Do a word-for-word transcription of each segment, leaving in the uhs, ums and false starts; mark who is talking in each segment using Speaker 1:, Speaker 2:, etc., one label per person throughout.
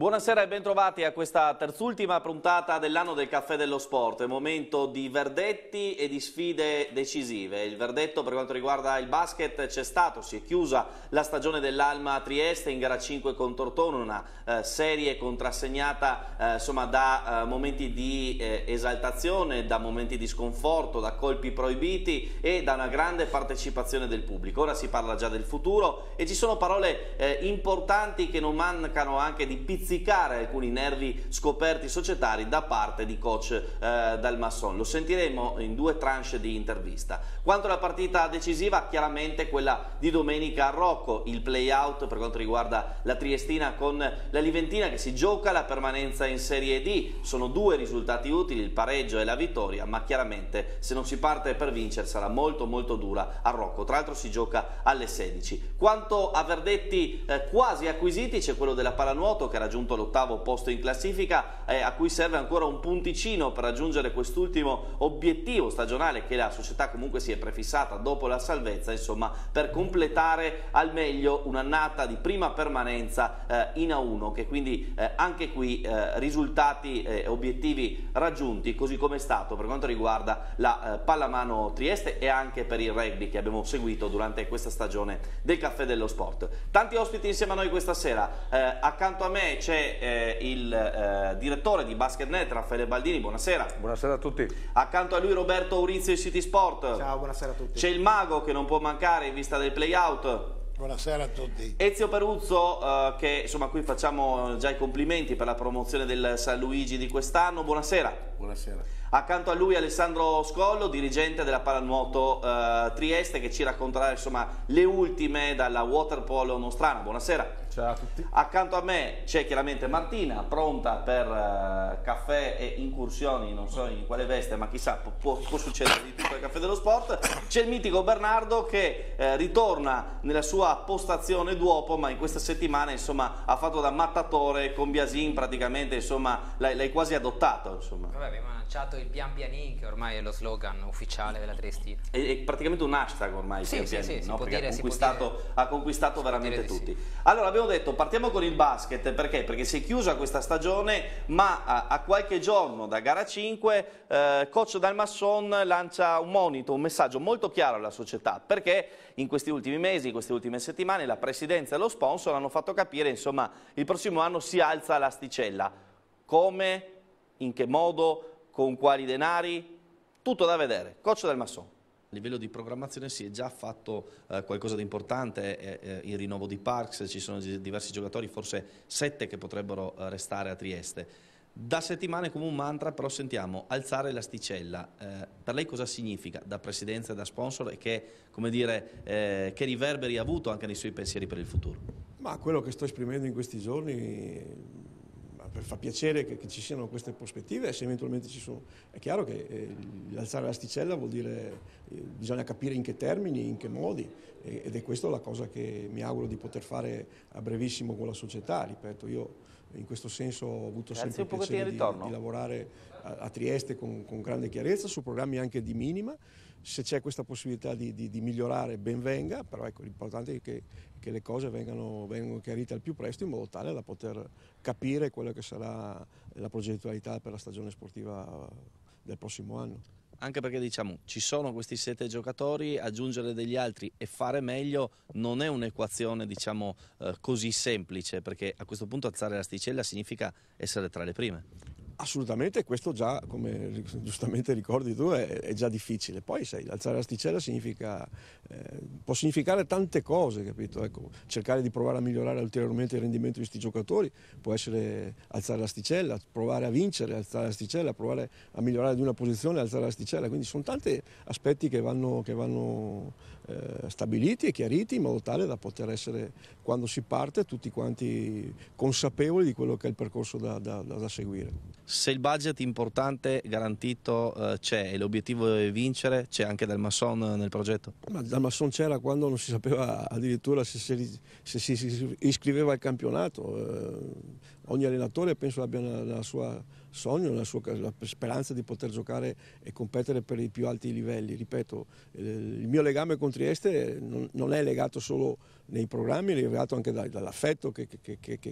Speaker 1: Buonasera e bentrovati a questa terzultima puntata dell'anno del Caffè dello Sport. È momento di verdetti e di sfide decisive. Il verdetto per quanto riguarda il basket c'è stato, si è chiusa la stagione dell'Alma Trieste in gara cinque con Tortona, una eh, serie contrassegnata eh, insomma, da eh, momenti di eh, esaltazione, da momenti di sconforto, da colpi proibiti e da una grande partecipazione del pubblico. Ora si parla già del futuro e ci sono parole eh, importanti che non mancano anche di pizzicare alcuni nervi scoperti societari da parte di coach eh, Dalmasson. Lo sentiremo in due tranche di intervista. Quanto alla partita decisiva, chiaramente quella di domenica a Rocco, il play-out per quanto riguarda la Triestina con la Liventina che si gioca la permanenza in Serie D. Sono due risultati utili, il pareggio e la vittoria, ma chiaramente se non si parte per vincere sarà molto molto dura a Rocco. Tra l'altro si gioca alle sedici. Quanto a verdetti eh, quasi acquisiti, c'è quello della pallanuoto che ha raggiunto l'ottavo posto in classifica, eh, a cui serve ancora un punticino per raggiungere quest'ultimo obiettivo stagionale che la società comunque si è prefissata dopo la salvezza, insomma, per completare al meglio un'annata di prima permanenza eh, in A uno, che quindi eh, anche qui eh, risultati e eh, obiettivi raggiunti, così come è stato per quanto riguarda la eh, pallamano Trieste e anche per il rugby che abbiamo seguito durante questa stagione del Caffè dello Sport. Tanti ospiti insieme a noi questa sera, eh, accanto a me c'è eh, il eh, direttore di BasketNet Raffaele Baldini, buonasera.
Speaker 2: Buonasera a tutti.
Speaker 1: Accanto a lui Roberto Aurizio di City Sport.
Speaker 3: Ciao, buonasera a tutti.
Speaker 1: C'è il mago che non può mancare in vista del play-out.
Speaker 3: Buonasera a tutti.
Speaker 1: Ezio Peruzzo, eh, che insomma qui facciamo già i complimenti per la promozione del San Luigi di quest'anno, buonasera.
Speaker 3: Buonasera.
Speaker 1: Accanto a lui Alessandro Scollo, dirigente della pallanuoto eh, Trieste, che ci racconterà insomma le ultime dalla waterpolo nostrana. Buonasera.
Speaker 2: Ciao a tutti.
Speaker 1: Accanto a me c'è chiaramente Martina, pronta per uh, caffè e incursioni, non so in quale veste, ma chissà, può, può succedere di tutto il Caffè dello Sport. C'è il mitico Bernardo che eh, ritorna nella sua postazione d'uopo, ma in questa settimana insomma ha fatto da mattatore con Biasin, praticamente insomma l'hai quasi adottato. Insomma.
Speaker 4: Vabbè, abbiamo lanciato il Pian Pianin, che ormai è lo slogan ufficiale della Triestina.
Speaker 1: È, è praticamente un hashtag ormai,
Speaker 4: sì,
Speaker 1: Pian
Speaker 4: sì,
Speaker 1: Pianin,
Speaker 4: sì,
Speaker 1: no?
Speaker 4: si
Speaker 1: Perché
Speaker 4: dire,
Speaker 1: ha conquistato,
Speaker 4: dire,
Speaker 1: ha conquistato veramente tutti.
Speaker 4: Sì.
Speaker 1: Allora abbiamo detto, partiamo con il basket, perché? Perché si è chiusa questa stagione, ma a, a qualche giorno da gara cinque, eh, coach Dalmasson lancia un monito, un messaggio molto chiaro alla società, perché in questi ultimi mesi, in queste ultime settimane, la presidenza e lo sponsor hanno fatto capire, insomma, il prossimo anno si alza l'asticella. Come? In che modo? Con quali denari? Tutto da vedere. Coach Dalmasson.
Speaker 5: A livello di programmazione si è già fatto eh, qualcosa di importante, eh, eh, il rinnovo di Parks, ci sono diversi giocatori, forse sette che potrebbero eh, restare a Trieste. Da settimane come un mantra però sentiamo alzare l'asticella. Eh, per lei cosa significa da presidenza e da sponsor e che, come dire, eh, che riverberi ha avuto anche nei suoi pensieri per il futuro?
Speaker 2: Ma quello che sto esprimendo in questi giorni fa piacere che, che ci siano queste prospettive, se eventualmente ci sono. È chiaro che eh, alzare l'asticella vuol dire eh, bisogna capire in che termini, in che modi, eh, ed è questa la cosa che mi auguro di poter fare a brevissimo con la società. Ripeto, io in questo senso ho avuto
Speaker 1: Grazie,
Speaker 2: sempre il piacere di, di lavorare a, a Trieste con, con grande chiarezza, su programmi anche di minima. Se c'è questa possibilità di, di, di migliorare, ben venga, però ecco, l'importante è che, che le cose vengano, vengano chiarite al più presto in modo tale da poter capire quella che sarà la progettualità per la stagione sportiva del prossimo anno.
Speaker 5: Anche perché diciamo ci sono questi sette giocatori, aggiungere degli altri e fare meglio non è un'equazione diciamo eh, così semplice, perché a questo punto alzare l'asticella significa essere tra le prime.
Speaker 2: Assolutamente, questo già, come giustamente ricordi tu, è, è già difficile. Poi sai, alzare l'asticella significa, eh, può significare tante cose, capito? Ecco, cercare di provare a migliorare ulteriormente il rendimento di questi giocatori può essere alzare l'asticella, provare a vincere, alzare l'asticella, provare a migliorare di una posizione, alzare l'asticella. Quindi sono tanti aspetti che vanno, che vanno eh, stabiliti e chiariti in modo tale da poter essere, quando si parte, tutti quanti consapevoli di quello che è il percorso da, da, da seguire.
Speaker 5: Se il budget importante garantito eh, c'è e l'obiettivo è vincere, c'è anche Dalmasson nel progetto?
Speaker 2: Ma Dalmasson c'era quando non si sapeva addirittura se si, se si iscriveva al campionato. Eh, ogni allenatore penso abbia la sua sogno, la sua la speranza di poter giocare e competere per i più alti livelli. Ripeto, il mio legame con Trieste non, non è legato solo nei programmi, è legato anche da, dall'affetto che, che, che, che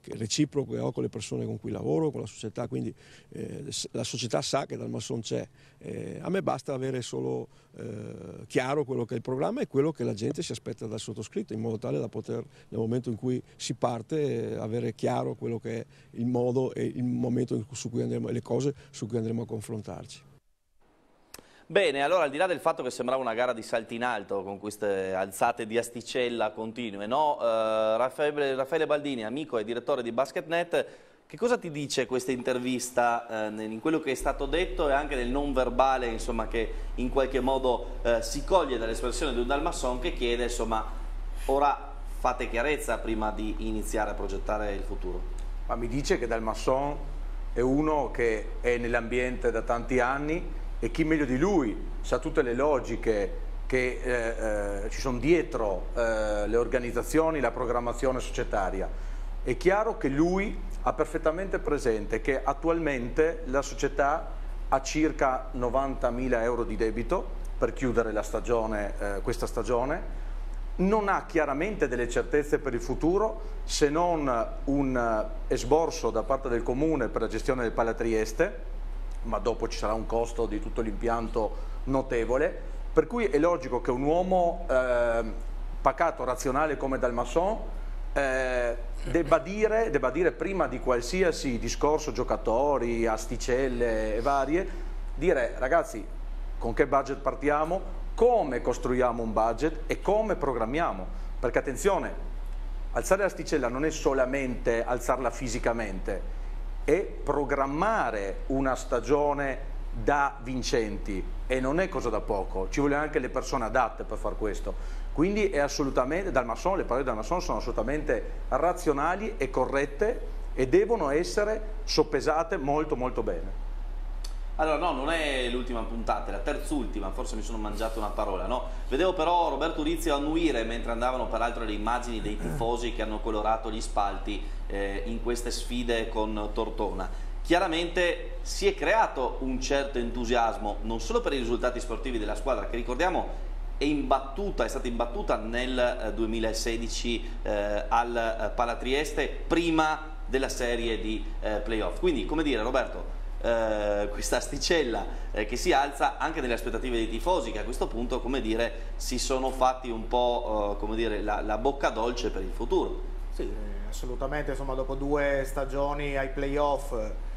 Speaker 2: che reciproco che ho con le persone con cui lavoro, con la società, quindi eh, la società sa che Dalmasson c'è. Eh, a me basta avere solo eh, chiaro quello che è il programma e quello che la gente si aspetta dal sottoscritto, in modo tale da poter, nel momento in cui si parte, eh, avere chiaro quello che è il modo e il momento su cui andremo, e le cose su cui andremo a confrontarci.
Speaker 1: Bene, allora al di là del fatto che sembrava una gara di salti in alto con queste alzate di asticella continue, no? eh, Raffaele, Raffaele Baldini, amico e direttore di BasketNet, che cosa ti dice questa intervista eh, in quello che è stato detto e anche nel non verbale, insomma, che in qualche modo eh, si coglie dall'espressione di un Dalmasson che chiede, insomma, ora fate chiarezza prima di iniziare a progettare il futuro?
Speaker 6: Ma mi dice che Dalmasson è uno che è nell'ambiente da tanti anni, e chi meglio di lui sa tutte le logiche che eh, eh, ci sono dietro eh, le organizzazioni, la programmazione societaria. È chiaro che lui ha perfettamente presente che attualmente la società ha circa novantamila euro di debito per chiudere la stagione, eh, questa stagione, non ha chiaramente delle certezze per il futuro, se non un esborso da parte del comune per la gestione del Pala Trieste, ma dopo ci sarà un costo di tutto l'impianto notevole, per cui è logico che un uomo eh, pacato, razionale come Dalmasson eh, debba dire, debba dire prima di qualsiasi discorso giocatori, asticelle e varie, dire ragazzi con che budget partiamo, come costruiamo un budget e come programmiamo, perché attenzione, alzare l'asticella non è solamente alzarla fisicamente, e programmare una stagione da vincenti, e non è cosa da poco, ci vogliono anche le persone adatte per far questo. Quindi è assolutamente, Dalmasson, le parole di Dalmasson sono assolutamente razionali e corrette e devono essere soppesate molto molto bene.
Speaker 1: Allora no, non è l'ultima puntata, è la terz'ultima, forse mi sono mangiato una parola, no? Vedevo però Roberto Urizio annuire mentre andavano peraltro le immagini dei tifosi che hanno colorato gli spalti eh, in queste sfide con Tortona. Chiaramente si è creato un certo entusiasmo, non solo per i risultati sportivi della squadra, che ricordiamo è imbattuta, è stata imbattuta nel eh, duemilasedici eh, al eh, Pala Trieste, prima della serie di eh, playoff. Quindi, come dire, Roberto, Uh, questa asticella eh, che si alza anche nelle aspettative dei tifosi, che a questo punto, come dire, si sono fatti un po' uh, come dire, la, la bocca dolce per il futuro.
Speaker 3: Sì, eh, assolutamente, insomma, dopo due stagioni ai playoff,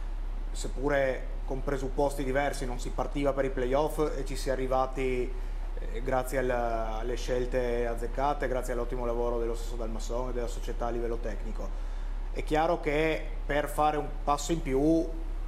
Speaker 3: seppure con presupposti diversi, non si partiva per i playoff e ci si è arrivati eh, grazie alla, alle scelte azzeccate, grazie all'ottimo lavoro dello stesso Dalmasson e della società a livello tecnico. È chiaro che per fare un passo in più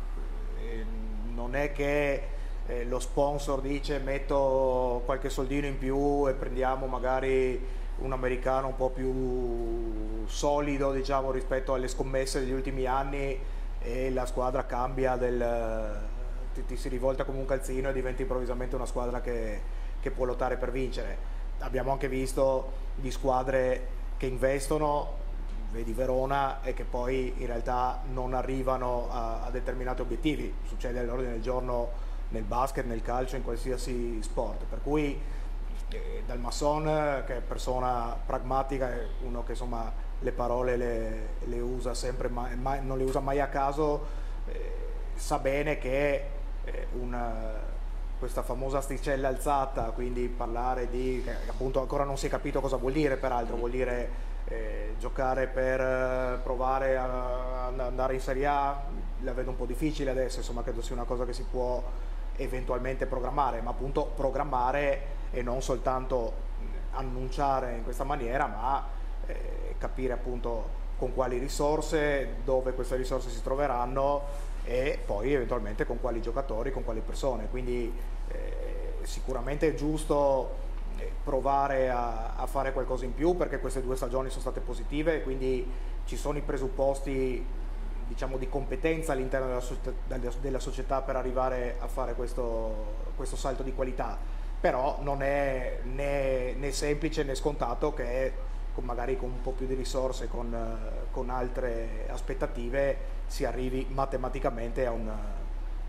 Speaker 3: non è che eh, lo sponsor dice metto qualche soldino in più e prendiamo magari un americano un po' più solido, diciamo, rispetto alle scommesse degli ultimi anni, e la squadra cambia, del, ti, ti si rivolta come un calzino e diventa improvvisamente una squadra che, che può lottare per vincere. Abbiamo anche visto di squadre che investono, vedi Verona, e che poi in realtà non arrivano a, a determinati obiettivi. Succede all'ordine del giorno nel basket, nel calcio, in qualsiasi sport, per cui eh, Dalmasson, che è persona pragmatica, è uno che insomma le parole le, le usa sempre, ma, ma, non le usa mai a caso, eh, sa bene che eh, una, questa famosa asticella alzata, quindi parlare di, che appunto ancora non si è capito cosa vuol dire, peraltro vuol dire Eh, giocare per eh, provare a, a andare in Serie A, la vedo un po' difficile adesso, insomma credo sia una cosa che si può eventualmente programmare, ma appunto programmare e non soltanto annunciare in questa maniera, ma eh, capire appunto con quali risorse, dove queste risorse si troveranno e poi eventualmente con quali giocatori, con quali persone. Quindi eh, sicuramente è giusto provare a, a fare qualcosa in più, perché queste due stagioni sono state positive e quindi ci sono i presupposti, diciamo, di competenza all'interno della, della, della società per arrivare a fare questo, questo salto di qualità, però non è né, né semplice né scontato che con, magari con un po' più di risorse, con, con altre aspettative si arrivi matematicamente a un,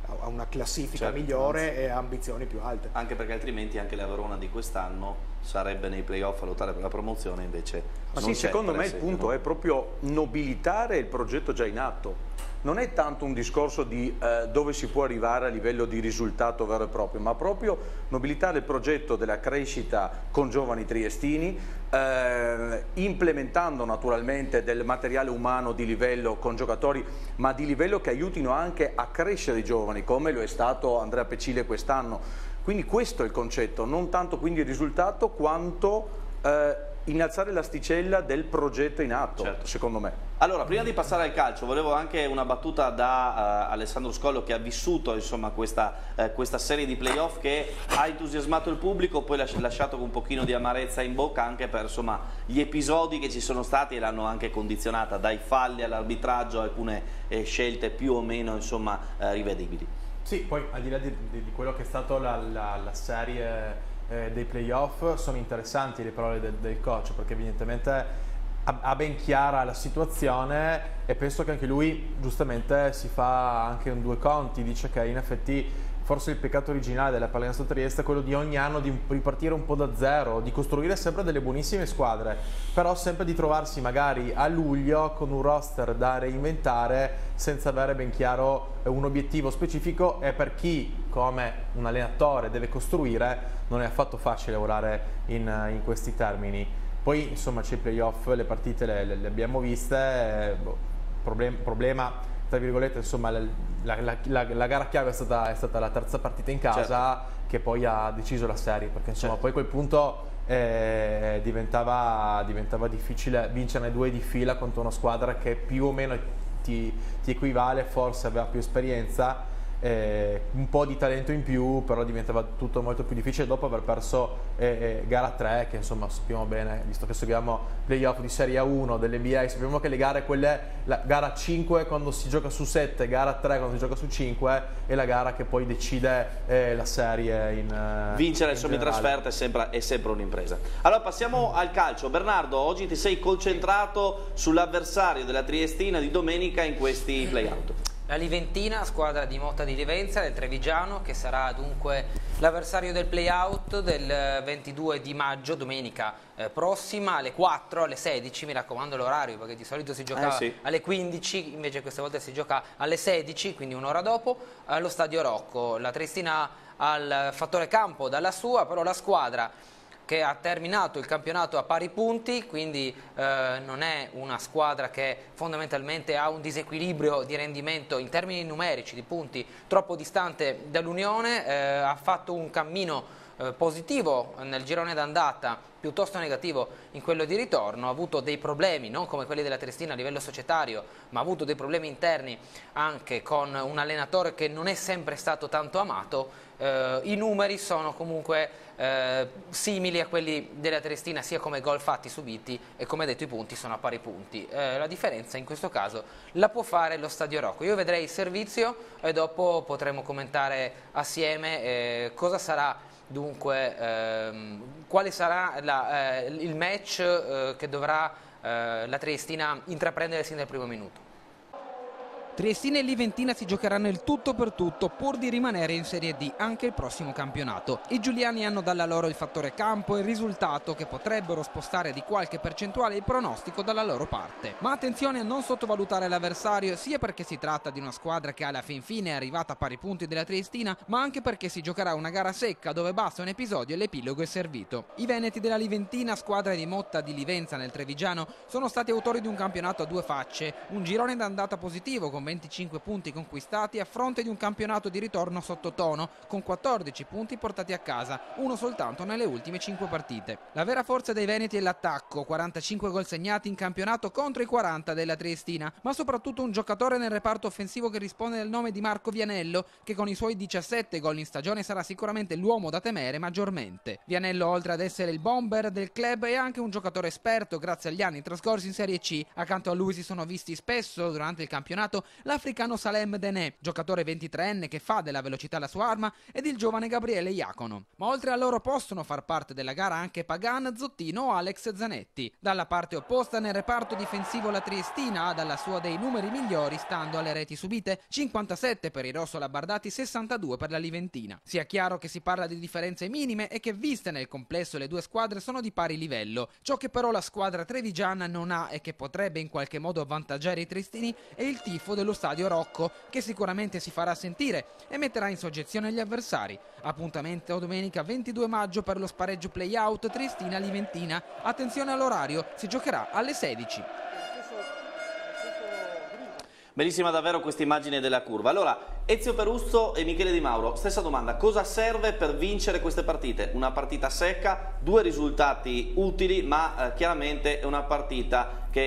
Speaker 3: a una classifica
Speaker 1: certo,
Speaker 3: migliore
Speaker 1: anzi.
Speaker 3: e ambizioni più alte.
Speaker 1: Anche perché altrimenti anche la Verona di quest'anno sarebbe nei playoff a lottare per la promozione, invece
Speaker 6: Ma
Speaker 1: non
Speaker 6: sì,
Speaker 1: c'è,
Speaker 6: secondo
Speaker 1: per
Speaker 6: me il
Speaker 1: esempio,
Speaker 6: punto
Speaker 1: no?
Speaker 6: è proprio nobilitare il progetto già in atto. Non è tanto un discorso di eh, dove si può arrivare a livello di risultato vero e proprio, ma proprio nobilitare il progetto della crescita con giovani triestini, eh, implementando naturalmente del materiale umano di livello con giocatori, ma di livello che aiutino anche a crescere i giovani, come lo è stato Andrea Pecile quest'anno. Quindi questo è il concetto, non tanto quindi il risultato quanto eh, innalzare l'asticella del progetto in atto,
Speaker 1: certo.
Speaker 6: secondo me.
Speaker 1: Allora, prima di passare al calcio, volevo anche una battuta da uh, Alessandro Scollo, che ha vissuto insomma, questa, uh, questa serie di playoff che ha entusiasmato il pubblico, poi l'ha lasciato con un pochino di amarezza in bocca anche per insomma, gli episodi che ci sono stati e l'hanno anche condizionata, dai falli all'arbitraggio, alcune eh, scelte più o meno insomma, uh, rivedibili.
Speaker 7: Sì, poi al di là di, di, di quello che è stata la, la, la serie eh, dei playoff, sono interessanti le parole del, del coach, perché evidentemente ha ben chiara la situazione e penso che anche lui giustamente si fa anche un due conti, dice che in effetti forse il peccato originale della Pallacanestro Trieste è quello di ogni anno di ripartire un po' da zero, di costruire sempre delle buonissime squadre, però sempre di trovarsi magari a luglio con un roster da reinventare senza avere ben chiaro un obiettivo specifico, e per chi come un allenatore deve costruire non è affatto facile lavorare in, in questi termini. Poi insomma c'è i playoff, le partite le, le, le abbiamo viste, eh, boh, problem, problema tra virgolette, insomma la, la, la, la gara chiave è stata, è stata la terza partita in casa, certo, che poi ha deciso la serie, perché insomma certo, poi a quel punto eh, diventava, diventava difficile vincerne due di fila contro una squadra che più o meno ti, ti equivale, forse aveva più esperienza, Eh, un po' di talento in più, però diventava tutto molto più difficile dopo aver perso eh, eh, gara tre, che insomma sappiamo bene, visto che seguiamo playoff di Serie A uno dell'N B A, sappiamo che le gare, quelle, la gara cinque quando si gioca su sette, gara tre quando si gioca su cinque, è la gara che poi decide eh, la serie in eh,
Speaker 1: vincere
Speaker 7: in
Speaker 1: insomma in trasferta è sempre, è sempre un'impresa. Allora passiamo al calcio. Bernardo, oggi ti sei concentrato sull'avversario della Triestina di domenica in questi play-out.
Speaker 4: La Liventina, squadra di Motta di Livenza, del Trevigiano, che sarà dunque l'avversario del play-out del ventidue di maggio, domenica eh, prossima, alle quattro, alle sedici, mi raccomando l'orario, perché di solito si giocava
Speaker 1: eh sì.
Speaker 4: alle quindici, invece questa volta si gioca alle sedici, quindi un'ora dopo, allo Stadio Rocco. La Triestina ha il fattore campo dalla sua, però la squadra che ha terminato il campionato a pari punti, quindi eh, non è una squadra che fondamentalmente ha un disequilibrio di rendimento in termini numerici, di punti, troppo distante dall'Unione, eh, ha fatto un cammino eh, positivo nel girone d'andata, piuttosto negativo in quello di ritorno, ha avuto dei problemi, non come quelli della Triestina a livello societario, ma ha avuto dei problemi interni anche con un allenatore che non è sempre stato tanto amato. Eh, I numeri sono comunque eh, simili a quelli della Triestina, sia come gol fatti subiti e come detto i punti sono a pari punti. Eh, la differenza in questo caso la può fare lo Stadio Rocco. Io vedrei il servizio e dopo potremo commentare assieme eh, cosa sarà dunque, ehm, quale sarà la, eh, il match eh, che dovrà eh, la Triestina intraprendere sin dal primo minuto.
Speaker 8: Triestina e Liventina si giocheranno il tutto per tutto pur di rimanere in Serie D anche il prossimo campionato. I giuliani hanno dalla loro il fattore campo e il risultato che potrebbero spostare di qualche percentuale il pronostico dalla loro parte. Ma attenzione a non sottovalutare l'avversario, sia perché si tratta di una squadra che alla fin fine è arrivata a pari punti della Triestina, ma anche perché si giocherà una gara secca dove basta un episodio e l'epilogo è servito. I veneti della Liventina, squadra di Motta di Livenza nel Trevigiano, sono stati autori di un campionato a due facce, un girone d'andata positivo con venticinque punti conquistati a fronte di un campionato di ritorno sottotono con quattordici punti portati a casa, uno soltanto nelle ultime cinque partite. La vera forza dei veneti è l'attacco, quarantacinque gol segnati in campionato contro i quaranta della Triestina, ma soprattutto un giocatore nel reparto offensivo che risponde al nome di Marco Vianello, che con i suoi diciassette gol in stagione sarà sicuramente l'uomo da temere maggiormente. Vianello, oltre ad essere il bomber del club, è anche un giocatore esperto grazie agli anni trascorsi in Serie C. Accanto a lui si sono visti spesso durante il campionato l'africano Salem Dene, giocatore ventitreenne che fa della velocità la sua arma, ed il giovane Gabriele Iacono. Ma oltre a loro possono far parte della gara anche Pagan, Zottino o Alex Zanetti. Dalla parte opposta nel reparto difensivo la Triestina ha dalla sua dei numeri migliori stando alle reti subite, cinquantasette per i rossolabardati, sessantadue per la liventina. Sia chiaro che si parla di differenze minime e che viste nel complesso le due squadre sono di pari livello. Ciò che però la squadra trevigiana non ha e che potrebbe in qualche modo avvantaggiare i triestini è il tifo dello stadio Rocco, che sicuramente si farà sentire e metterà in soggezione gli avversari. Appuntamento domenica ventidue maggio per lo spareggio play-out Triestina-Liventina. Attenzione all'orario, si giocherà alle sedici.
Speaker 1: Bellissima davvero questa immagine della curva. Allora, Ezio Peruzzo e Michele Di Mauro, stessa domanda: cosa serve per vincere queste partite? Una partita secca, due risultati utili, ma eh, chiaramente è una partita che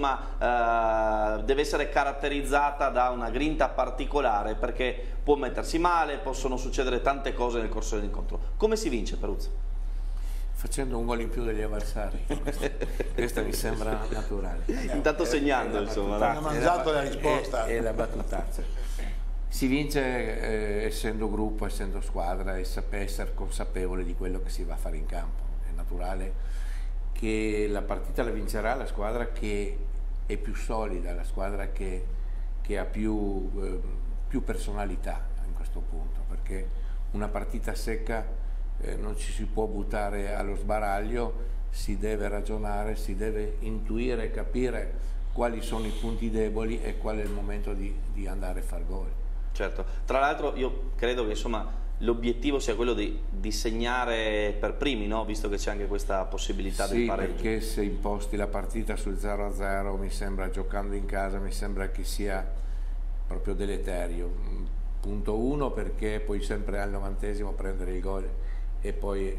Speaker 1: insomma eh, deve essere caratterizzata da una grinta particolare, perché può mettersi male, possono succedere tante cose nel corso dell'incontro. Come si vince, Peruzzo?
Speaker 9: Facendo un gol in più degli avversari. Questa mi sembra naturale.
Speaker 1: Intanto segnando,
Speaker 9: è, è
Speaker 1: insomma.
Speaker 9: Ha
Speaker 10: mangiato la risposta.
Speaker 9: È, è la battutazza. Si vince eh, essendo gruppo, essendo squadra e sapere essere consapevole di quello che si va a fare in campo. È naturale che la partita la vincerà la squadra che è più solida, la squadra che, che ha più, eh, più personalità in questo punto, perché una partita secca Eh, non ci si può buttare allo sbaraglio, si deve ragionare, si deve intuire, capire quali sono i punti deboli e qual è il momento di, di andare a far gol.
Speaker 1: Certo, tra l'altro io credo che insomma l'obiettivo sia quello di, di segnare per primi, no? Visto che c'è anche questa possibilità
Speaker 9: sì,
Speaker 1: del pareggio.
Speaker 9: Sì, perché se imposti la partita sul zero a zero, mi sembra, giocando in casa, mi sembra che sia proprio deleterio. Punto uno, perché puoi sempre al novantesimo prendere il gol e poi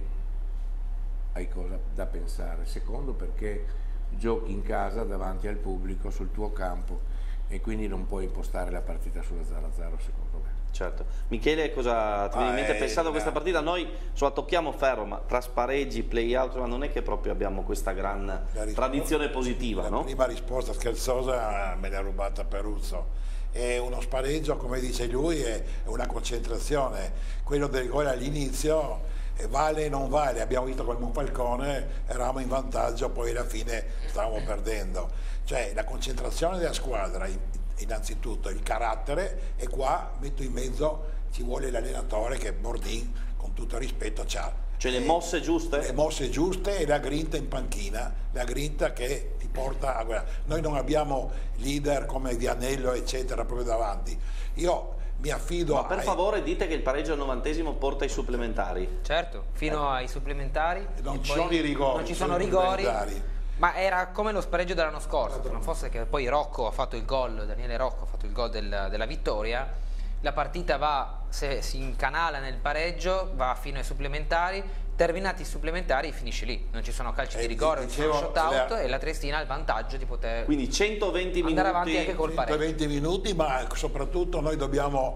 Speaker 9: hai cosa da pensare. Secondo, perché giochi in casa davanti al pubblico sul tuo campo e quindi non puoi impostare la partita sullo zero a zero, secondo me.
Speaker 1: Certo. Michele, cosa ti viene in mente pensando a questa partita? Noi insomma, tocchiamo ferro, ma tra spareggi, play out, ma non è che proprio abbiamo questa gran tradizione positiva,
Speaker 10: la
Speaker 1: no?
Speaker 10: La prima risposta scherzosa me l'ha rubata Peruzzo. È uno spareggio, come dice lui, è una concentrazione. Quello del gol all'inizio vale o non vale, abbiamo visto col Monfalcone, eravamo in vantaggio, poi alla fine stavamo perdendo. Cioè la concentrazione della squadra, innanzitutto il carattere, e qua metto in mezzo, ci vuole l'allenatore che Bordin, con tutto il rispetto, c'ha.
Speaker 1: Cioè le mosse giuste?
Speaker 10: Le mosse giuste e la grinta in panchina, la grinta che ti porta a guardare. Noi non abbiamo leader come Vianello eccetera proprio davanti. Io mi affido.
Speaker 1: Ma per
Speaker 10: ai...
Speaker 1: favore dite che il pareggio al novantesimo porta ai supplementari.
Speaker 4: Certo, fino eh. ai supplementari.
Speaker 10: Non ci sono i rigori.
Speaker 4: Non ci sono rigori. Ma era come lo spareggio dell'anno scorso, se non fosse che poi Rocco ha fatto il gol, Daniele Rocco ha fatto il gol del, della vittoria. La partita va, se si incanala nel pareggio, va fino ai supplementari. Terminati i supplementari finisce lì, non ci sono calci eh, di rigore, non ci sono shot out la... e la Triestina ha il vantaggio di poter
Speaker 1: quindi centoventi
Speaker 4: andare
Speaker 1: minuti,
Speaker 4: avanti anche col pareggio.
Speaker 10: centoventi minuti, ma soprattutto noi dobbiamo,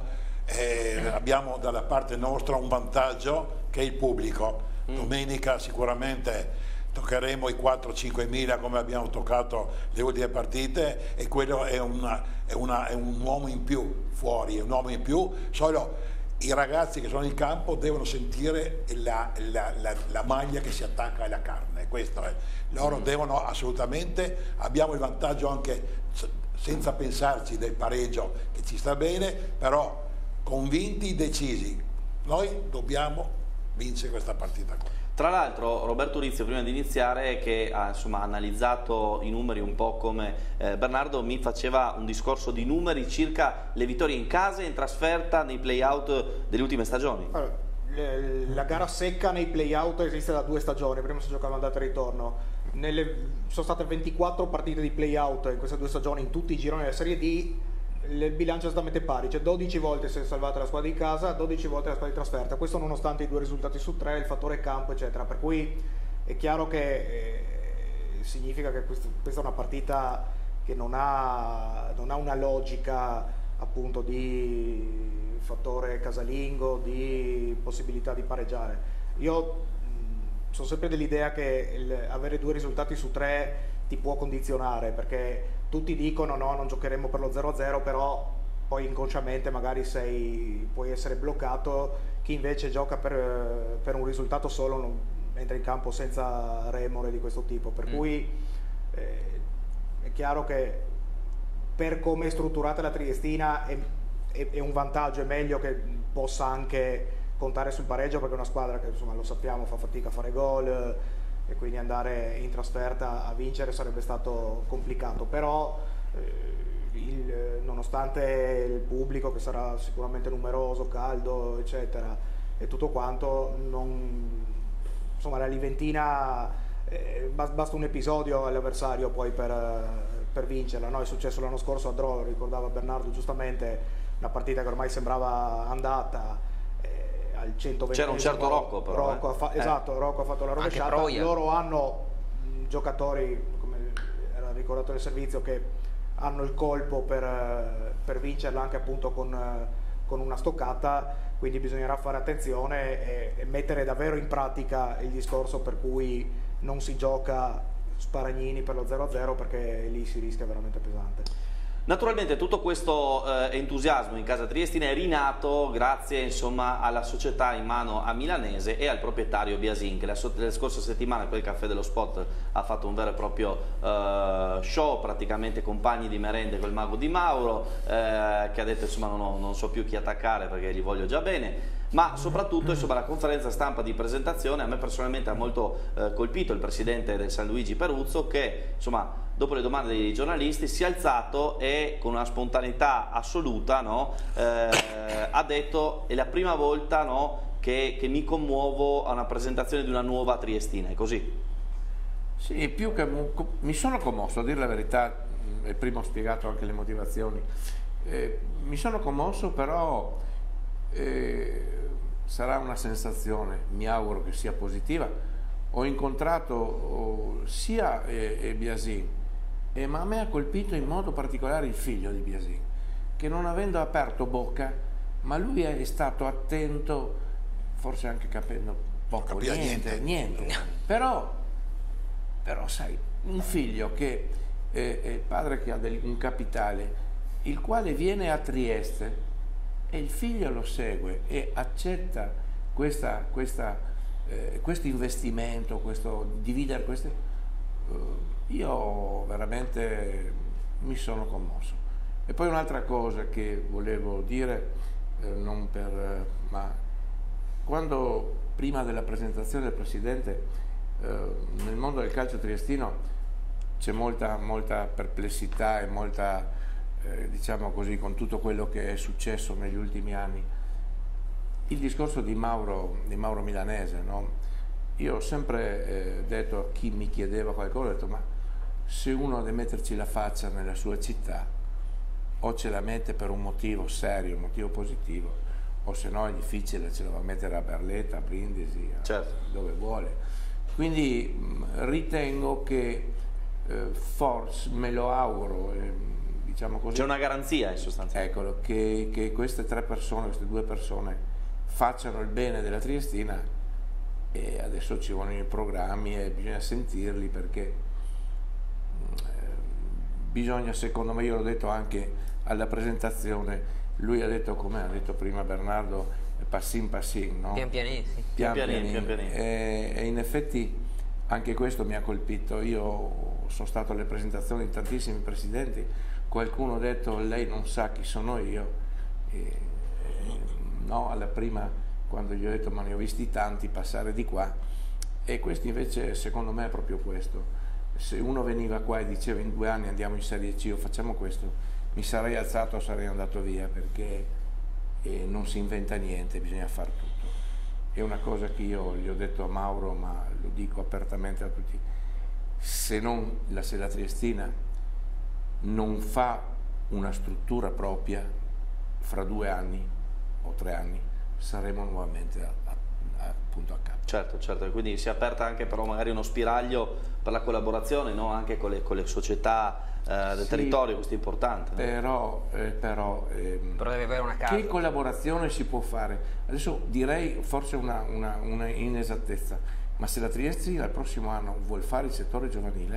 Speaker 10: eh, abbiamo dalla parte nostra un vantaggio che è il pubblico. Mm. Domenica sicuramente toccheremo i quattro cinque mila come abbiamo toccato le ultime partite, e quello è, una, è, una, è un uomo in più fuori, è un uomo in più, solo i ragazzi che sono in campo devono sentire la, la, la, la maglia che si attacca alla carne, questo è. Loro mm. devono assolutamente, abbiamo il vantaggio anche senza pensarci del pareggio che ci sta bene, però convinti, decisi, noi dobbiamo vincere questa partita qua.
Speaker 1: Tra l'altro Roberto Urizio, prima di iniziare, che ha insomma, analizzato i numeri un po' come eh, Bernardo, mi faceva un discorso di numeri circa le vittorie in casa e in trasferta nei play-out delle ultime stagioni.
Speaker 3: Allora, le, la gara secca nei play-out esiste da due stagioni, prima si giocava andata e ritorno. Nelle, sono state ventiquattro partite di play-out in queste due stagioni, in tutti i gironi della Serie D. Il bilancio è esattamente pari, cioè dodici volte si è salvata la squadra di casa, dodici volte la squadra di trasferta, questo nonostante i due risultati su tre, il fattore campo eccetera, per cui è chiaro che eh, significa che quest questa è una partita che non ha, non ha una logica appunto di fattore casalingo, di possibilità di pareggiare. Io mh, sono sempre dell'idea che il, avere due risultati su tre ti può condizionare, perché tutti dicono no, non giocheremo per lo zero a zero, però poi inconsciamente magari sei, puoi essere bloccato. Chi invece gioca per, per un risultato solo non, entra in campo senza remore di questo tipo, per mm. cui eh, è chiaro che per come è strutturata la Triestina è, è, è un vantaggio, è meglio che possa anche contare sul pareggio, perché è una squadra che, insomma, lo sappiamo, fa fatica a fare gol, e quindi andare in trasferta a vincere sarebbe stato complicato, però eh, il, nonostante il pubblico, che sarà sicuramente numeroso, caldo eccetera e tutto quanto, non, insomma la Liventina eh, basta un episodio all'avversario poi per, per vincerla, no? È successo l'anno scorso a Dro, ricordava Bernardo giustamente, una partita che ormai sembrava andata, al centoventi.
Speaker 1: C'era un certo Rocco però
Speaker 3: Rocco
Speaker 1: eh.
Speaker 3: ha fa-
Speaker 1: eh.
Speaker 3: esatto, Rocco ha fatto la rovesciata. Loro hanno mh, giocatori, come era ricordato nel servizio, che hanno il colpo per, per vincerla anche appunto con, con una stoccata, quindi bisognerà fare attenzione e, e mettere davvero in pratica il discorso per cui non si gioca sparagnini per lo zero a zero, perché lì si rischia veramente pesante.
Speaker 1: Naturalmente tutto questo eh, entusiasmo in casa triestina è rinato grazie, insomma, alla società in mano a Milanese e al proprietario Biasin, che la, so la scorsa settimana quel Caffè dello Sport ha fatto un vero e proprio eh, show, praticamente compagni di merende col mago Di Mauro, eh, che ha detto insomma non, ho, non so più chi attaccare perché gli voglio già bene. Ma soprattutto, insomma, la conferenza stampa di presentazione a me personalmente ha molto eh, colpito il presidente del San Luigi Peruzzo, che insomma dopo le domande dei giornalisti si è alzato e con una spontaneità assoluta, no, eh, ha detto: è la prima volta, no, che, che mi commuovo a una presentazione di una nuova Triestina. È così?
Speaker 9: Sì, più che mi sono commosso, a dire la verità, e prima ho spiegato anche le motivazioni, eh, mi sono commosso, però eh, sarà una sensazione, mi auguro che sia positiva. Ho incontrato oh, sia eh, eh, Biasin, eh, ma a me ha colpito in modo particolare il figlio di Biasin, che non avendo aperto bocca, ma lui è stato attento, forse anche capendo poco, niente, niente, niente. Però, però sai, un figlio che eh, è il padre che ha del, un capitale, il quale viene a Trieste e il figlio lo segue e accetta questa, questa, eh, questo investimento, questo dividere queste, eh, io veramente mi sono commosso. E poi un'altra cosa che volevo dire, eh, non per, eh, ma quando prima della presentazione del presidente eh, nel mondo del calcio triestino c'è molta, molta perplessità e molta Eh, diciamo così, con tutto quello che è successo negli ultimi anni. Il discorso di Mauro, di Mauro Milanese, no? Io ho sempre eh, detto a chi mi chiedeva qualcosa, ho detto: ma se uno deve metterci la faccia nella sua città, o ce la mette per un motivo serio, un motivo positivo, o se no è difficile, ce la va a mettere a Barletta, a Brindisi, a certo. dove vuole. Quindi mh, ritengo che eh, forse, me lo auguro, eh, diciamo così,
Speaker 1: c'è una garanzia in sostanza.
Speaker 9: Eccolo, che, che queste tre persone, queste due persone facciano il bene della Triestina, e adesso ci vogliono i programmi e bisogna sentirli, perché eh, bisogna, secondo me, io l'ho detto anche alla presentazione, lui ha detto, come ha detto prima Bernardo, passin passin, no?
Speaker 4: Pian pianissimo.
Speaker 9: Pian
Speaker 1: pian
Speaker 9: pianini.
Speaker 1: pian pianini.
Speaker 9: E, e in effetti anche questo mi ha colpito. Io sono stato alle presentazioni di tantissimi presidenti, qualcuno ha detto: lei non sa chi sono io, e, e, no, alla prima, quando gli ho detto: ma ne ho visti tanti passare di qua. E questo invece, secondo me, è proprio questo. Se uno veniva qua e diceva: in due anni andiamo in Serie C o facciamo questo, mi sarei alzato o sarei andato via, perché eh, non si inventa niente, bisogna fare tutto. È una cosa che io gli ho detto a Mauro, ma lo dico apertamente a tutti: se non la, se la Triestina non fa una struttura propria, fra due anni o tre anni saremo nuovamente a, a, a, appunto a capo.
Speaker 1: Certo, certo, quindi si è aperta anche però magari uno spiraglio per la collaborazione, no? Anche con le, con le società eh, del sì, territorio, questo è importante. No?
Speaker 9: Però, eh, però, ehm,
Speaker 4: però deve avere una casa.
Speaker 9: Che collaborazione si può fare? Adesso direi forse una, una, una inesattezza, ma se la Triestina il prossimo anno vuol fare il settore giovanile,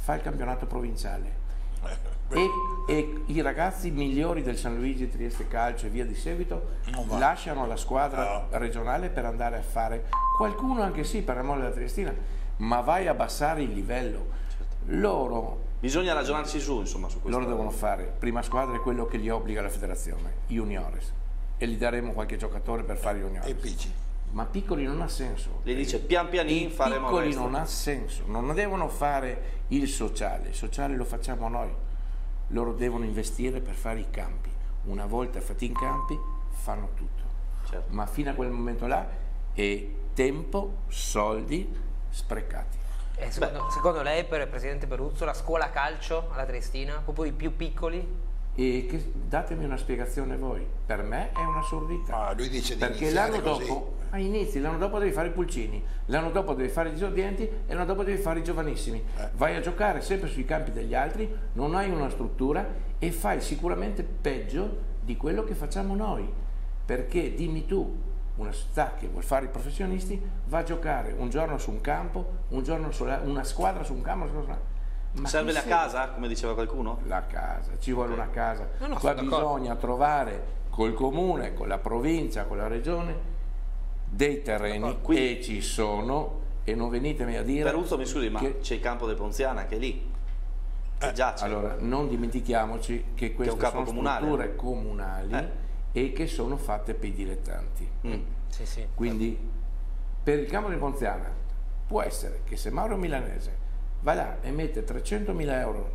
Speaker 9: fa il campionato provinciale. E, e i ragazzi migliori del San Luigi, Trieste Calcio e via di seguito lasciano la squadra no. regionale per andare a fare, qualcuno anche sì per amore della Triestina, ma vai a abbassare il livello. Loro
Speaker 1: bisogna ragionarsi su, insomma, su questo.
Speaker 9: Loro devono fare prima squadra è quello che gli obbliga la federazione, juniores, e gli daremo qualche giocatore per fare juniores.
Speaker 10: E piccoli.
Speaker 9: Ma piccoli non ha senso.
Speaker 1: Le dice pian pianino faremo
Speaker 9: piccoli
Speaker 1: questo.
Speaker 9: Non ha senso, non devono fare il sociale, il sociale lo facciamo noi. Loro devono investire per fare i campi. Una volta fatti in campi fanno tutto. Certo. Ma fino a quel momento là è tempo, soldi sprecati.
Speaker 4: Eh, secondo, secondo lei, per il presidente Peruzzo, la scuola calcio alla Triestina, proprio i più piccoli?
Speaker 9: E che, datemi una spiegazione voi. Per me è un'assurdità.
Speaker 10: Ah, lui dice di
Speaker 9: perché l'anno
Speaker 10: così.
Speaker 9: dopo a inizi, l'anno dopo devi fare i pulcini, l'anno dopo devi fare gli esordienti e l'anno dopo devi fare i giovanissimi. Eh. Vai a giocare sempre sui campi degli altri, non hai una struttura e fai sicuramente peggio di quello che facciamo noi. Perché dimmi tu, una società che vuol fare i professionisti va a giocare un giorno su un campo, un giorno su una squadra su un campo, una squadra.
Speaker 1: Ma serve la casa, come diceva qualcuno?
Speaker 9: La casa, ci vuole okay. una casa. No, no, qua bisogna trovare col comune, con la provincia, con la regione dei terreni e ci sono, e non venitemi a dire
Speaker 1: Peruzzo, mi scusi, ma c'è il campo del Ponziana che è lì, che
Speaker 9: eh,
Speaker 1: giace.
Speaker 9: Allora non dimentichiamoci che queste che sono comunale, strutture no? comunali eh. e che sono fatte per i dilettanti.
Speaker 4: mm. sì, sì.
Speaker 9: Quindi per il campo del Ponziana può essere che se Mauro Milanese va là e mette trecentomila euro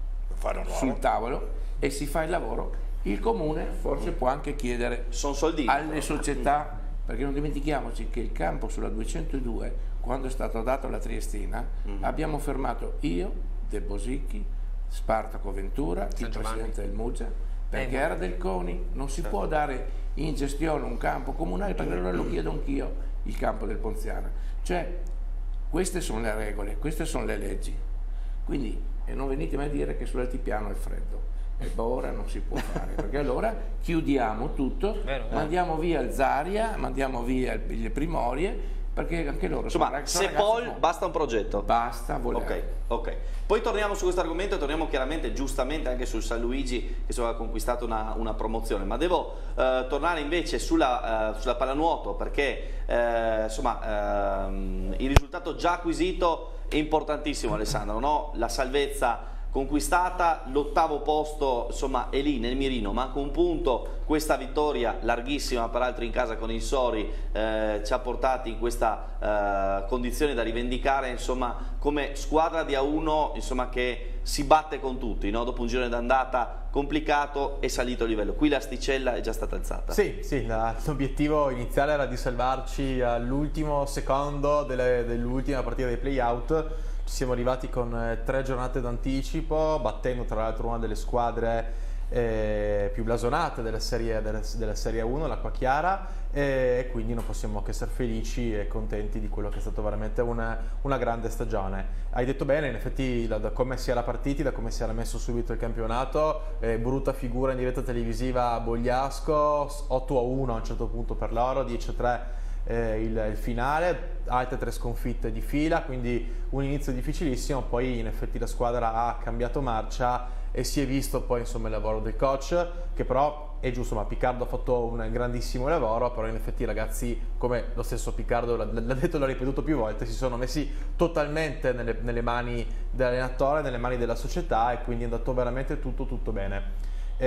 Speaker 9: sul tavolo e si fa il lavoro, il comune forse mm. può anche chiedere
Speaker 1: sono soldini,
Speaker 9: alle società, perché non dimentichiamoci che il campo sulla duecentodue, quando è stato dato alla Triestina, mm. abbiamo fermato io, De Bosicchi, Spartaco Ventura, San il Giovanni. Presidente del Muggia, perché eh, era del CONI, non si certo. può dare in gestione un campo comunale, perché allora lo chiedo anch'io, il campo del Ponziana. Cioè, queste sono le regole, queste sono le leggi. Quindi, e non venitemi a dire che sull'altipiano è freddo. E ora non si può fare, perché allora chiudiamo tutto, vero, vero. mandiamo via il Zaria, mandiamo via le Primorie, perché anche loro
Speaker 1: insomma,
Speaker 9: sono
Speaker 1: se poi no. basta un progetto.
Speaker 9: Basta volere.
Speaker 1: Ok, ok. Poi torniamo su questo argomento e torniamo chiaramente, giustamente, anche sul San Luigi, che insomma, ha conquistato una, una promozione. Ma devo eh, tornare invece sulla, eh, sulla pallanuoto, perché eh, insomma, ehm, il risultato già acquisito è importantissimo, Alessandro, no? La salvezza conquistata, l'ottavo posto insomma è lì nel mirino, manca un punto. Questa vittoria larghissima peraltro in casa con il Sori eh, ci ha portati in questa eh, condizione da rivendicare insomma come squadra di A uno insomma che si batte con tutti, no? Dopo un girone d'andata complicato è salito il livello, qui l'asticella è già stata alzata.
Speaker 7: Sì, sì, l'obiettivo iniziale era di salvarci all'ultimo secondo dell'ultima partita dei play-out. Siamo arrivati con eh, tre giornate d'anticipo, battendo tra l'altro una delle squadre eh, più blasonate della serie, della, della serie uno, l'Acqua Chiara, e quindi non possiamo che essere felici e contenti di quello che è stato veramente una, una grande stagione. Hai detto bene, in effetti da, da come si era partiti, da come si era messo subito il campionato, eh, brutta figura in diretta televisiva a Bogliasco, otto a uno a un certo punto per loro, dieci a tre Eh, il, il finale, altre tre sconfitte di fila, quindi un inizio difficilissimo. Poi in effetti la squadra ha cambiato marcia e si è visto poi insomma il lavoro del coach, che però è giusto, ma Piccardo ha fatto un grandissimo lavoro, però in effetti i ragazzi, come lo stesso Piccardo l'ha detto e l'ha ripetuto più volte, si sono messi totalmente nelle, nelle mani dell'allenatore, nelle mani della società, e quindi è andato veramente tutto tutto bene.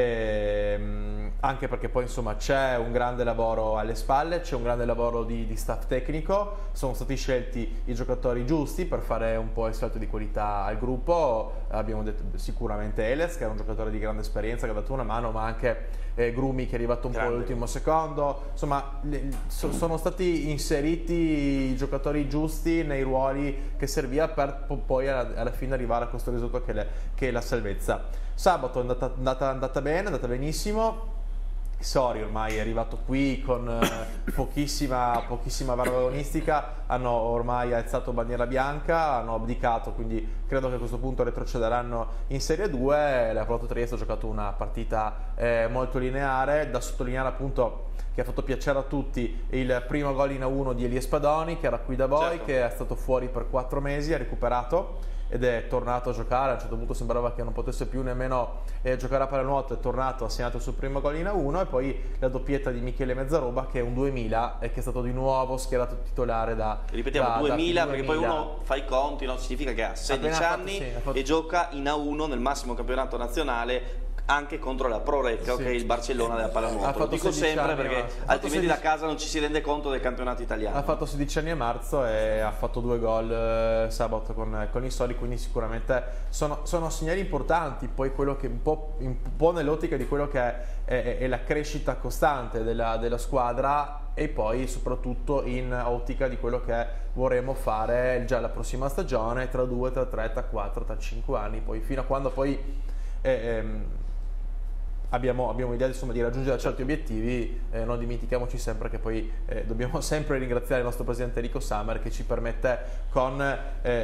Speaker 7: Eh, anche perché poi insomma c'è un grande lavoro alle spalle, c'è un grande lavoro di, di staff tecnico, sono stati scelti i giocatori giusti per fare un po' il salto di qualità al gruppo. Abbiamo detto sicuramente Eles, che è un giocatore di grande esperienza, che ha dato una mano, ma anche eh, Grumi, che è arrivato un grande. po' all'ultimo secondo. Insomma le, so, sono stati inseriti i giocatori giusti nei ruoli che serviva per poi alla, alla fine arrivare a questo risultato che, le, che è la salvezza. Sabato è andata, andata, andata bene, è andata benissimo. Sori ormai è arrivato qui con eh, pochissima, pochissima varva agonistica, hanno ormai alzato bandiera bianca, hanno abdicato, quindi credo che a questo punto retrocederanno in Serie due. La Proto Trieste ha giocato una partita eh, molto lineare, da sottolineare appunto che ha fatto piacere a tutti il primo gol in A uno di Elie Spadoni, che era qui da voi, certo. che è stato fuori per quattro mesi, ha recuperato. ed è tornato a giocare. A un certo punto sembrava che non potesse più nemmeno eh, giocare a pallanuoto, è tornato, ha segnato il suo primo gol in A uno, e poi la doppietta di Michele Mezzaroba, che è un duemila e che è stato di nuovo schierato titolare da
Speaker 1: ripetiamo
Speaker 7: da,
Speaker 1: duemila,
Speaker 7: da
Speaker 1: perché poi uno fa i conti, no? Significa che ha sedici
Speaker 7: Appena
Speaker 1: anni
Speaker 7: fatto, sì, fatto...
Speaker 1: e gioca in A uno nel massimo campionato nazionale, anche contro la Pro Recco, sì, che è il Barcellona della pallanuoto. Lo dico sempre perché
Speaker 7: anni,
Speaker 1: altrimenti
Speaker 7: sedici...
Speaker 1: da casa non ci si rende conto del campionato italiano.
Speaker 7: Ha fatto sedici anni a marzo e ha fatto due gol eh, sabato con, con i Soli, quindi sicuramente sono, sono segnali importanti. Poi quello che un po', un po' nell'ottica di quello che è, è, è la crescita costante della, della squadra, e poi soprattutto in ottica di quello che vorremmo fare già la prossima stagione, tra due, tra tre, tra quattro, tra cinque anni, poi fino a quando poi eh, ehm, abbiamo, abbiamo idea insomma, di raggiungere certi obiettivi. Eh, non dimentichiamoci sempre che poi eh, dobbiamo sempre ringraziare il nostro presidente Enrico Sammer, che ci permette con eh,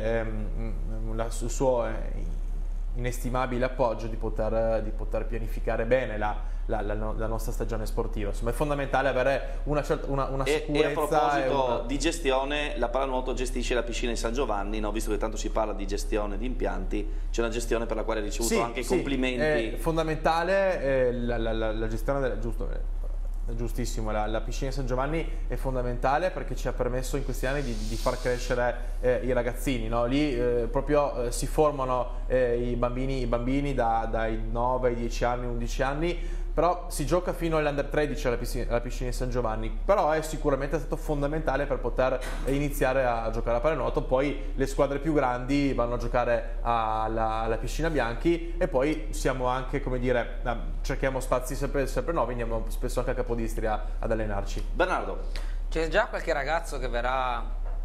Speaker 7: ehm, la, il suo eh, inestimabile appoggio di poter, di poter pianificare bene la La, la, la nostra stagione sportiva. Insomma, è fondamentale avere una, certa, una, una sicurezza.
Speaker 1: E, e a proposito
Speaker 7: una...
Speaker 1: di gestione, la pallanuoto gestisce la piscina di San Giovanni, no? Visto che tanto si parla di gestione di impianti, c'è una gestione per la quale ha ricevuto
Speaker 7: sì,
Speaker 1: anche
Speaker 7: sì,
Speaker 1: complimenti.
Speaker 7: È fondamentale eh, la, la, la, la gestione del, giusto, eh, giustissimo, la, la piscina di San Giovanni è fondamentale perché ci ha permesso in questi anni di, di far crescere eh, i ragazzini, no? Lì eh, proprio eh, si formano eh, i bambini, i bambini da, dai nove ai dieci anni, undici anni, però si gioca fino all'Under tredici alla piscina, alla piscina di San Giovanni, però è sicuramente stato fondamentale per poter iniziare a giocare a pallanuoto. Poi le squadre più grandi vanno a giocare alla, alla piscina Bianchi, e poi siamo anche, come dire, cerchiamo spazi sempre, sempre nuovi, andiamo spesso anche a Capodistria ad allenarci.
Speaker 1: Bernardo,
Speaker 4: c'è già qualche ragazzo che verrà,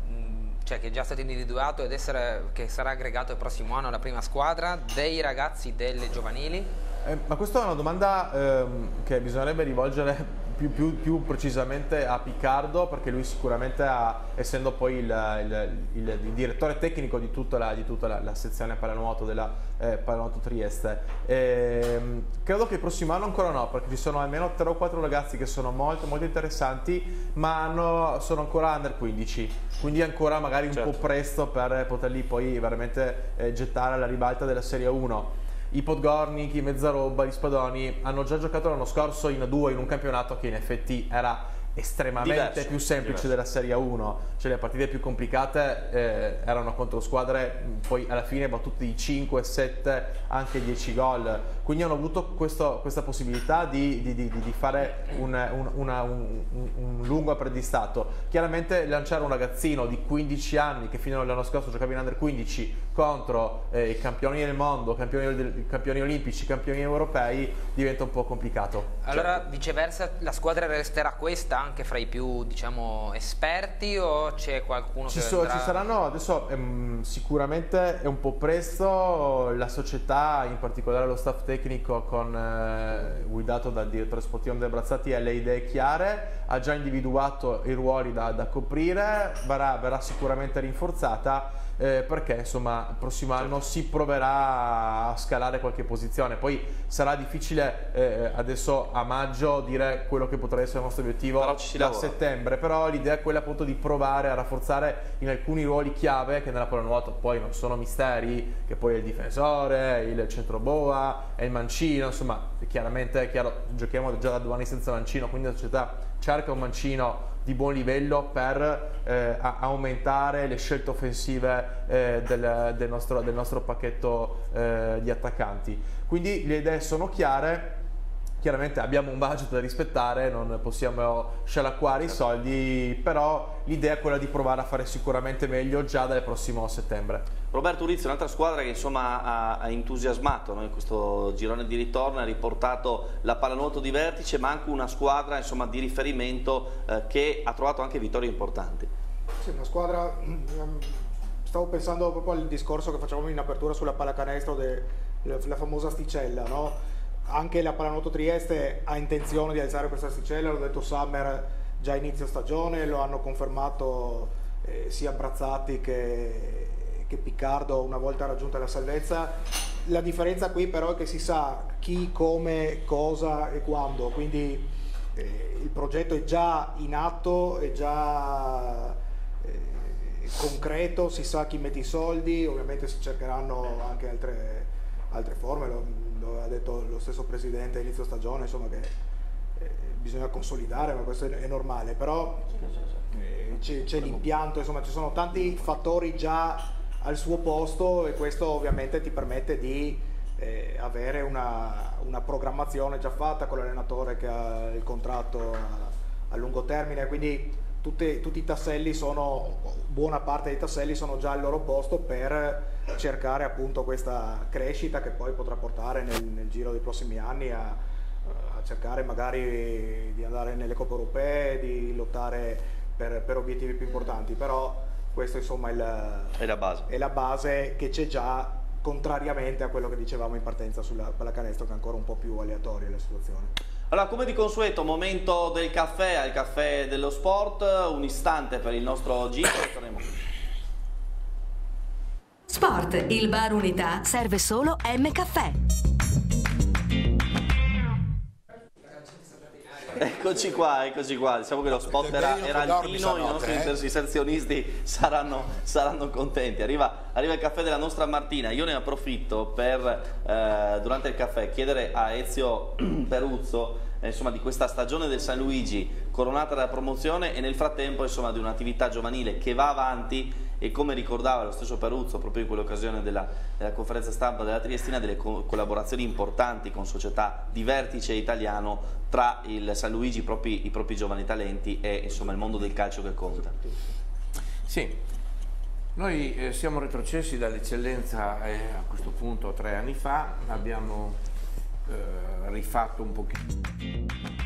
Speaker 4: cioè che è già stato individuato ed essere, che sarà aggregato il prossimo anno alla prima squadra dei ragazzi delle giovanili?
Speaker 7: Eh, ma questa è una domanda ehm, che bisognerebbe rivolgere più, più, più precisamente a Piccardo, perché lui sicuramente ha, essendo poi il, il, il, il direttore tecnico di tutta la, di tutta la, la sezione pallanuoto della eh, Pallanuoto Trieste. E, credo che il prossimo anno ancora no, perché ci sono almeno tre o quattro ragazzi che sono molto molto interessanti, ma hanno, sono ancora under quindici, quindi ancora magari un certo. po' presto per poterli poi veramente eh, gettare alla ribalta della Serie uno. I Podgornik, i Mezzaroba, gli Spadoni hanno già giocato l'anno scorso in A due in un campionato che in effetti era estremamente diverso, più semplice diverso. della Serie A uno, cioè le partite più complicate eh, erano contro squadre poi alla fine battute di cinque, sette, anche dieci gol, quindi hanno avuto questo, questa possibilità di, di, di, di fare un, un, una, un, un lungo apprendistato. Chiaramente lanciare un ragazzino di quindici anni che fino all'anno scorso giocava in under quindici contro eh, i campioni del mondo, campioni, campioni olimpici, campioni europei, diventa un po' complicato.
Speaker 4: Allora viceversa la squadra resterà questa anche fra i più, diciamo, esperti, o c'è qualcuno
Speaker 7: ci
Speaker 4: che
Speaker 7: so,
Speaker 4: vedrà...
Speaker 7: ci saranno adesso ehm, sicuramente è un po' presto, la società, in particolare lo staff tecnico con, eh, guidato dal direttore sportivo Andrea Brazzati, ha le idee chiare, ha già individuato i ruoli da, da coprire, verrà, verrà sicuramente rinforzata. Eh, perché insomma il prossimo anno si proverà a scalare qualche posizione, poi sarà difficile eh, adesso a maggio dire quello che potrebbe essere il nostro obiettivo da settembre, però l'idea è quella appunto di provare a rafforzare in alcuni ruoli chiave che nella pallanuoto poi non sono misteri, che poi è il difensore, il centroboa, è il mancino, insomma chiaramente è chiaro, giochiamo già da due anni senza mancino, quindi la società cerca un mancino di buon livello per eh, aumentare le scelte offensive eh, del, del, nostro, del nostro pacchetto eh, di attaccanti. Quindi le idee sono chiare, chiaramente abbiamo un budget da rispettare, non possiamo scialacquare i soldi, però l'idea è quella di provare a fare sicuramente meglio già dal prossimo settembre.
Speaker 1: Roberto Urizzi, un'altra squadra che insomma ha, ha entusiasmato, no? In questo girone di ritorno, ha riportato la pallanuoto di vertice, ma anche una squadra insomma, di riferimento eh, che ha trovato anche vittorie importanti.
Speaker 3: Sì, una squadra, stavo pensando proprio al discorso che facevamo in apertura sulla pallacanestro, della famosa asticella, no? Anche la Pallanuoto Trieste ha intenzione di alzare questa asticella, l'ho detto Sammer già a inizio stagione, lo hanno confermato eh, sia Brazzati che, che Piccardo una volta raggiunta la salvezza. La differenza qui però è che si sa chi, come, cosa e quando, quindi eh, il progetto è già in atto, è già, eh, concreto, si sa chi mette i soldi, ovviamente si cercheranno anche altre, altre forme, lo, lo ha detto lo stesso Presidente all'inizio stagione, insomma, che eh, bisogna consolidare, ma questo è, è normale, però eh, c'è l'impianto, insomma ci sono tanti fattori già al suo posto e questo ovviamente ti permette di eh, avere una, una programmazione già fatta con l'allenatore che ha il contratto a, a lungo termine, quindi tutti, tutti i tasselli sono, buona parte dei tasselli sono già al loro posto per cercare appunto questa crescita che poi potrà portare nel, nel giro dei prossimi anni a, a cercare magari di andare nelle coppe europee, di lottare per, per obiettivi più importanti, però questo insomma è, il,
Speaker 1: è, la base.
Speaker 3: è la base che c'è già, contrariamente a quello che dicevamo in partenza sulla pallacanestro, che è ancora un po' più aleatoria la situazione.
Speaker 1: Allora, come di consueto, momento del caffè al Caffè dello Sport, un istante per il nostro giro e torniamo.
Speaker 11: Sport, il bar Unità serve solo M Caffè.
Speaker 1: Eccoci qua, eccoci qua, diciamo che lo spot era, era altino, i nostri
Speaker 10: eh?
Speaker 1: intersezionisti saranno, saranno contenti. Arriva, arriva il caffè della nostra Martina, io ne approfitto per, eh, durante il caffè, chiedere a Ezio Peruzzo eh, insomma, di questa stagione del San Luigi coronata dalla promozione e nel frattempo insomma, di un'attività giovanile che va avanti e come ricordava lo stesso Peruzzo proprio in quell'occasione della, della conferenza stampa della Triestina, delle co collaborazioni importanti con società di vertice italiano tra il San Luigi, i propri, i propri giovani talenti e insomma il mondo del calcio che conta.
Speaker 9: Sì, noi eh, siamo retrocessi dall'eccellenza eh, a questo punto tre anni fa, abbiamo eh, rifatto un pochino.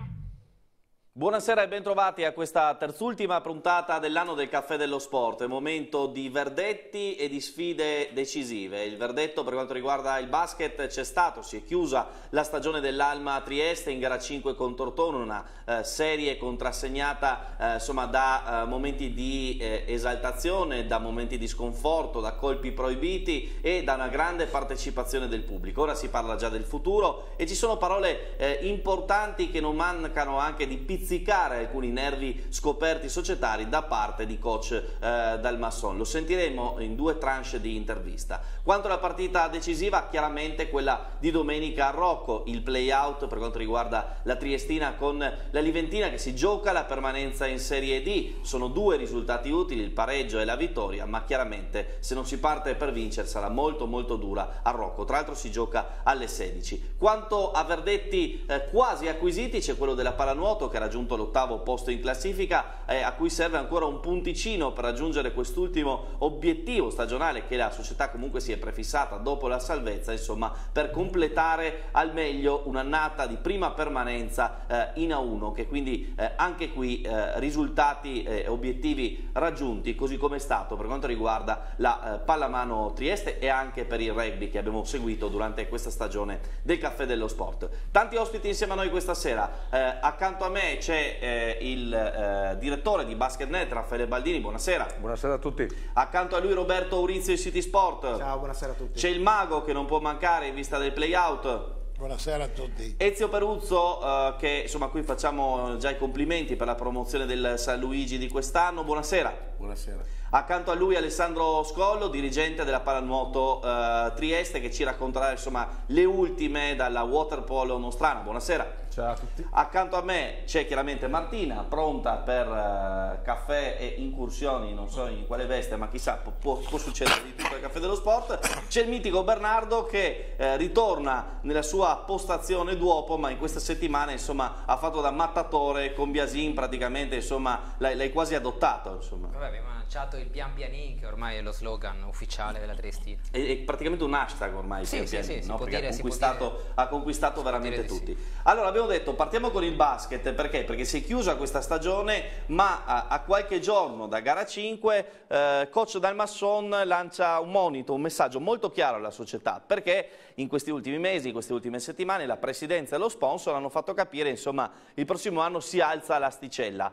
Speaker 1: Buonasera e bentrovati a questa terzultima puntata dell'anno del Caffè dello Sport, è momento di verdetti e di sfide decisive. Il verdetto per quanto riguarda il basket c'è stato, si è chiusa la stagione dell'Alma Trieste in gara cinque con Tortona, una eh, serie contrassegnata eh, insomma, da eh, momenti di eh, esaltazione, da momenti di sconforto, da colpi proibiti e da una grande partecipazione del pubblico. Ora si parla già del futuro e ci sono parole eh, importanti che non mancano anche di pizzicare alcuni nervi scoperti societari da parte di coach eh, Dalmasson. Lo sentiremo in due tranche di intervista. Quanto alla partita decisiva, chiaramente quella di domenica a Rocco, il play out per quanto riguarda la Triestina con la Liventina che si gioca la permanenza in Serie D. Sono due risultati utili, il pareggio e la vittoria, ma chiaramente se non si parte per vincere sarà molto molto dura a Rocco. Tra l'altro si gioca alle sedici. Quanto a verdetti eh, quasi acquisiti, c'è quello della pallanuoto che ha raggiunto l'ottavo posto in classifica, eh, a cui serve ancora un punticino per raggiungere quest'ultimo obiettivo stagionale che la società comunque si è prefissata dopo la salvezza, insomma, per completare al meglio un'annata di prima permanenza eh, in A uno, che quindi eh, anche qui eh, risultati e eh, obiettivi raggiunti, così come è stato per quanto riguarda la eh, pallamano Trieste e anche per il rugby che abbiamo seguito durante questa stagione del Caffè dello Sport. Tanti ospiti insieme a noi questa sera, eh, accanto a me c'è eh, il eh, direttore di BasketNet Raffaele Baldini, buonasera.
Speaker 6: Buonasera a tutti.
Speaker 1: Accanto a lui Roberto Urizio di City Sport.
Speaker 3: Ciao, buonasera a tutti.
Speaker 1: C'è il mago che non può mancare in vista del playout.
Speaker 10: Buonasera a tutti.
Speaker 1: Ezio Peruzzo, eh, che insomma qui facciamo già i complimenti per la promozione del San Luigi di quest'anno, buonasera.
Speaker 9: Buonasera.
Speaker 1: Accanto a lui Alessandro Scollo, dirigente della pallanuoto eh, Trieste, che ci racconterà insomma le ultime dalla waterpolo nostrana. Buonasera.
Speaker 7: Ciao a tutti.
Speaker 1: Accanto a me c'è chiaramente Martina, pronta per eh, caffè e incursioni, non so in quale veste, ma chissà, può, può succedere di tutto al Caffè dello Sport. C'è il mitico Bernardo che eh, ritorna nella sua postazione d'uopo, ma in questa settimana insomma ha fatto da mattatore con Biasin, praticamente insomma l'hai quasi adottato. Insomma.
Speaker 4: Vabbè, abbiamo lanciato il pian pianin, che ormai è lo slogan ufficiale della Triestina.
Speaker 1: È, è praticamente un hashtag ormai,
Speaker 4: sì,
Speaker 1: pian
Speaker 4: sì,
Speaker 1: pianino,
Speaker 4: sì,
Speaker 1: no? Perché
Speaker 4: dire,
Speaker 1: ha conquistato,
Speaker 4: dire,
Speaker 1: ha conquistato veramente tutti.
Speaker 4: sì.
Speaker 1: Allora abbiamo detto, partiamo con il basket, perché? Perché si è chiusa questa stagione, ma a, a qualche giorno da gara cinque eh, coach Dalmasson lancia un monito, un messaggio molto chiaro alla società, perché in questi ultimi mesi, in queste ultime settimane la presidenza e lo sponsor hanno fatto capire, insomma, il prossimo anno si alza l'asticella.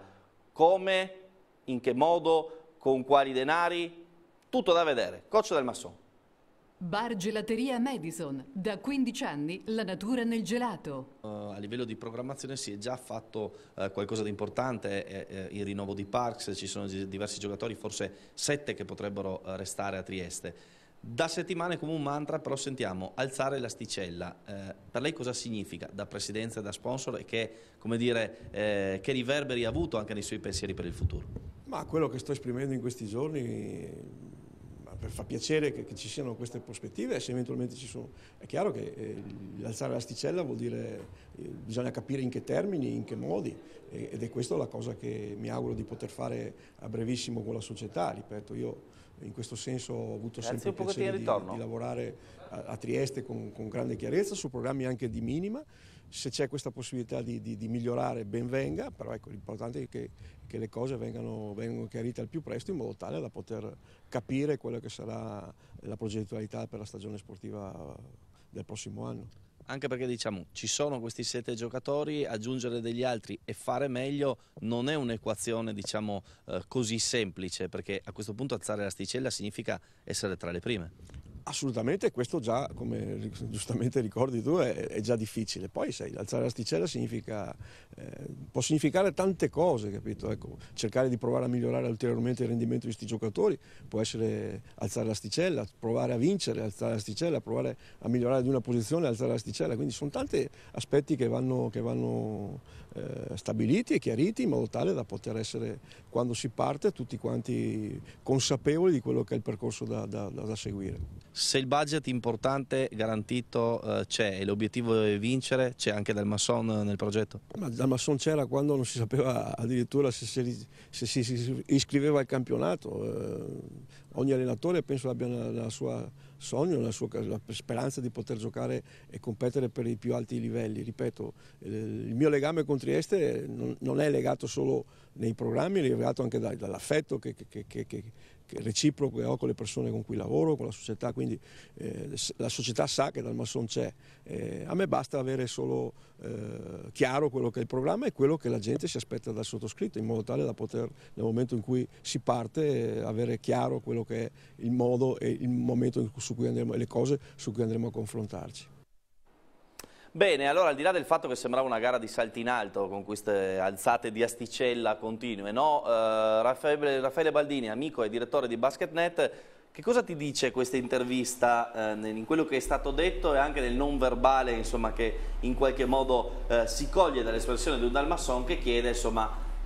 Speaker 1: Come? In che modo? Con quali denari? Tutto da vedere. Coach Dalmasson.
Speaker 11: Bar Gelateria Madison, da quindici anni la natura nel gelato.
Speaker 5: Uh, a livello di programmazione si è già fatto uh, qualcosa di importante, eh, eh, il rinnovo di Parks, ci sono diversi giocatori, forse sette che potrebbero uh, restare a Trieste. Da settimane come un mantra però sentiamo alzare l'asticella. Eh, per lei cosa significa da presidenza e da sponsor e che, come dire, eh, che riverberi ha avuto anche nei suoi pensieri per il futuro?
Speaker 2: Ma quello che sto esprimendo in questi giorni, per fa piacere che, che ci siano queste prospettive, se eventualmente ci sono. È chiaro che eh, alzare l'asticella vuol dire eh, bisogna capire in che termini, in che modi, eh, ed è questa la cosa che mi auguro di poter fare a brevissimo con la società. Ripeto, io in questo senso ho avuto
Speaker 1: Grazie,
Speaker 2: sempre il piacere di, di lavorare a, a Trieste con, con grande chiarezza, su programmi anche di minima. Se c'è questa possibilità di, di, di migliorare, ben venga, però ecco, l'importante è che, che le cose vengano, vengano chiarite al più presto in modo tale da poter capire quella che sarà la progettualità per la stagione sportiva del prossimo anno.
Speaker 5: Anche perché diciamo ci sono questi sette giocatori, aggiungere degli altri e fare meglio non è un'equazione diciamo eh, così semplice, perché a questo punto alzare l'asticella significa essere tra le prime.
Speaker 2: Assolutamente, questo già, come giustamente ricordi tu, è, è già difficile. Poi sai, alzare l'asticella significa, eh, può significare tante cose, capito? Ecco, cercare di provare a migliorare ulteriormente il rendimento di questi giocatori può essere alzare l'asticella, provare a vincere, alzare l'asticella, provare a migliorare di una posizione, alzare l'asticella. Quindi sono tanti aspetti che vanno, che vanno eh, stabiliti e chiariti in modo tale da poter essere, quando si parte, tutti quanti consapevoli di quello che è il percorso da, da, da seguire.
Speaker 5: Se il budget importante garantito eh, c'è e l'obiettivo è vincere, c'è anche Dalmasson nel progetto?
Speaker 2: Ma Dalmasson c'era quando non si sapeva addirittura se si, se si, si iscriveva al campionato. Eh, ogni allenatore penso abbia la sua sogno, la sua la speranza di poter giocare e competere per i più alti livelli. Ripeto, eh, il mio legame con Trieste non, non è legato solo nei programmi, è legato anche da, dall'affetto che, che, che, che reciproco che ho con le persone con cui lavoro, con la società, quindi eh, la società sa che Dalmasson c'è. Eh, a me basta avere solo eh, chiaro quello che è il programma e quello che la gente si aspetta dal sottoscritto, in modo tale da poter, nel momento in cui si parte, eh, avere chiaro quello che è il modo e il momento su cui andremo, e le cose su cui andremo a confrontarci.
Speaker 1: Bene, allora al di là del fatto che sembrava una gara di salti in alto con queste alzate di asticella continue, no? Eh, Raffaele, Raffaele Baldini, amico e direttore di BasketNet, che cosa ti dice questa intervista eh, in quello che è stato detto e anche nel non verbale, insomma, che in qualche modo eh, si coglie dall'espressione di un Dalmasson che chiede, insomma,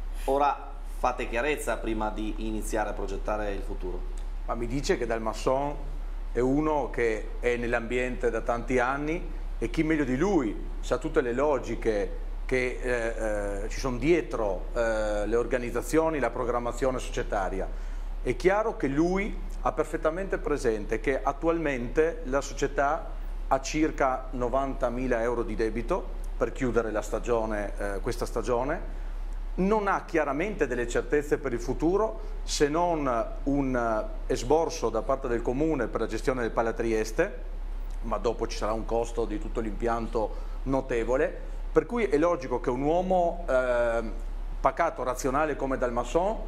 Speaker 1: ora fate chiarezza prima di iniziare a progettare il futuro?
Speaker 6: Ma mi dice che Dalmasson è uno che è nell'ambiente da tanti anni e chi meglio di lui sa tutte le logiche che eh, eh, ci sono dietro eh, le organizzazioni, la programmazione societaria. È chiaro che lui ha perfettamente presente che attualmente la società ha circa novantamila euro di debito per chiudere la stagione, eh, questa stagione, non ha chiaramente delle certezze per il futuro se non un esborso da parte del comune per la gestione del Palatrieste, ma dopo ci sarà un costo di tutto l'impianto notevole, per cui è logico che un uomo eh, pacato, razionale come Dalmasson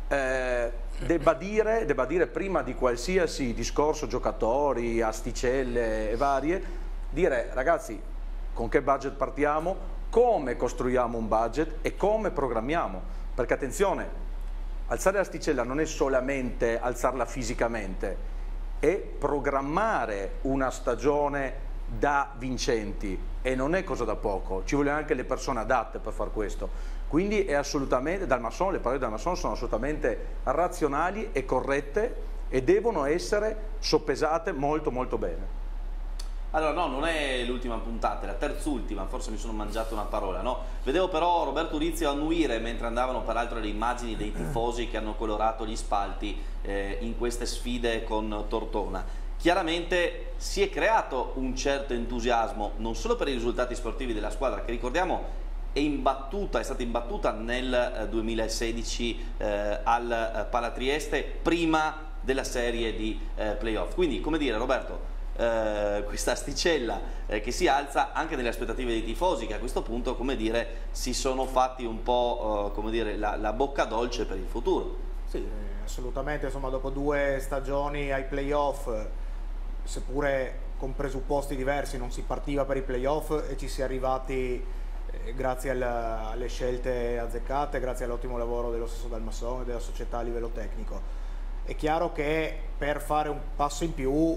Speaker 6: eh, debba, dire, debba dire prima di qualsiasi discorso giocatori, asticelle e varie, dire ragazzi con che budget partiamo, come costruiamo un budget e come programmiamo, perché attenzione, alzare l'asticella non è solamente alzarla fisicamente, e programmare una stagione da vincenti, e non è cosa da poco, ci vogliono anche le persone adatte per far questo. Quindi è assolutamente, Dalmasson, le parole di Dalmasson sono assolutamente razionali e corrette e devono essere soppesate molto molto bene.
Speaker 1: Allora no, non è l'ultima puntata, è la terzultima, forse mi sono mangiato una parola, no? Vedevo però Roberto Urizio annuire mentre andavano peraltro le immagini dei tifosi che hanno colorato gli spalti eh, in queste sfide con Tortona. Chiaramente si è creato un certo entusiasmo, non solo per i risultati sportivi della squadra, che ricordiamo è imbattuta, è stata imbattuta nel duemilasedici eh, al Palatrieste prima della serie di eh, playoff. Quindi, come dire, Roberto, Uh, questa asticella eh, che si alza anche nelle aspettative dei tifosi, che a questo punto, come dire, si sono fatti un po' uh, come dire, la, la bocca dolce per il futuro.
Speaker 3: Sì, assolutamente, insomma, dopo due stagioni ai playoff seppure con presupposti diversi, non si partiva per i playoff e ci si è arrivati eh, grazie al, alle scelte azzeccate, grazie all'ottimo lavoro dello stesso Dalmasson e della società a livello tecnico. È chiaro che per fare un passo in più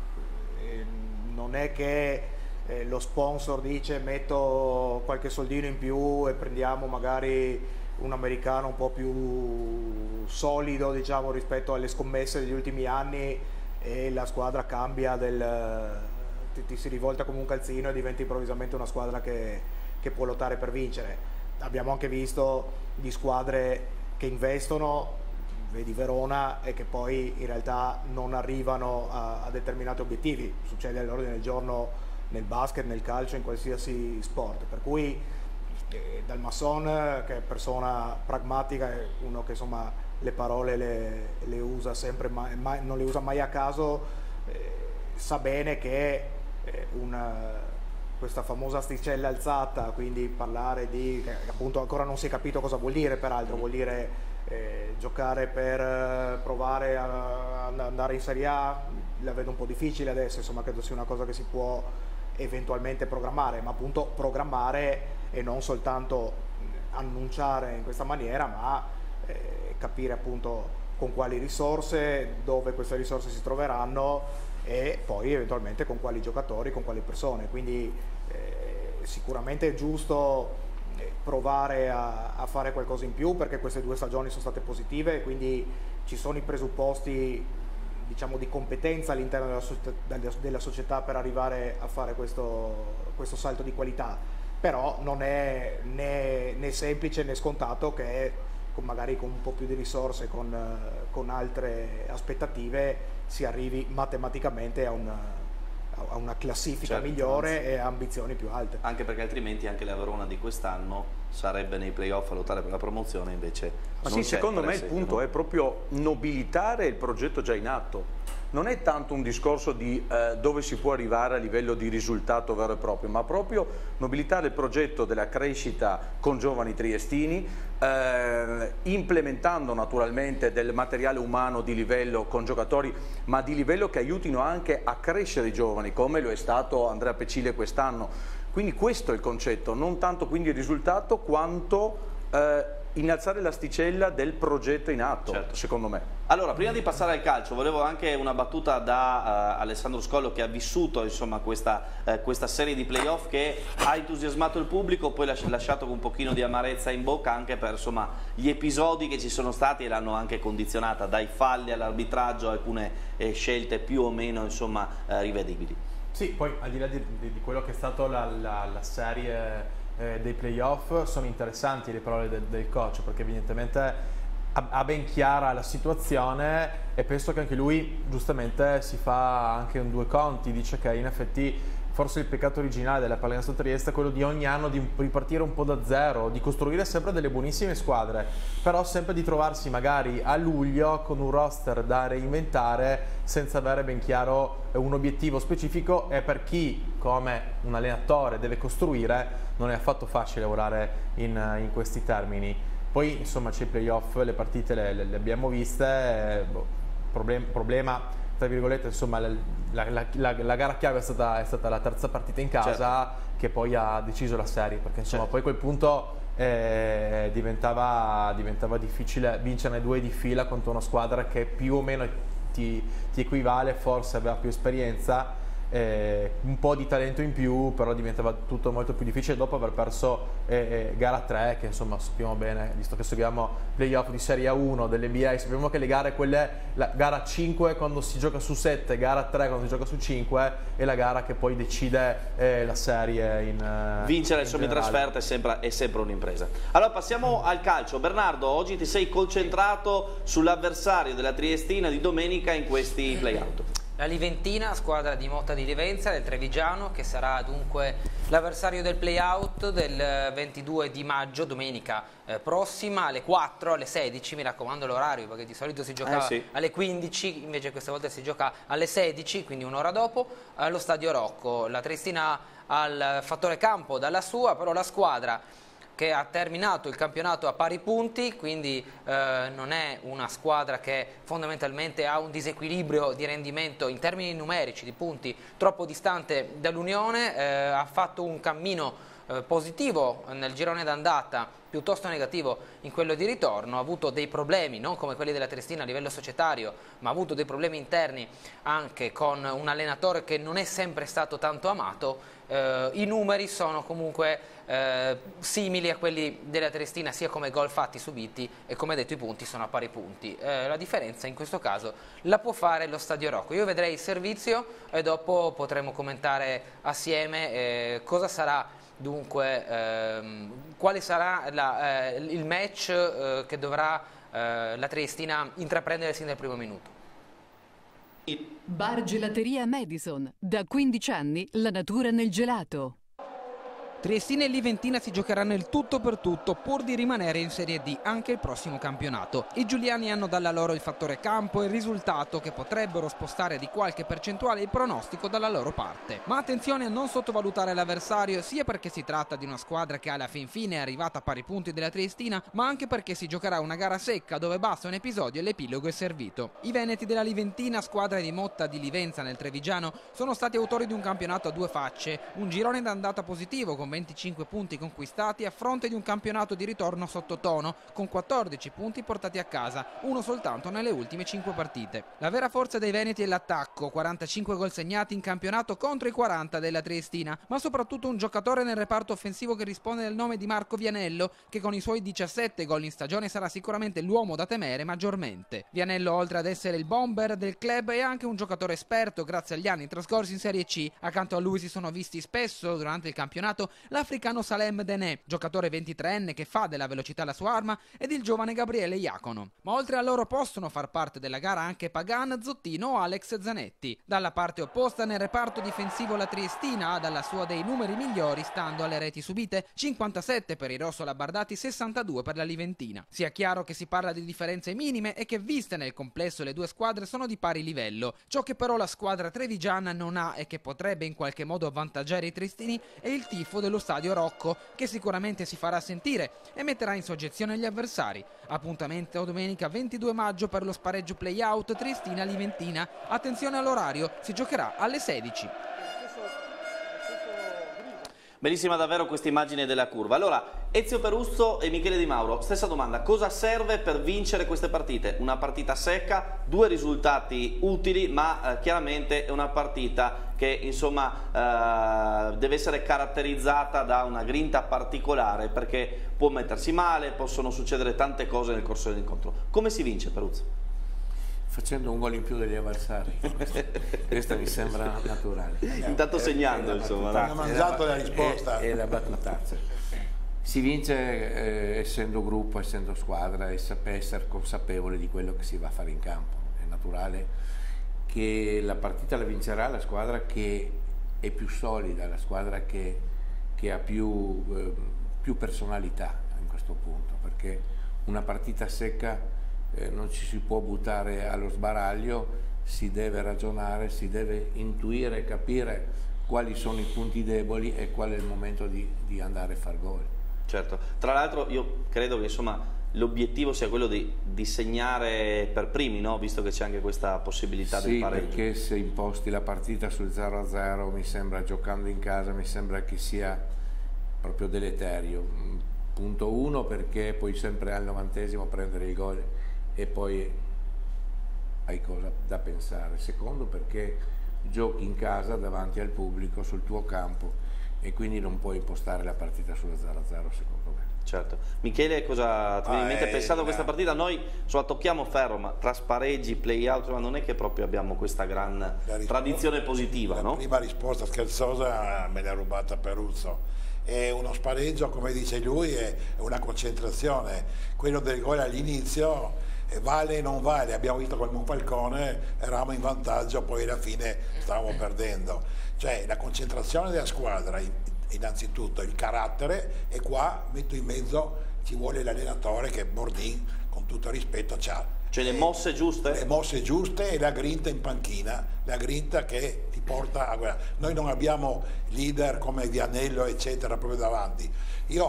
Speaker 3: eh, non è che eh, lo sponsor dice metto qualche soldino in più e prendiamo magari un americano un po' più solido, diciamo, rispetto alle scommesse degli ultimi anni, e la squadra cambia, del, ti, ti si rivolta come un calzino e diventa improvvisamente una squadra che, che può lottare per vincere. Abbiamo anche visto di squadre che investono, vedi Verona, e che poi in realtà non arrivano a, a determinati obiettivi. Succede all'ordine del giorno nel basket, nel calcio, in qualsiasi sport, per cui eh, Dalmasson, che è persona pragmatica, è uno che insomma le parole le, le usa sempre, ma, ma, non le usa mai a caso, eh, sa bene che eh, una, questa famosa asticella alzata, quindi parlare di, che appunto ancora non si è capito cosa vuol dire, peraltro vuol dire eh, giocare per eh, provare a, a andare in Serie A, la vedo un po' difficile adesso, insomma credo sia una cosa che si può eventualmente programmare, ma appunto programmare e non soltanto annunciare in questa maniera, ma eh, capire appunto con quali risorse, dove queste risorse si troveranno e poi eventualmente con quali giocatori, con quali persone. Quindi eh, sicuramente è giusto provare a, a fare qualcosa in più, perché queste due stagioni sono state positive e quindi ci sono i presupposti, diciamo, di competenza all'interno della, della, della società per arrivare a fare questo, questo salto di qualità, però non è né, né semplice né scontato che con, magari con un po' più di risorse, con, con altre aspettative, si arrivi matematicamente a una, a una classifica certo, migliore anzi, e a ambizioni più alte.
Speaker 1: Anche perché altrimenti anche la Verona di quest'anno sarebbe nei playoff a lottare per la promozione, invece
Speaker 6: ma
Speaker 1: non
Speaker 6: sì, secondo me il punto
Speaker 1: no?
Speaker 6: è proprio nobilitare il progetto già in atto. Non è tanto un discorso di eh, dove si può arrivare a livello di risultato vero e proprio, ma proprio nobilitare il progetto della crescita con giovani triestini, eh, implementando naturalmente del materiale umano di livello con giocatori, ma di livello che aiutino anche a crescere i giovani, come lo è stato Andrea Pecile quest'anno. Quindi questo è il concetto, non tanto quindi il risultato quanto eh, innalzare l'asticella del progetto in atto, certo, secondo me.
Speaker 1: Allora, prima di passare al calcio, volevo anche una battuta da uh, Alessandro Scollo, che ha vissuto insomma questa, uh, questa serie di playoff che ha entusiasmato il pubblico, poi l'ha lasciato con un pochino di amarezza in bocca anche per insomma gli episodi che ci sono stati e l'hanno anche condizionata, dai falli all'arbitraggio, alcune eh, scelte più o meno insomma uh, rivedibili.
Speaker 7: Sì, poi al di là di, di, di quello che è stato la, la, la serie eh, dei playoff, sono interessanti le parole del, del coach, perché evidentemente ha, ha ben chiara la situazione e penso che anche lui giustamente si fa anche un due conti, dice che in effetti forse il peccato originale della Pallacanestro Trieste è quello di ogni anno di ripartire un po' da zero, di costruire sempre delle buonissime squadre, però sempre di trovarsi magari a luglio con un roster da reinventare senza avere ben chiaro un obiettivo specifico, e per chi come un allenatore deve costruire non è affatto facile lavorare in, in questi termini. Poi insomma c'è i playoff, le partite le, le abbiamo viste, eh, boh, problem, problema tra virgolette, insomma la, la, la, la gara chiave è stata, è stata la terza partita in casa, certo, che poi ha deciso la serie, perché insomma certo, poi a quel punto eh, diventava, diventava difficile vincerne due di fila contro una squadra che più o meno ti, ti equivale, forse aveva più esperienza, eh, un po' di talento in più, però diventava tutto molto più difficile dopo aver perso eh, eh, gara tre, che insomma sappiamo bene, visto che seguiamo playoff di Serie A uno dell'N B A, sappiamo che le gare, quelle, la gara cinque quando si gioca su sette, gara tre quando si gioca su cinque, è la gara che poi decide eh, la serie in eh,
Speaker 1: vincere
Speaker 7: in
Speaker 1: insomma in trasferta è sempre, è sempre un'impresa. Allora passiamo mm. al calcio. Bernardo, oggi ti sei concentrato sull'avversario della Triestina di domenica in questi play-out.
Speaker 4: La Liventina, squadra di Motta di Livenza, del Trevigiano, che sarà dunque l'avversario del play-out del ventidue di maggio, domenica eh, prossima, alle quattro, alle sedici, mi raccomando l'orario, perché di solito si gioca eh sì. alle quindici, invece questa volta si gioca alle sedici, quindi un'ora dopo, allo Stadio Rocco. La Triestina ha il fattore campo dalla sua, però la squadra che ha terminato il campionato a pari punti, quindi eh, non è una squadra che fondamentalmente ha un disequilibrio di rendimento in termini numerici, di punti, troppo distante dall'Unione, eh, ha fatto un cammino eh, positivo nel girone d'andata, piuttosto negativo in quello di ritorno, ha avuto dei problemi, non come quelli della Triestina a livello societario, ma ha avuto dei problemi interni anche con un allenatore che non è sempre stato tanto amato. Eh, I numeri sono comunque eh, simili a quelli della Triestina, sia come gol fatti subiti e come detto i punti sono a pari punti. Eh, la differenza in questo caso la può fare lo Stadio Rocco. Io vedrei il servizio e dopo potremo commentare assieme eh, cosa sarà dunque ehm, quale sarà la, eh, il match eh, che dovrà eh, la Triestina intraprendere sin dal primo minuto.
Speaker 11: Bar Gelateria Madison, da quindici anni la natura nel gelato.
Speaker 8: Triestina e Liventina si giocheranno il tutto per tutto pur di rimanere in Serie D anche il prossimo campionato. I giuliani hanno dalla loro il fattore campo e il risultato che potrebbero spostare di qualche percentuale il pronostico dalla loro parte. Ma attenzione a non sottovalutare l'avversario, sia perché si tratta di una squadra che alla fin fine è arrivata a pari punti della Triestina, ma anche perché si giocherà una gara secca dove basta un episodio e l'epilogo è servito. I veneti della Liventina, squadra di Motta di Livenza nel Trevigiano, sono stati autori di un campionato a due facce, un girone d'andata positivo con venticinque punti conquistati a fronte di un campionato di ritorno sottotono con quattordici punti portati a casa, uno soltanto nelle ultime cinque partite. La vera forza dei veneti è l'attacco, quarantacinque gol segnati in campionato contro i quaranta della Triestina, ma soprattutto un giocatore nel reparto offensivo che risponde al nome di Marco Vianello, che con i suoi diciassette gol in stagione sarà sicuramente l'uomo da temere maggiormente. Vianello, oltre ad essere il bomber del club, è anche un giocatore esperto grazie agli anni trascorsi in Serie C. Accanto a lui si sono visti spesso durante il campionato l'africano Salem Denè, giocatore ventitreenne che fa della velocità la sua arma, ed il giovane Gabriele Iacono. Ma oltre a loro possono far parte della gara anche Pagan, Zottino o Alex Zanetti. Dalla parte opposta nel reparto difensivo la Triestina ha dalla sua dei numeri migliori stando alle reti subite, cinquantasette per i rossolabardati, sessantadue per la Liventina. Sia chiaro che si parla di differenze minime e che viste nel complesso le due squadre sono di pari livello. Ciò che però la squadra trevigiana non ha e che potrebbe in qualche modo avvantaggiare i triestini è il tifo dello Stadio Rocco, che sicuramente si farà sentire e metterà in soggezione gli avversari. Appuntamento domenica ventidue maggio per lo spareggio play-out Triestina-Liventina. Attenzione all'orario, si giocherà alle sedici.
Speaker 1: Bellissima davvero questa immagine della curva. Allora, Ezio Peruzzo e Michele Di Mauro, stessa domanda: cosa serve per vincere queste partite? Una partita secca, due risultati utili, ma eh, chiaramente è una partita che insomma eh, deve essere caratterizzata da una grinta particolare, perché può mettersi male, possono succedere tante cose nel corso dell'incontro. Come si vince, Peruzzo?
Speaker 9: Facendo un gol in più degli avversari. Questo mi sembra naturale.
Speaker 1: Intanto segnando, insomma.
Speaker 10: Hanno mangiato la risposta.
Speaker 9: È, è la battutazza. Si vince eh, essendo gruppo, essendo squadra e essere consapevoli di quello che si va a fare in campo. È naturale che la partita la vincerà la squadra che è più solida, la squadra che, che ha più, eh, più personalità in questo punto, perché una partita secca Eh, non ci si può buttare allo sbaraglio, si deve ragionare, si deve intuire, capire quali sono i punti deboli e qual è il momento di, di andare a far gol.
Speaker 1: Certo, tra l'altro io credo che insomma l'obiettivo sia quello di, di segnare per primi, no? Visto che c'è anche questa possibilità
Speaker 9: sì,
Speaker 1: del pareggio.
Speaker 9: Sì, perché se imposti la partita sul zero a zero mi sembra, giocando in casa, mi sembra che sia proprio deleterio. Punto uno, perché puoi sempre al novantesimo prendere il gol e poi hai cosa da pensare. Secondo, perché giochi in casa davanti al pubblico sul tuo campo e quindi non puoi impostare la partita sullo zero a zero, secondo me.
Speaker 1: Certo. Michele, cosa ti viene in mente
Speaker 10: eh,
Speaker 1: pensando a questa
Speaker 10: eh.
Speaker 1: partita? Noi sulla tocchiamo ferro, ma tra spareggi, play out, ma non è che proprio abbiamo questa gran
Speaker 10: risposta,
Speaker 1: tradizione positiva,
Speaker 10: la
Speaker 1: no?
Speaker 10: La prima risposta scherzosa me l'ha rubata Peruzzo. È uno spareggio, come dice lui, è una concentrazione. Quello del gol all'inizio vale e non vale, abbiamo visto col Monfalcone, eravamo in vantaggio, poi alla fine stavamo perdendo. Cioè la concentrazione della squadra, innanzitutto il carattere, e qua metto in mezzo, ci vuole l'allenatore che Bordin, con tutto il rispetto, c'ha.
Speaker 1: Cioè le mosse giuste?
Speaker 10: Le mosse giuste e la grinta in panchina, la grinta che ti porta a guardare. Noi non abbiamo leader come Vianello eccetera proprio davanti. Io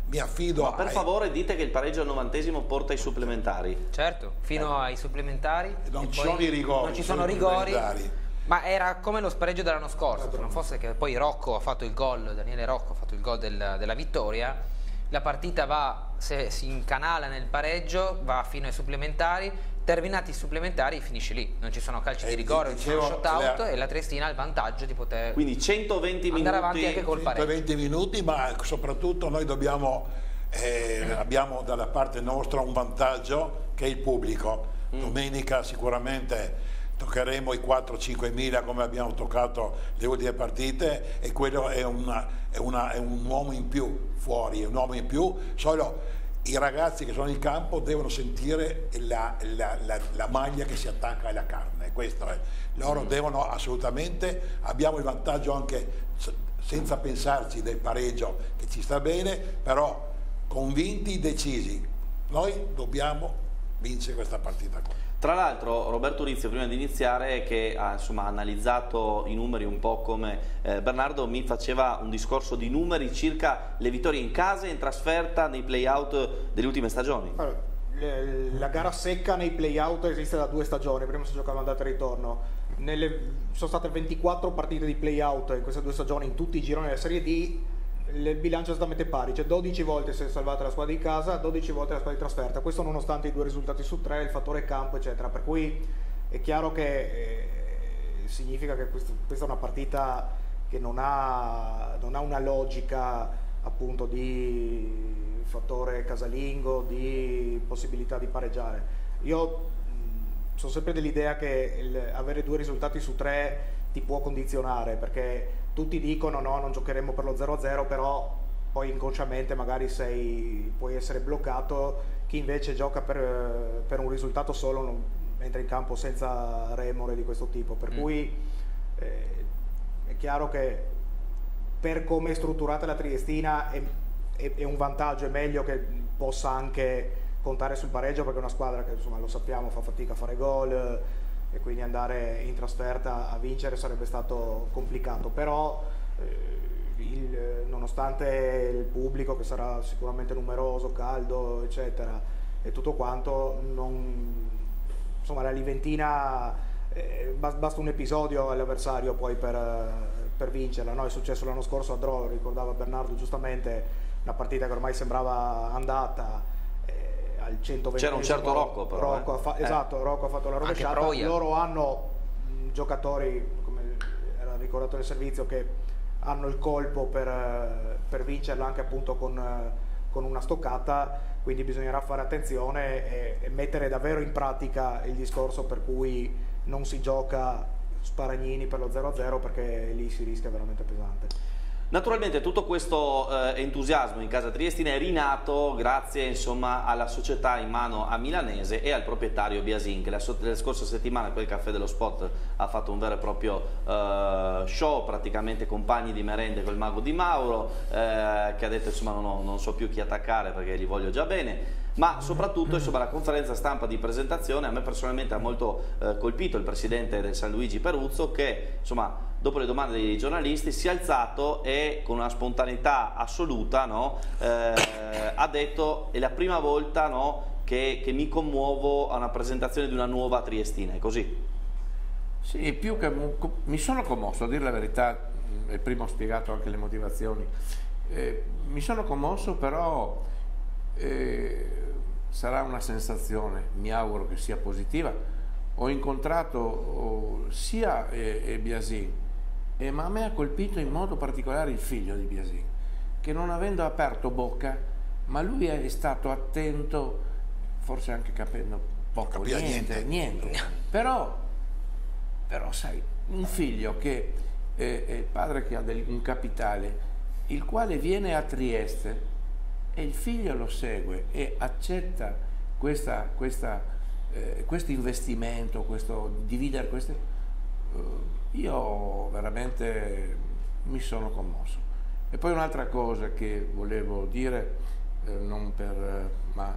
Speaker 10: mi affido
Speaker 1: Ma per
Speaker 10: ai...
Speaker 1: favore dite che il pareggio al novantesimo porta ai supplementari.
Speaker 4: Certo, fino
Speaker 1: eh.
Speaker 4: ai supplementari.
Speaker 10: Non ci sono i rigori.
Speaker 4: Non ci sono rigori. Ma era come lo spareggio dell'anno scorso, se non fosse che poi Rocco ha fatto il gol, Daniele Rocco ha fatto il gol del, della vittoria, la partita va, se si incanala nel pareggio, va fino ai supplementari, terminati i supplementari finisce lì, non ci sono calci
Speaker 10: eh,
Speaker 4: di rigore, non ci sono shot out
Speaker 10: la...
Speaker 4: e la Triestina ha il vantaggio di poter
Speaker 1: Quindi centoventi
Speaker 4: andare
Speaker 1: minuti,
Speaker 4: avanti anche col pareggio.
Speaker 10: centoventi minuti, ma soprattutto noi dobbiamo, eh, abbiamo dalla parte nostra un vantaggio che è il pubblico. Mm. Domenica sicuramente toccheremo i quattro cinque mila come abbiamo toccato le ultime partite e quello è, una, è, una, è un uomo in più fuori, è un uomo in più, solo i ragazzi che sono in campo devono sentire la, la, la, la maglia che si attacca alla carne, questo è. Loro mm. devono assolutamente, abbiamo il vantaggio anche senza pensarci del pareggio che ci sta bene, però convinti, decisi, noi dobbiamo vincere questa partita qua.
Speaker 1: Tra l'altro Roberto Urizio, prima di iniziare, che ha insomma, analizzato i numeri un po' come eh, Bernardo, mi faceva un discorso di numeri circa le vittorie in casa e in trasferta nei play-out delle ultime stagioni.
Speaker 3: Allora, le, la gara secca nei play-out esiste da due stagioni, prima si giocava andata e ritorno. Nelle, sono state ventiquattro partite di play-out in queste due stagioni, in tutti i gironi della Serie D. Il bilancio è esattamente pari, cioè dodici volte si è salvata la squadra di casa, dodici volte la squadra di trasferta, questo nonostante i due risultati su tre, il fattore campo eccetera, per cui è chiaro che eh, significa che questo, questa è una partita che non ha, non ha una logica appunto di fattore casalingo, di possibilità di pareggiare. Io mh, sono sempre dell'idea che il, avere due risultati su tre ti può condizionare, perché tutti dicono no, non giocheremo per lo zero a zero, però poi inconsciamente magari sei, puoi essere bloccato. Chi invece gioca per, per un risultato solo non, entra in campo senza remore di questo tipo, per mm. cui eh, è chiaro che per come è strutturata la Triestina è, è, è un vantaggio, è meglio che possa anche contare sul pareggio, perché è una squadra che insomma lo sappiamo fa fatica a fare gol e quindi andare in trasferta a vincere sarebbe stato complicato, però eh, il, nonostante il pubblico che sarà sicuramente numeroso, caldo eccetera e tutto quanto, non, insomma la Liventina eh, basta un episodio all'avversario poi per, per vincerla, no? È successo l'anno scorso a Dro, ricordava Bernardo giustamente, una partita che ormai sembrava andata.
Speaker 1: C'era un certo Rocco però
Speaker 3: Rocco
Speaker 1: eh.
Speaker 3: ha fa- eh. Esatto, Rocco ha fatto la rovesciata. Loro hanno mh, giocatori, come era ricordato nel servizio, che hanno il colpo per, per vincerla anche appunto con, con una stoccata, quindi bisognerà fare attenzione e, e mettere davvero in pratica il discorso per cui non si gioca sparagnini per lo zero a zero, perché lì si rischia veramente pesante.
Speaker 1: Naturalmente tutto questo eh, entusiasmo in casa triestina è rinato grazie insomma, alla società in mano a Milanese e al proprietario Biasin, che la, la scorsa settimana qui al Caffè dello Sport ha fatto un vero e proprio eh, show, praticamente compagni di merende col mago Di Mauro, eh, che ha detto insomma non, non so più chi attaccare perché li voglio già bene. Ma soprattutto insomma, la conferenza stampa di presentazione a me personalmente ha molto eh, colpito il presidente del San Luigi Peruzzo, che insomma, dopo le domande dei giornalisti si è alzato e con una spontaneità assoluta no, eh, ha detto: è la prima volta no, che, che mi commuovo a una presentazione di una nuova Triestina, è così?
Speaker 9: Sì, più che mi sono commosso, a dire la verità, e prima ho spiegato anche le motivazioni, eh, mi sono commosso, però eh, sarà una sensazione, mi auguro che sia positiva. Ho incontrato oh, sia eh, eh, Biasin, eh, ma a me ha colpito in modo particolare il figlio di Biasin, che non avendo aperto bocca, ma lui è stato attento, forse anche capendo poco, niente, niente, niente. Però, però sai, un figlio che eh, è il padre che ha del, un capitale, il quale viene a Trieste e il figlio lo segue e accetta questa, questa, eh, questo investimento, questo dividere queste, eh, io veramente mi sono commosso. E poi un'altra cosa che volevo dire, eh, non per, eh, ma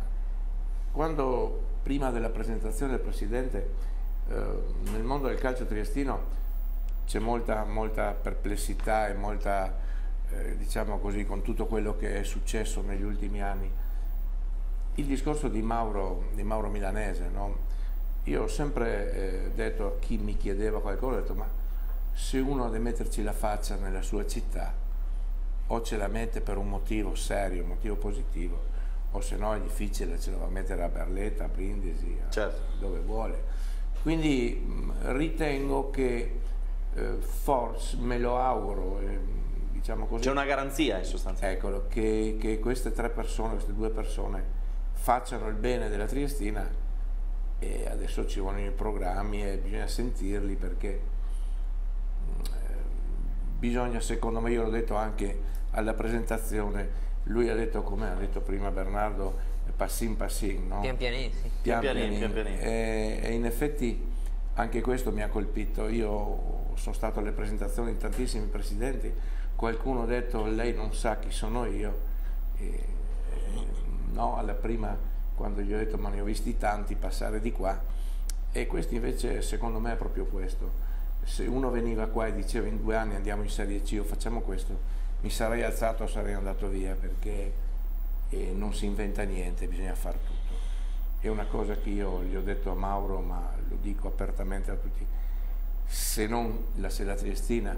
Speaker 9: quando prima della presentazione del presidente eh, nel mondo del calcio triestino c'è molta, molta perplessità e molta eh, diciamo così, con tutto quello che è successo negli ultimi anni, il discorso di Mauro, di Mauro Milanese, no? Io ho sempre eh, detto a chi mi chiedeva qualcosa, ho detto ma se uno deve metterci la faccia nella sua città, o ce la mette per un motivo serio, un motivo positivo, o se no è difficile, ce la va a mettere a Barletta, a Brindisi, a certo. dove vuole. Quindi mh, ritengo che eh, forse, me lo auguro, eh, diciamo così.
Speaker 1: C'è una garanzia in sostanza.
Speaker 9: Eccolo, che, che queste tre persone, queste due persone facciano il bene della Triestina, e adesso ci vogliono i programmi e bisogna sentirli, perché eh, bisogna, secondo me, io l'ho detto anche alla presentazione, lui ha detto, come ha detto prima Bernardo, passin passin, no?
Speaker 4: Pian pianini, sì.
Speaker 9: Pian
Speaker 1: pian
Speaker 9: pianini.
Speaker 1: pian pianini.
Speaker 9: E, e in effetti anche questo mi ha colpito. Io sono stato alle presentazioni di tantissimi presidenti, qualcuno ha detto lei non sa chi sono io, e, e, no, alla prima, quando gli ho detto ma ne ho visti tanti passare di qua, e questo invece secondo me è proprio questo. Se uno veniva qua e diceva in due anni andiamo in Serie C o facciamo questo, mi sarei alzato o sarei andato via, perché eh, non si inventa niente, bisogna fare tutto. È una cosa che io gli ho detto a Mauro, ma lo dico apertamente a tutti: se non la se la Triestina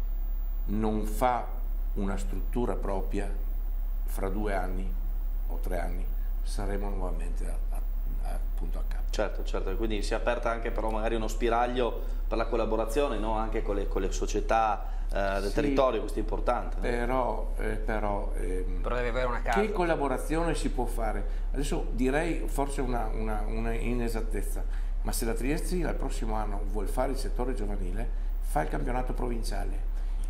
Speaker 9: non fa una struttura propria, fra due anni o tre anni saremo nuovamente a, a, a, appunto a capo.
Speaker 1: Certo, certo, quindi si è aperta anche però magari uno spiraglio per la collaborazione, no? Anche con le, con le società eh, del sì, territorio, questo è importante. No?
Speaker 9: Però, eh, però, ehm,
Speaker 4: però deve avere una casa.
Speaker 9: Che collaborazione si può fare? Adesso direi forse una, una, una inesattezza, ma se la Trieste il prossimo anno vuol fare il settore giovanile, fa il campionato provinciale.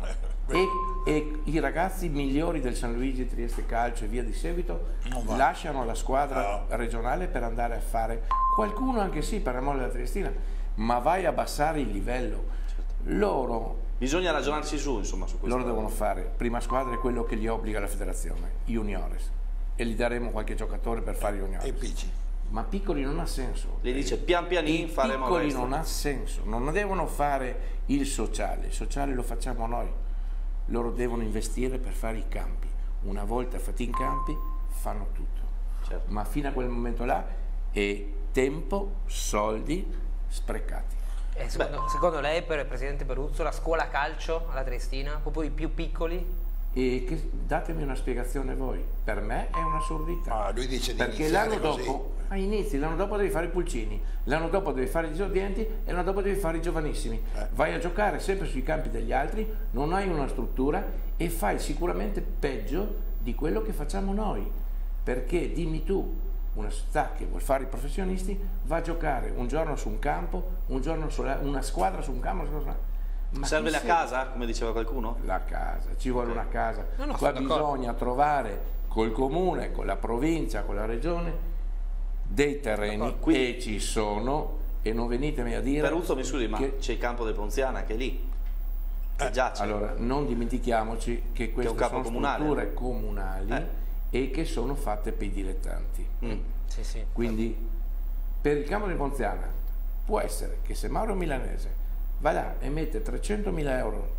Speaker 9: E, e i ragazzi migliori del San Luigi, Trieste Calcio e via di seguito lasciano la squadra no. regionale per andare a fare, qualcuno anche sì per amore della Triestina, ma vai a abbassare il livello. Certo. Loro
Speaker 1: bisogna ragionarsi su, insomma, su questo.
Speaker 9: Loro devono fare, prima squadra è quello che gli obbliga la federazione, juniores, e gli daremo qualche giocatore per fare juniores.
Speaker 10: E piccoli.
Speaker 9: Ma piccoli non ha senso.
Speaker 1: Gli dice pian pianino faremo
Speaker 9: piccoli
Speaker 1: resto.
Speaker 9: Non ha senso, non devono fare il sociale, il sociale lo facciamo noi. Loro devono investire per fare i campi. Una volta fatti in campi fanno tutto. Certo. Ma fino a quel momento là è tempo, soldi sprecati.
Speaker 4: Eh, secondo, secondo lei, per il presidente Peruzzo, la scuola calcio alla Triestina, proprio i più piccoli?
Speaker 9: E che, datemi una spiegazione voi. Per me è un'assurdità.
Speaker 10: Ah, lui dice di
Speaker 9: perché l'anno
Speaker 10: così.
Speaker 9: dopo a inizi, l'anno dopo devi fare i pulcini, l'anno dopo devi fare gli esordienti e l'anno dopo devi fare i giovanissimi. Eh. Vai a giocare sempre sui campi degli altri, non hai una struttura e fai sicuramente peggio di quello che facciamo noi. Perché dimmi tu, una società che vuol fare i professionisti va a giocare un giorno su un campo, un giorno su una squadra su un campo, una squadra.
Speaker 1: Ma serve la serve? casa, come diceva qualcuno?
Speaker 9: La casa, ci vuole okay. una casa.
Speaker 4: No, no,
Speaker 9: Qua bisogna trovare col comune, con la provincia, con la regione dei terreni, quindi, e ci sono, e non venitemi a dire...
Speaker 1: Peruzzo, mi scusi, ma c'è il campo del Ponziana che è lì, che
Speaker 9: eh,
Speaker 1: già c'è.
Speaker 9: Allora, non dimentichiamoci che queste che sono comunale. strutture comunali eh. e che sono fatte per i dilettanti.
Speaker 4: Mm. Sì, sì.
Speaker 9: Quindi, per il campo del Ponziana, può essere che se Mauro Milanese va là e mette trecentomila euro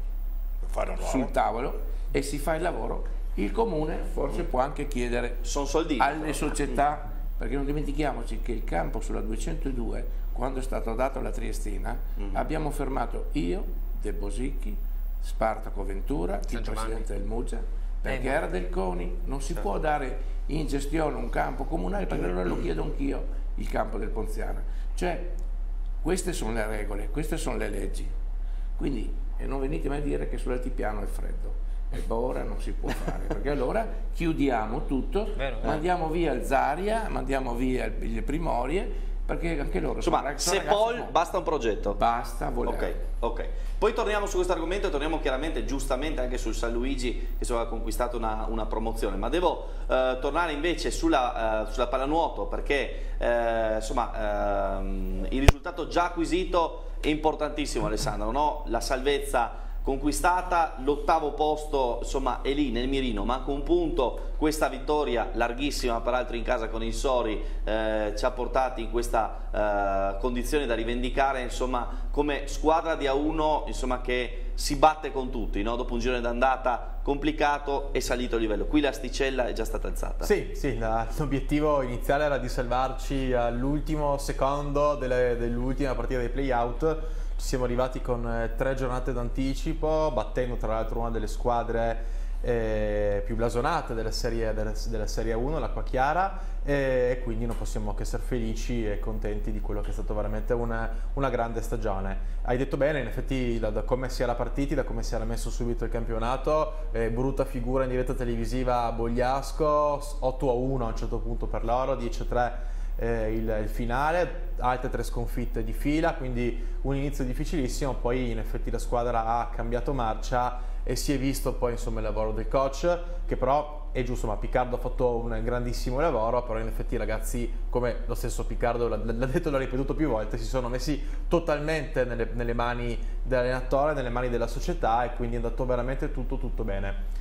Speaker 9: sul tavolo e si fa il lavoro, il comune forse mm. può anche chiedere
Speaker 1: Sono soldini,
Speaker 9: alle
Speaker 1: però.
Speaker 9: società, mm. perché non dimentichiamoci che il campo sulla duecentodue, quando è stato dato alla Triestina, mm. abbiamo fermato io, De Bosicchi, Spartaco Ventura, San il Giovanni. presidente del Muggia, perché eh, era del CONI, non si certo. può dare in gestione un campo comunale, perché allora lo chiedo anch'io, il campo del Ponziana. Cioè, queste sono le regole, queste sono le leggi. Quindi, e non venite mai a dire che sull'altipiano è freddo. E ora non si può fare, perché allora chiudiamo tutto, vero, mandiamo eh. via il Zaria, mandiamo via le Primorie, perché anche loro
Speaker 1: Insomma,
Speaker 9: sono ragazzi.
Speaker 1: Se Paul basta un progetto.
Speaker 9: Basta volere.
Speaker 1: Ok, ok. Poi torniamo su questo argomento e torniamo chiaramente, giustamente, anche sul San Luigi che insomma, ha conquistato una, una promozione. Ma devo eh, tornare invece sulla, eh, sulla pallanuoto, perché eh, insomma ehm, il risultato già acquisito è importantissimo, Alessandro, no? La salvezza conquistata, l'ottavo posto insomma è lì nel mirino, manca un punto. Questa vittoria larghissima peraltro in casa con il Sori eh, ci ha portati in questa eh, condizione da rivendicare insomma come squadra di A uno insomma che si batte con tutti, no? Dopo un girone d'andata complicato è salito il livello, qui l'asticella è già stata alzata.
Speaker 7: Sì, sì, l'obiettivo iniziale era di salvarci all'ultimo secondo dell'ultima partita dei play-out. Ci siamo arrivati con eh, tre giornate d'anticipo, battendo tra l'altro una delle squadre eh, più blasonate della serie, della, della serie uno, l'Acqua Chiara, e quindi non possiamo che essere felici e contenti di quello che è stato veramente una, una grande stagione. Hai detto bene, in effetti da, da come si era partiti, da come si era messo subito il campionato, eh, brutta figura in diretta televisiva a Bogliasco, otto a uno a un certo punto per loro, dieci a tre eh, il, il finale, altre tre sconfitte di fila, quindi un inizio difficilissimo. Poi in effetti la squadra ha cambiato marcia e si è visto poi insomma il lavoro del coach, che però è giusto, ma Piccardo ha fatto un grandissimo lavoro, però in effetti i ragazzi, come lo stesso Piccardo l'ha detto e l'ha ripetuto più volte, si sono messi totalmente nelle, nelle mani dell'allenatore, nelle mani della società, e quindi è andato veramente tutto tutto bene.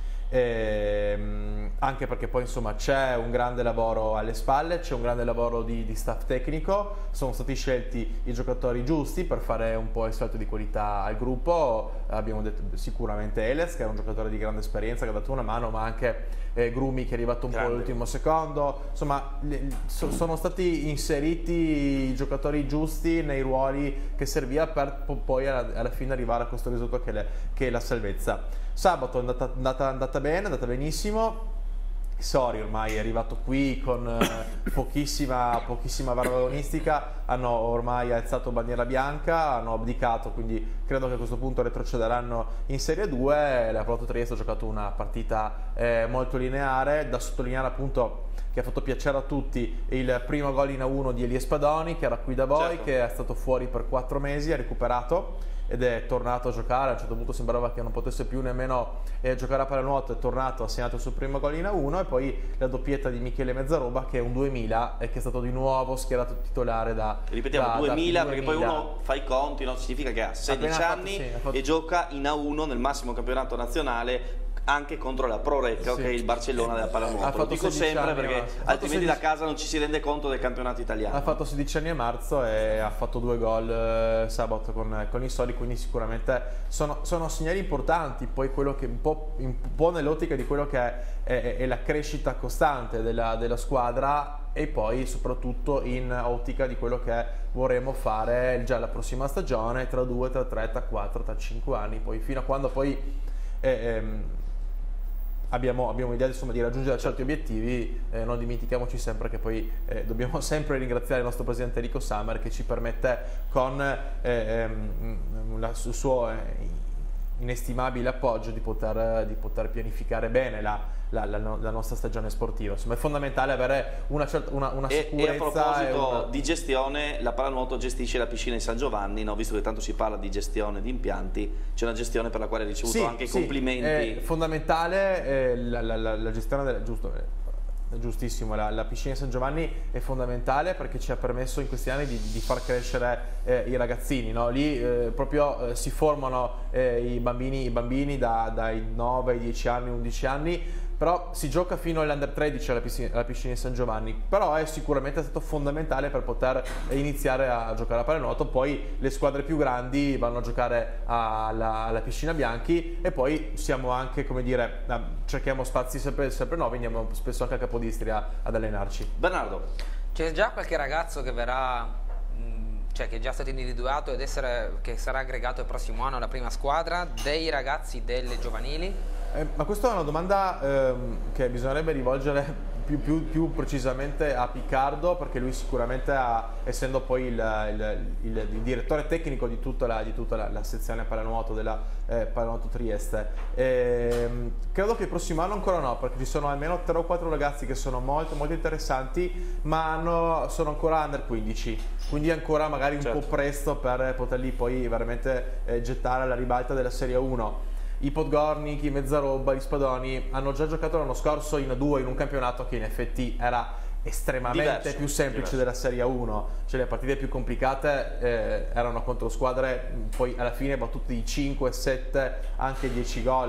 Speaker 7: E, anche perché poi insomma c'è un grande lavoro alle spalle, c'è un grande lavoro di, di staff tecnico, sono stati scelti i giocatori giusti per fare un po' il salto di qualità al gruppo. Abbiamo detto sicuramente Eles, che è un giocatore di grande esperienza, che ha dato una mano, ma anche eh, Grumi, che è arrivato un grande. po' all'ultimo secondo. Insomma le, so, sono stati inseriti i giocatori giusti nei ruoli che serviva per poi alla, alla fine arrivare a questo risultato che, le, che è la salvezza. Sabato è andata, andata, andata bene, è andata benissimo. Sori ormai è arrivato qui con eh, pochissima, pochissima varva agonistica, hanno ormai alzato bandiera bianca, hanno abdicato, quindi credo che a questo punto retrocederanno in Serie due. La Palazzo Trieste ha giocato una partita eh, molto lineare, da sottolineare appunto che ha fatto piacere a tutti il primo gol in A uno di Elie Spadoni, che era qui da voi, certo. che è stato fuori per quattro mesi, ha recuperato ed è tornato a giocare. A un certo punto sembrava che non potesse più nemmeno eh, giocare a pallanuoto, è tornato, ha segnato il suo primo gol in A uno, e poi la doppietta di Michele Mezzaroba, che è un duemila e che è stato di nuovo schierato titolare da
Speaker 1: ripetiamo
Speaker 7: da,
Speaker 1: duemila,
Speaker 7: da
Speaker 1: perché
Speaker 7: duemila.
Speaker 1: Poi uno fa i conti, no? Significa che ha sedici
Speaker 7: Appena
Speaker 1: anni
Speaker 7: fatto, sì, fatto...
Speaker 1: e gioca in A uno nel massimo campionato nazionale, anche contro la Pro Recco, sì. che è il Barcellona della pallanuoto. Lo dico sempre perché
Speaker 7: anni,
Speaker 1: altrimenti
Speaker 7: sedici...
Speaker 1: da casa non ci si rende conto del campionato italiano.
Speaker 7: Ha fatto sedici anni a marzo e ha fatto due gol eh, sabato con, con i Soli, quindi sicuramente sono, sono segnali importanti. Poi quello che un po', un po' nell'ottica di quello che è, è, è la crescita costante della, della squadra, e poi soprattutto in ottica di quello che vorremmo fare già la prossima stagione, tra due, tra tre, tra quattro, tra cinque anni, poi fino a quando poi eh, ehm, Abbiamo, abbiamo idea insomma, di raggiungere certi obiettivi. Eh, non dimentichiamoci sempre che poi eh, dobbiamo sempre ringraziare il nostro presidente Enrico Sammer, che ci permette con eh, ehm, la, il suo eh, inestimabile appoggio di poter, di poter pianificare bene la, la, la, la nostra stagione sportiva. Insomma, è fondamentale avere una, certa, una, una
Speaker 1: e,
Speaker 7: sicurezza.
Speaker 1: E a proposito
Speaker 7: una...
Speaker 1: di gestione, la Pallanuoto gestisce la piscina in San Giovanni, no? Visto che tanto si parla di gestione di impianti, c'è una gestione per la quale ha ricevuto
Speaker 7: sì,
Speaker 1: anche i
Speaker 7: sì,
Speaker 1: complimenti.
Speaker 7: È fondamentale eh, la, la, la, la gestione del, giusto, eh, giustissimo, la, la piscina in San Giovanni è fondamentale perché ci ha permesso in questi anni di, di far crescere eh, i ragazzini, no? Lì eh, proprio eh, si formano eh, i bambini, i bambini da, dai nove ai dieci anni, undici anni, però si gioca fino all'Under tredici alla piscina, alla piscina di San Giovanni, però è sicuramente stato fondamentale per poter iniziare a giocare a pallanuoto. Poi le squadre più grandi vanno a giocare alla, alla piscina Bianchi, e poi siamo anche, come dire, cerchiamo spazi sempre, sempre nuovi, andiamo spesso anche a Capodistria ad allenarci.
Speaker 1: Bernardo,
Speaker 4: c'è già qualche ragazzo che verrà, cioè che è già stato individuato ed essere, che sarà aggregato il prossimo anno alla prima squadra, dei ragazzi delle giovanili?
Speaker 7: Eh, ma questa è una domanda ehm, che bisognerebbe rivolgere più, più, più precisamente a Piccardo, perché lui sicuramente ha, essendo poi il, il, il, il direttore tecnico di tutta la, di tutta la, la sezione pallanuoto della eh, Pallanuoto Trieste. E, credo che il prossimo anno ancora no, perché ci sono almeno tre o quattro ragazzi che sono molto molto interessanti, ma hanno, sono ancora under quindici, quindi ancora magari un certo. po' presto per poterli poi veramente eh, gettare alla ribalta della Serie uno. I Podgornik, i Mezzaroba, gli Spadoni hanno già giocato l'anno scorso in A due in un campionato che in effetti era estremamente diverso, più semplice diverso. della Serie uno, cioè le partite più complicate eh, erano contro squadre poi alla fine battute di cinque, sette, anche dieci gol.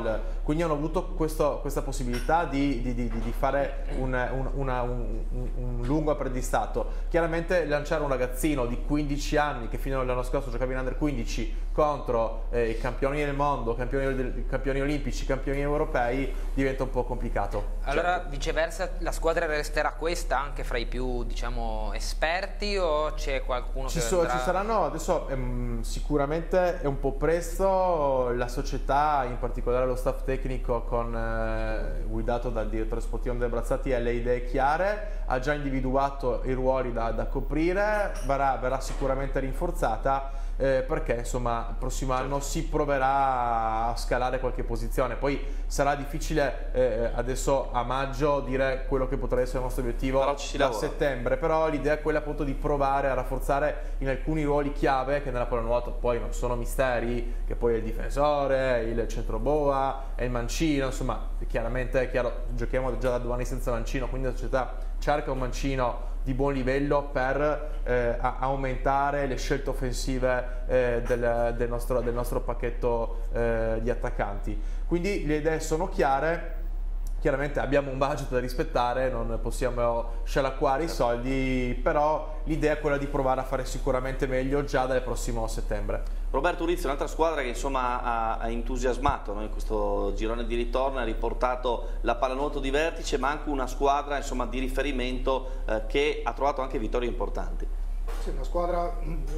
Speaker 7: quindi hanno avuto questo, questa possibilità di, di, di, di fare un, un, una, un, un lungo apprendistato. Chiaramente lanciare un ragazzino di quindici anni che fino all'anno scorso giocava in under quindici contro eh, i campioni del mondo, campioni, del, campioni olimpici, campioni europei diventa un po' complicato.
Speaker 4: Allora viceversa la squadra resterà questa anche fra i più, diciamo, esperti, o c'è qualcuno
Speaker 7: ci
Speaker 4: che
Speaker 7: so,
Speaker 4: andrà...
Speaker 7: ci saranno adesso ehm, sicuramente è un po' presto, la società, in particolare lo staff tecnico con, eh, guidato dal direttore sportivo Andrea Brazzati, ha le idee chiare, ha già individuato i ruoli da, da coprire, verrà, verrà sicuramente rinforzata eh, perché insomma il prossimo anno si proverà a scalare qualche posizione. Poi sarà difficile eh, adesso a maggio dire quello che potrebbe essere il nostro obiettivo da settembre, però l'idea è quella appunto di provare a rafforzare in alcuni ruoli chiave che nella pallanuoto poi non sono misteri, che poi è il difensore, il centroboa, è il mancino, insomma chiaramente è chiaro, giochiamo già da due anni senza mancino, quindi la società cerca un mancino di buon livello per eh, aumentare le scelte offensive eh, del, del, nostro, del nostro pacchetto eh, di attaccanti. Quindi le idee sono chiare, chiaramente abbiamo un budget da rispettare, non possiamo scialacquare i soldi, però l'idea è quella di provare a fare sicuramente meglio già dal prossimo settembre.
Speaker 1: Roberto Urizzi, un'altra squadra che insomma ha, ha entusiasmato, no? In questo girone di ritorno, ha riportato la pallanuoto di vertice, ma anche una squadra insomma, di riferimento eh, che ha trovato anche vittorie importanti.
Speaker 3: Sì, una squadra,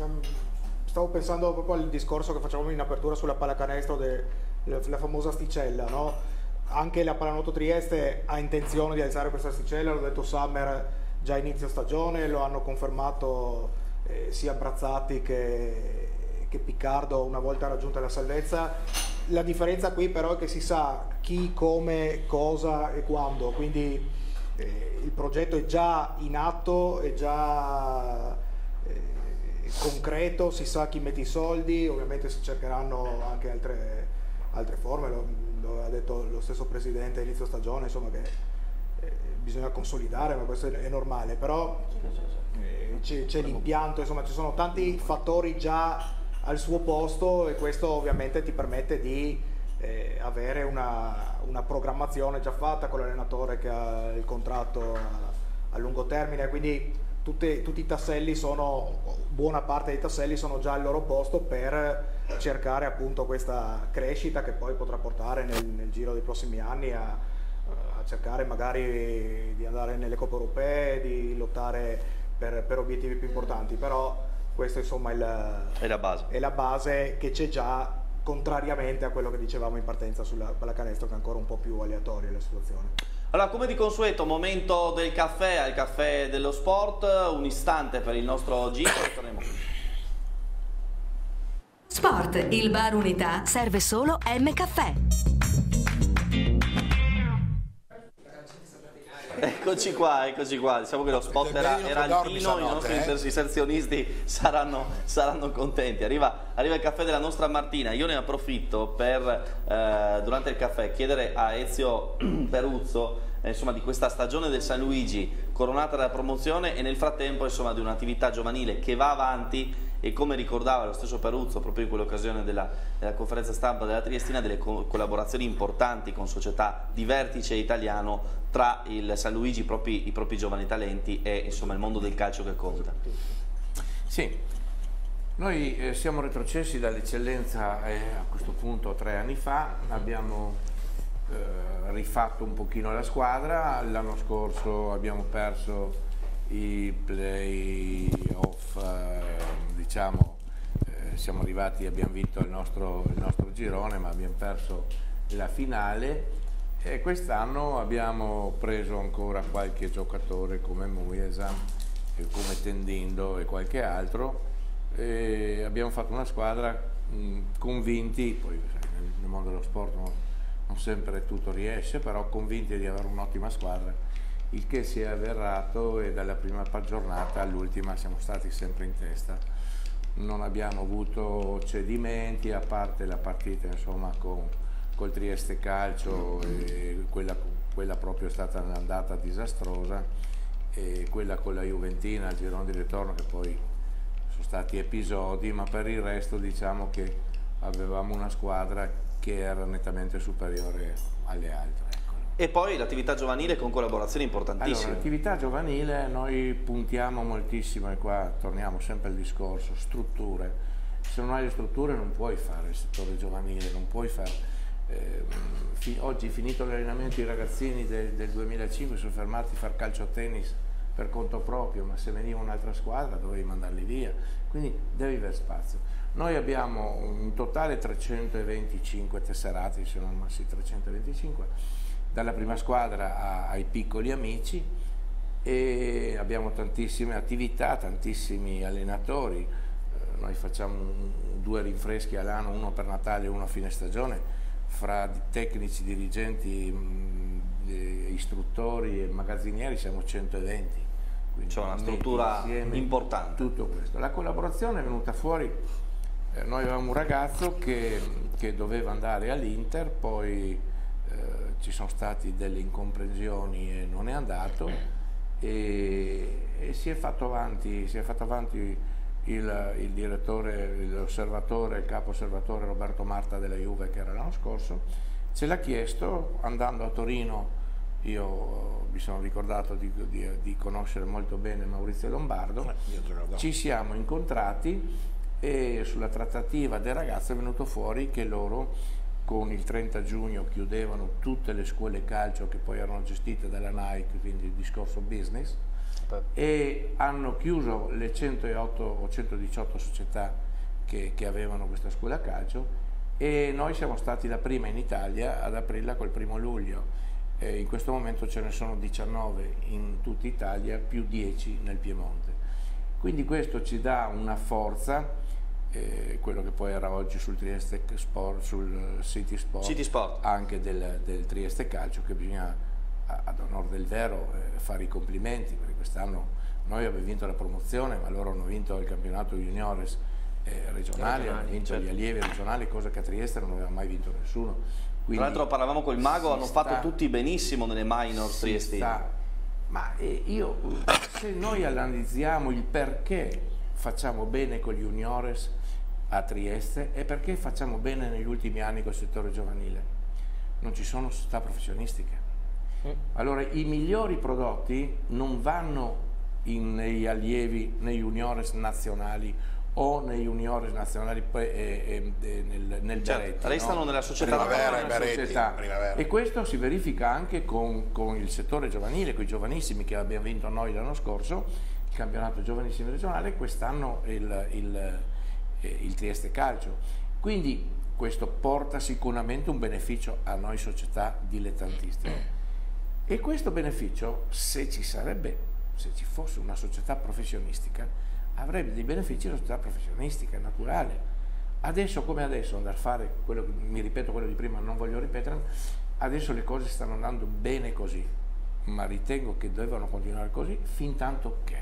Speaker 3: stavo pensando proprio al discorso che facevamo in apertura sulla pallacanestro, della famosa asticella, no? Anche la pallanuoto Trieste ha intenzione di alzare questa asticella, l'ho detto Summer già a inizio stagione, lo hanno confermato eh, sia Brazzati che, che Piccardo una volta raggiunta la salvezza. La differenza qui però è che si sa chi, come, cosa e quando, quindi eh, il progetto è già in atto, è già eh, concreto, si sa chi mette i soldi, ovviamente si cercheranno anche altre, altre forme, lo, lo ha detto lo stesso presidente a inizio stagione, insomma che eh, bisogna consolidare, ma questo è, è normale, però eh, c'è l'impianto, insomma ci sono tanti fattori già al suo posto e questo ovviamente ti permette di eh, avere una, una programmazione già fatta con l'allenatore che ha il contratto a, a lungo termine, quindi tutti, tutti i tasselli sono, buona parte dei tasselli sono già al loro posto per cercare appunto questa crescita che poi potrà portare nel, nel giro dei prossimi anni a, a cercare magari di andare nelle coppe europee, di lottare per, per obiettivi più importanti, però questo insomma è, il,
Speaker 1: è, la base.
Speaker 3: è la base che c'è già, contrariamente a quello che dicevamo in partenza sulla pallacanestro, che è ancora un po' più aleatoria la situazione.
Speaker 1: Allora, come di consueto, momento del caffè, al caffè dello sport, un istante per il nostro giro e torniamo qui.
Speaker 12: Sport, il bar Unità serve solo M Caffè.
Speaker 1: Eccoci qua, eccoci qua, diciamo che lo spot era, era altino, i nostri
Speaker 10: eh?
Speaker 1: inserzionisti saranno, saranno contenti. Arriva, arriva il caffè della nostra Martina, io ne approfitto per, eh, durante il caffè, chiedere a Ezio Peruzzo eh, insomma, di questa stagione del San Luigi coronata dalla promozione e nel frattempo insomma, di un'attività giovanile che va avanti e, come ricordava lo stesso Peruzzo proprio in quell'occasione della, della conferenza stampa della Triestina, delle co collaborazioni importanti con società di vertice italiano tra il San Luigi, i propri, i propri giovani talenti e insomma il mondo del calcio che conta.
Speaker 9: Sì, noi eh, siamo retrocessi dall'eccellenza eh, a questo punto tre anni fa, abbiamo eh, rifatto un pochino la squadra, l'anno scorso abbiamo perso i play-off, eh, diciamo, eh, siamo arrivati, abbiamo vinto il nostro, il nostro girone, ma abbiamo perso la finale. E quest'anno abbiamo preso ancora qualche giocatore come Muesam, come Tendindo e qualche altro, e abbiamo fatto una squadra mh, convinti, poi nel, nel mondo dello sport non, non sempre tutto riesce, però convinti di avere un'ottima squadra, il che si è avverato e dalla prima giornata all'ultima siamo stati sempre in testa. Non abbiamo avuto cedimenti, a parte la partita insomma con col Trieste Calcio, e quella, quella proprio è stata un'andata disastrosa, e quella con la Juventina al girone di ritorno che poi sono stati episodi, ma per il resto diciamo che avevamo una squadra che era nettamente superiore alle altre. Ecco.
Speaker 1: E poi l'attività giovanile con collaborazioni importantissime.
Speaker 9: Allora, l'attività giovanile noi puntiamo moltissimo, e qua torniamo sempre al discorso, strutture. Se non hai le strutture non puoi fare il settore giovanile, non puoi fare... Eh, fi, oggi finito l'allenamento i ragazzini del, del duemilacinque sono fermati a fare calcio a tennis per conto proprio, ma se veniva un'altra squadra dovevi mandarli via, quindi devi avere spazio. Noi abbiamo in totale trecentoventicinque tesserati, se non sì, trecentoventicinque, dalla prima squadra a, ai piccoli amici, e abbiamo tantissime attività, tantissimi allenatori. Eh, noi facciamo un, due rinfreschi all'anno, uno per Natale e uno a fine stagione, fra tecnici, dirigenti, mh, istruttori e magazzinieri siamo centoventi.
Speaker 1: C'è una struttura importante.
Speaker 9: Tutto questo. La collaborazione è venuta fuori, eh, noi avevamo un ragazzo che, che doveva andare all'Inter, poi eh, ci sono state delle incomprensioni e non è andato, e, e si è fatto avanti, si è fatto avanti il, il direttore, l'osservatore, il capo osservatore Roberto Marta della Juve, che era l'anno scorso, ce l'ha chiesto. Andando a Torino io mi sono ricordato di, di, di conoscere molto bene Maurizio Lombardo, ci siamo incontrati e sulla trattativa del ragazzo è venuto fuori che loro con il trenta giugno chiudevano tutte le scuole calcio che poi erano gestite dalla Nike, quindi il discorso business, e hanno chiuso le centootto o centodiciotto società che, che avevano questa scuola calcio, e noi siamo stati la prima in Italia ad aprirla col primo luglio. E in questo momento ce ne sono diciannove in tutta Italia, più dieci nel Piemonte. Quindi questo ci dà una forza, eh, quello che poi era oggi sul Trieste Sport, sul City Sport,
Speaker 1: City Sport.
Speaker 9: anche del, del Trieste Calcio, che bisogna, ad onor del vero, eh, fare i complimenti, perché quest'anno noi abbiamo vinto la promozione, ma loro hanno vinto il campionato juniores eh, regionale, hanno vinto certo. gli allievi regionali, cosa che a Trieste non aveva mai vinto nessuno.
Speaker 1: Quindi, tra l'altro parlavamo col Mago, hanno
Speaker 9: sta,
Speaker 1: fatto tutti benissimo nelle minor triestine.
Speaker 9: Ma eh, io, se noi analizziamo il perché facciamo bene con gli juniores a Trieste e perché facciamo bene negli ultimi anni col settore giovanile, non ci sono società professionistiche. Mm. Allora i migliori prodotti non vanno in, nei allievi, nei juniores nazionali o nei juniores nazionali e, e, e nel, nel
Speaker 1: certo,
Speaker 9: Beretti,
Speaker 1: restano
Speaker 9: no?
Speaker 1: nella società,
Speaker 10: primavera,
Speaker 9: nella
Speaker 10: Beretti,
Speaker 9: società.
Speaker 10: primavera.
Speaker 9: E questo si verifica anche con, con il settore giovanile, con i giovanissimi che abbiamo vinto noi l'anno scorso, il campionato giovanissimo regionale, quest'anno il, il, il Trieste Calcio. Quindi questo porta sicuramente un beneficio a noi società dilettantistiche, e questo beneficio, se ci sarebbe, se ci fosse una società professionistica, avrebbe dei benefici la società professionistica, è naturale. Adesso come adesso andare a fare quello, mi ripeto quello di prima, non voglio ripetere, adesso le cose stanno andando bene così, ma ritengo che devono continuare così fin tanto che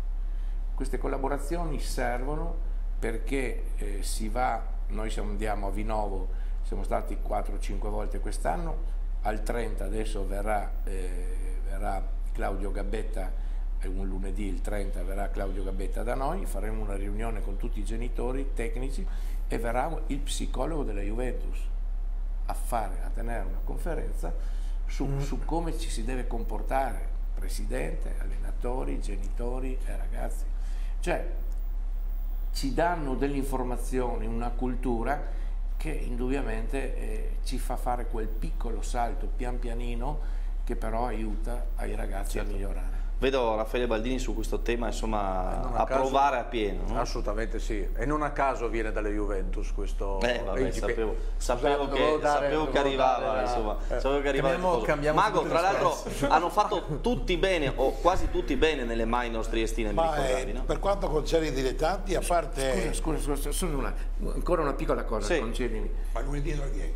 Speaker 9: queste collaborazioni servono, perché eh, si va, noi siamo, andiamo a Vinovo, siamo stati quattro o cinque volte quest'anno, al trenta adesso verrà, eh, verrà Claudio Gabbetta, un lunedì il trenta verrà Claudio Gabbetta da noi, faremo una riunione con tutti i genitori tecnici e verrà il psicologo della Juventus a fare, a tenere una conferenza su, mm. su come ci si deve comportare, presidente, allenatori, genitori e ragazzi. Cioè ci danno delle informazioni, una cultura che indubbiamente eh, ci fa fare quel piccolo salto pian pianino che però aiuta ai ragazzi certo. a migliorare.
Speaker 1: Vedo Raffaele Baldini su questo tema, insomma, a, a caso, provare a pieno. No?
Speaker 6: Assolutamente sì, e non a caso viene dalle Juventus questo.
Speaker 1: Eh, vabbè, sapevo, sapevo, che, dare, sapevo che arrivava, la... insomma, eh. sapevo che arrivava.
Speaker 7: Cambiamo,
Speaker 1: Mago, tra l'altro, hanno fatto tutti bene, o quasi tutti bene, nelle minor triestine.
Speaker 10: Ma
Speaker 1: mi ricordavi, no?
Speaker 10: Per quanto concerne i dilettanti, a parte.
Speaker 9: Scusa, scusa, scusa solo una, ancora una piccola cosa, sì. concedimi.
Speaker 10: Ma lunedì non vieni.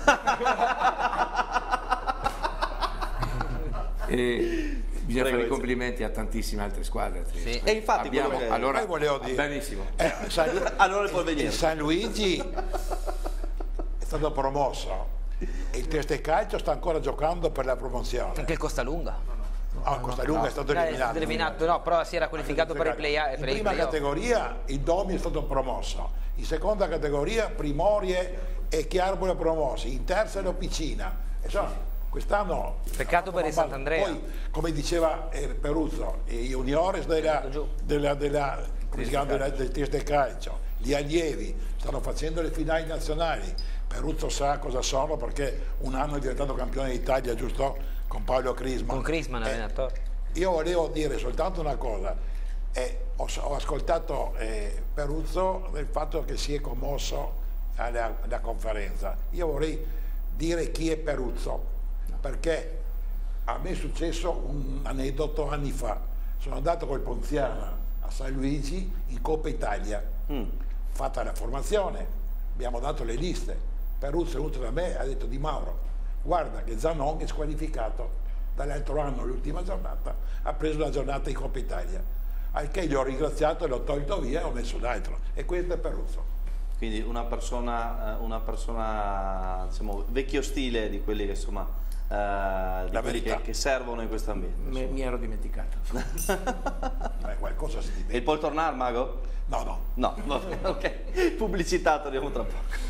Speaker 9: e... Bisogna Prego, fare i complimenti a tantissime altre squadre.
Speaker 1: Sì. E infatti
Speaker 9: abbiamo,
Speaker 1: che...
Speaker 9: allora,
Speaker 10: volevo dire,
Speaker 9: benissimo.
Speaker 10: Eh, San,
Speaker 1: allora poi
Speaker 10: il San Luigi è stato promosso e il Trieste Calcio sta ancora giocando per la promozione.
Speaker 4: Anche il Costalunga.
Speaker 10: No, no, no. Ah, Costalunga
Speaker 3: no.
Speaker 10: è stato
Speaker 4: No, è
Speaker 10: eliminato.
Speaker 4: stato eliminato, no, però si era qualificato per i play-
Speaker 10: In
Speaker 4: per i
Speaker 10: prima
Speaker 4: play-off.
Speaker 10: categoria il Domi è stato promosso, in seconda categoria Primorie e Chiarbole promossi, in terza l'Opicina. Insomma, quest'anno...
Speaker 4: Peccato per il Sant'Andrea.
Speaker 10: Poi, come diceva eh, Peruzzo, i juniores della, della, della, come si chiama, della, del Trieste Calcio, gli allievi stanno facendo le finali nazionali. Peruzzo sa cosa sono perché un anno è diventato campione d'Italia, giusto? Con Paolo Crisman.
Speaker 4: Con Crisman,
Speaker 10: eh,
Speaker 4: allenatore.
Speaker 10: Io volevo dire soltanto una cosa. Eh, ho, ho ascoltato eh, Peruzzo del fatto che si è commosso alla, alla conferenza. Io vorrei dire chi è Peruzzo, perché a me è successo un aneddoto anni fa. Sono andato col Ponziana a San Luigi in Coppa Italia, mm. fatta la formazione, abbiamo dato le liste. Peruzzo è venuto da me e ha detto: Di Mauro, guarda che Zanon è squalificato dall'altro anno, l'ultima giornata, ha preso la giornata in Coppa Italia. Al che gli ho ringraziato e l'ho tolto via e ho messo l'altro. E questo è Peruzzo.
Speaker 1: Quindi una persona, una persona diciamo, vecchio stile di quelli che insomma uh, di quelli che, che servono in questo ambiente.
Speaker 9: Mi, mi ero dimenticato.
Speaker 10: Beh, qualcosa si dimentica.
Speaker 1: E puoi tornare, Mago?
Speaker 10: No, no.
Speaker 1: No, ok. Pubblicità, torniamo tra poco.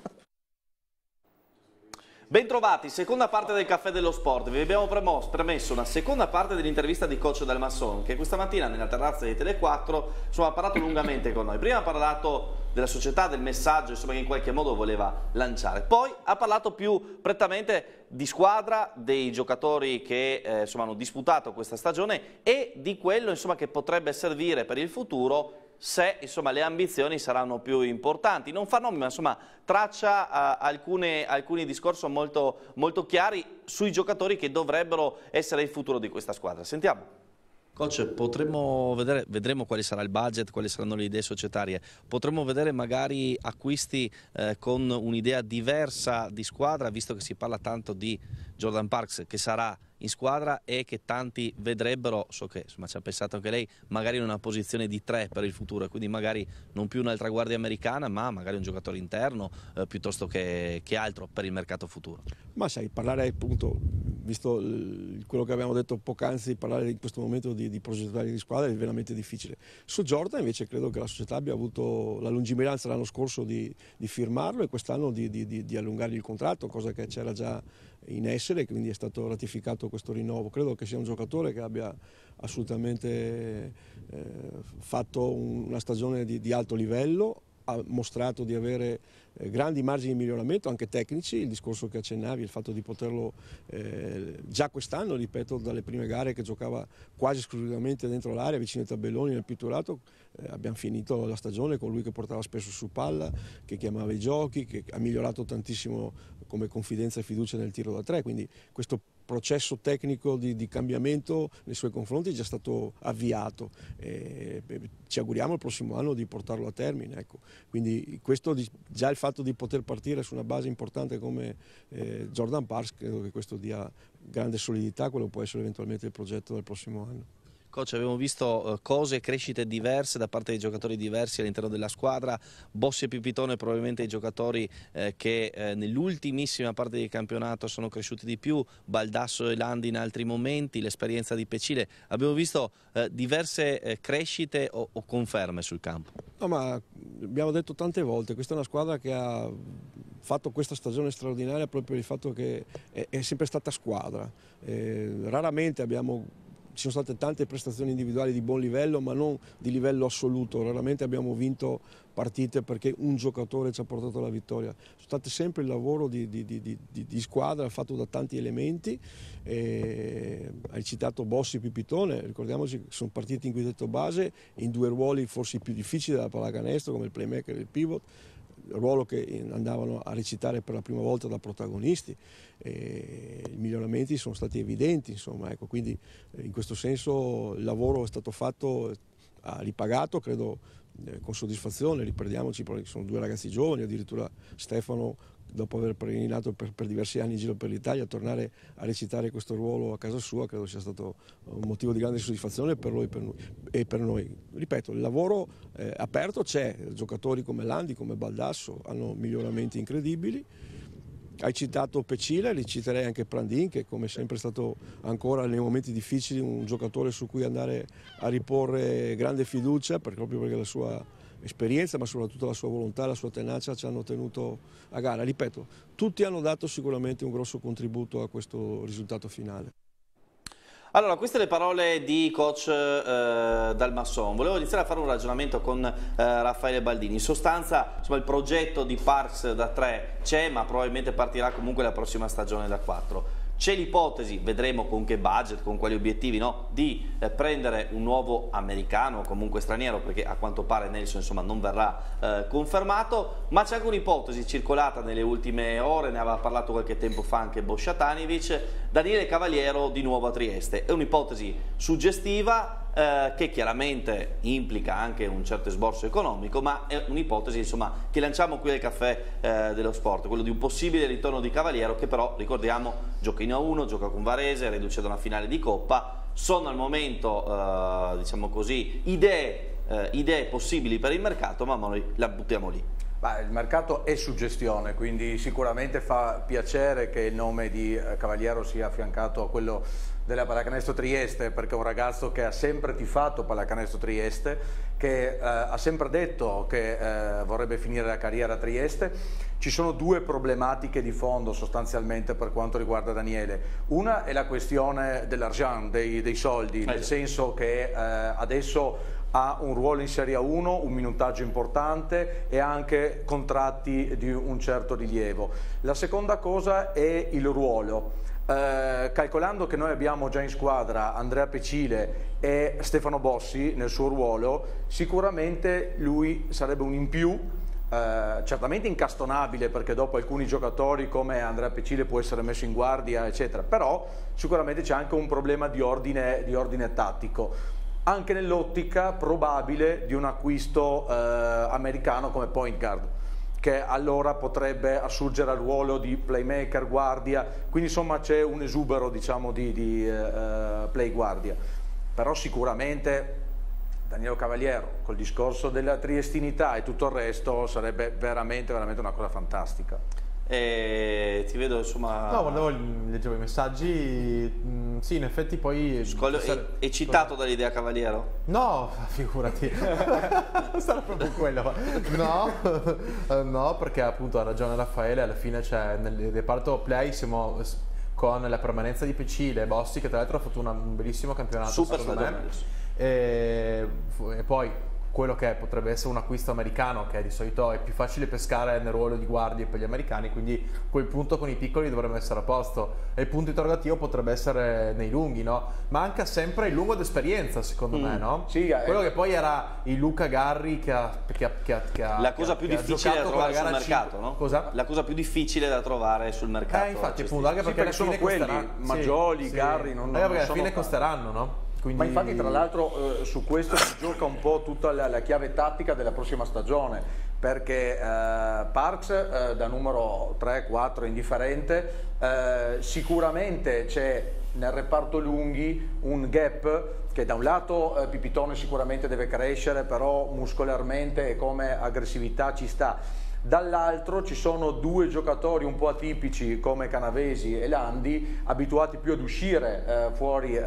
Speaker 1: Bentrovati, seconda parte del Caffè dello Sport. Vi abbiamo premesso una seconda parte dell'intervista di coach Del Masson, che questa mattina nella terrazza di Tele quattro insomma, ha parlato lungamente con noi. Prima ha parlato della società, del messaggio insomma, che in qualche modo voleva lanciare. Poi ha parlato più prettamente di squadra, dei giocatori che eh, insomma, hanno disputato questa stagione e di quello insomma, che potrebbe servire per il futuro se insomma, le ambizioni saranno più importanti. Non fa nomi, ma insomma, traccia uh, alcune, alcuni discorsi molto, molto chiari sui giocatori che dovrebbero essere il futuro di questa squadra. Sentiamo.
Speaker 5: Coach, potremmo vedere, vedremo quali sarà il budget, quali saranno le idee societarie, potremmo vedere magari acquisti eh, con un'idea diversa di squadra, visto che si parla tanto di Jordan Parks che sarà in squadra e che tanti vedrebbero, so che insomma, ci ha pensato anche lei, magari in una posizione di tre per il futuro, quindi magari non più un'altra guardia americana ma magari un giocatore interno eh, piuttosto che, che altro per il mercato futuro.
Speaker 2: Ma sai, parlare appunto, visto il, quello che abbiamo detto poc'anzi, parlare in questo momento di, di progettazione di squadra è veramente difficile. Su Jordan invece credo che la società abbia avuto la lungimiranza l'anno scorso di, di firmarlo e quest'anno di, di, di, di allungargli il contratto, cosa che c'era già in essere, quindi è stato ratificato questo rinnovo. Credo che sia un giocatore che abbia assolutamente eh, fatto un, una stagione di, di alto livello, ha mostrato di avere eh, grandi margini di miglioramento anche tecnici, il discorso che accennavi, il fatto di poterlo eh, già quest'anno, ripeto, dalle prime gare che giocava quasi esclusivamente dentro l'area, vicino ai tabelloni nel pitturato, eh, abbiamo finito la stagione con lui che portava spesso su palla, che chiamava i giochi, che ha migliorato tantissimo come confidenza e fiducia nel tiro da tre, quindi questo processo tecnico di, di cambiamento nei suoi confronti è già stato avviato e ci auguriamo il prossimo anno di portarlo a termine, ecco. Quindi questo, già il fatto di poter partire su una base importante come eh, Jordan Parks, credo che questo dia grande solidità a quello che può essere eventualmente il progetto del prossimo anno.
Speaker 5: Coach, abbiamo visto cose, crescite diverse da parte di giocatori diversi all'interno della squadra. Bossi e Pipitone probabilmente i giocatori eh, che eh, nell'ultimissima parte del campionato sono cresciuti di più, Baldasso e Landi in altri momenti, l'esperienza di Pecile. Abbiamo visto eh, diverse eh, crescite o, o conferme sul campo.
Speaker 2: No, ma abbiamo detto tante volte, questa è una squadra che ha fatto questa stagione straordinaria proprio per il fatto che è, è sempre stata squadra. Eh, raramente abbiamo... Ci sono state tante prestazioni individuali di buon livello, ma non di livello assoluto. Raramente abbiamo vinto partite perché un giocatore ci ha portato alla vittoria. Sono state sempre il lavoro di, di, di, di, di squadra fatto da tanti elementi. E hai citato Bossi e Pipitone, ricordiamoci che sono partiti in quintetto base in due ruoli forse più difficili della pallacanestro, come il playmaker e il pivot, ruolo che andavano a recitare per la prima volta da protagonisti. E i miglioramenti sono stati evidenti, insomma, ecco, quindi in questo senso il lavoro è stato fatto, ha ripagato, credo eh, con soddisfazione. Ricordiamoci perché sono due ragazzi giovani, addirittura Stefano, dopo aver peregrinato per, per diversi anni in giro per l'Italia, tornare a recitare questo ruolo a casa sua credo sia stato un motivo di grande soddisfazione per lui e per noi. E per noi. Ripeto, il lavoro eh, aperto c'è, giocatori come Landi, come Baldasso hanno miglioramenti incredibili. Hai citato Pecile, li citerei anche Plandin, che come sempre è stato ancora nei momenti difficili un giocatore su cui andare a riporre grande fiducia, proprio perché la sua esperienza, ma soprattutto la sua volontà e la sua tenacia ci hanno tenuto a gara. Ripeto, tutti hanno dato sicuramente un grosso contributo a questo risultato finale.
Speaker 1: Allora, queste le parole di coach eh, Dalmasson. Volevo iniziare a fare un ragionamento con eh, Raffaele Baldini. In sostanza, insomma, il progetto di Parks da tre c'è, ma probabilmente partirà comunque la prossima stagione da quattro. C'è l'ipotesi, vedremo con che budget, con quali obiettivi, no, di eh, prendere un nuovo americano o comunque straniero, perché a quanto pare Nelson insomma, non verrà eh, confermato, ma c'è anche un'ipotesi circolata nelle ultime ore, ne aveva parlato qualche tempo fa anche Bosciatanovic, Daniele Cavaliero di nuovo a Trieste. È un'ipotesi suggestiva, Eh, che chiaramente implica anche un certo esborso economico, ma è un'ipotesi insomma che lanciamo qui al Caffè eh, dello Sport, quello di un possibile ritorno di Cavaliero, che però ricordiamo gioca in A uno, gioca con Varese, reduce da una finale di Coppa. Sono al momento eh, diciamo così idee, eh, idee possibili per il mercato, ma noi la buttiamo lì.
Speaker 6: Bah, il mercato è suggestione, quindi sicuramente fa piacere che il nome di eh, Cavaliero sia affiancato a quello della Pallacanestro Trieste, perché è un ragazzo che ha sempre tifato Pallacanestro Trieste, che eh, ha sempre detto che eh, vorrebbe finire la carriera a Trieste. Ci sono due problematiche di fondo sostanzialmente per quanto riguarda Daniele. Una è la questione dell'argent, dei, dei soldi, nel senso che eh, adesso ha un ruolo in Serie A uno, un minutaggio importante e anche contratti di un certo rilievo. La seconda cosa è il ruolo. Eh, calcolando che noi abbiamo già in squadra Andrea Pecile e Stefano Bossi nel suo ruolo, sicuramente lui sarebbe un in più, eh, certamente incastonabile, perché dopo alcuni giocatori come Andrea Pecile può essere messo in guardia eccetera, però sicuramente c'è anche un problema di ordine, di ordine tattico, anche nell'ottica probabile di un acquisto eh, americano come point guard, che allora potrebbe assurgere al ruolo di playmaker, guardia, quindi insomma c'è un esubero diciamo di, di uh, play guardia. Però sicuramente Daniele Cavaliero col discorso della triestinità e tutto il resto sarebbe veramente, veramente una cosa fantastica.
Speaker 1: E ti vedo insomma...
Speaker 7: No, guardavo, leggevo i messaggi, mh, sì in effetti poi...
Speaker 1: Scoglio, è, è citato dall'idea Cavaliero?
Speaker 7: No, figurati, sarà proprio quello, no, no, perché appunto ha ragione Raffaele, alla fine c'è nel reparto play siamo con la permanenza di Pecile e Bossi, che tra l'altro ha fatto una, un bellissimo campionato
Speaker 1: super
Speaker 7: secondo me, e, e poi quello che potrebbe essere un acquisto americano, che di solito è più facile pescare nel ruolo di guardie per gli americani, quindi quel punto con i piccoli dovrebbe essere a posto, e il punto interrogativo potrebbe essere nei lunghi, no? Manca sempre il lungo d'esperienza secondo mm. me, no?
Speaker 6: Sì,
Speaker 7: quello
Speaker 6: eh.
Speaker 7: che poi era il Luca Garri che ha, che ha, che ha, che ha
Speaker 1: la cosa
Speaker 7: che
Speaker 1: più
Speaker 7: ha,
Speaker 1: difficile
Speaker 7: che
Speaker 1: da trovare sul mercato, no?
Speaker 7: Cosa?
Speaker 1: La cosa più difficile da trovare sul mercato.
Speaker 7: Eh, infatti appunto, anche
Speaker 6: sì,
Speaker 7: perché,
Speaker 6: perché sono quelli, Maggioli,
Speaker 7: sì,
Speaker 6: Garri,
Speaker 7: sì.
Speaker 6: non,
Speaker 7: eh,
Speaker 6: non
Speaker 7: perché alla fine
Speaker 6: tanti.
Speaker 7: costeranno, no? Quindi...
Speaker 6: Ma infatti tra l'altro eh, su questo si gioca un po' tutta la, la chiave tattica della prossima stagione, perché eh, Parks eh, da numero tre quattro indifferente, eh, sicuramente c'è nel reparto lunghi un gap che da un lato eh, Pipitone sicuramente deve crescere, però muscolarmente e come aggressività ci sta. Dall'altro ci sono due giocatori un po' atipici come Canavesi e Landi, abituati più ad uscire eh, fuori eh,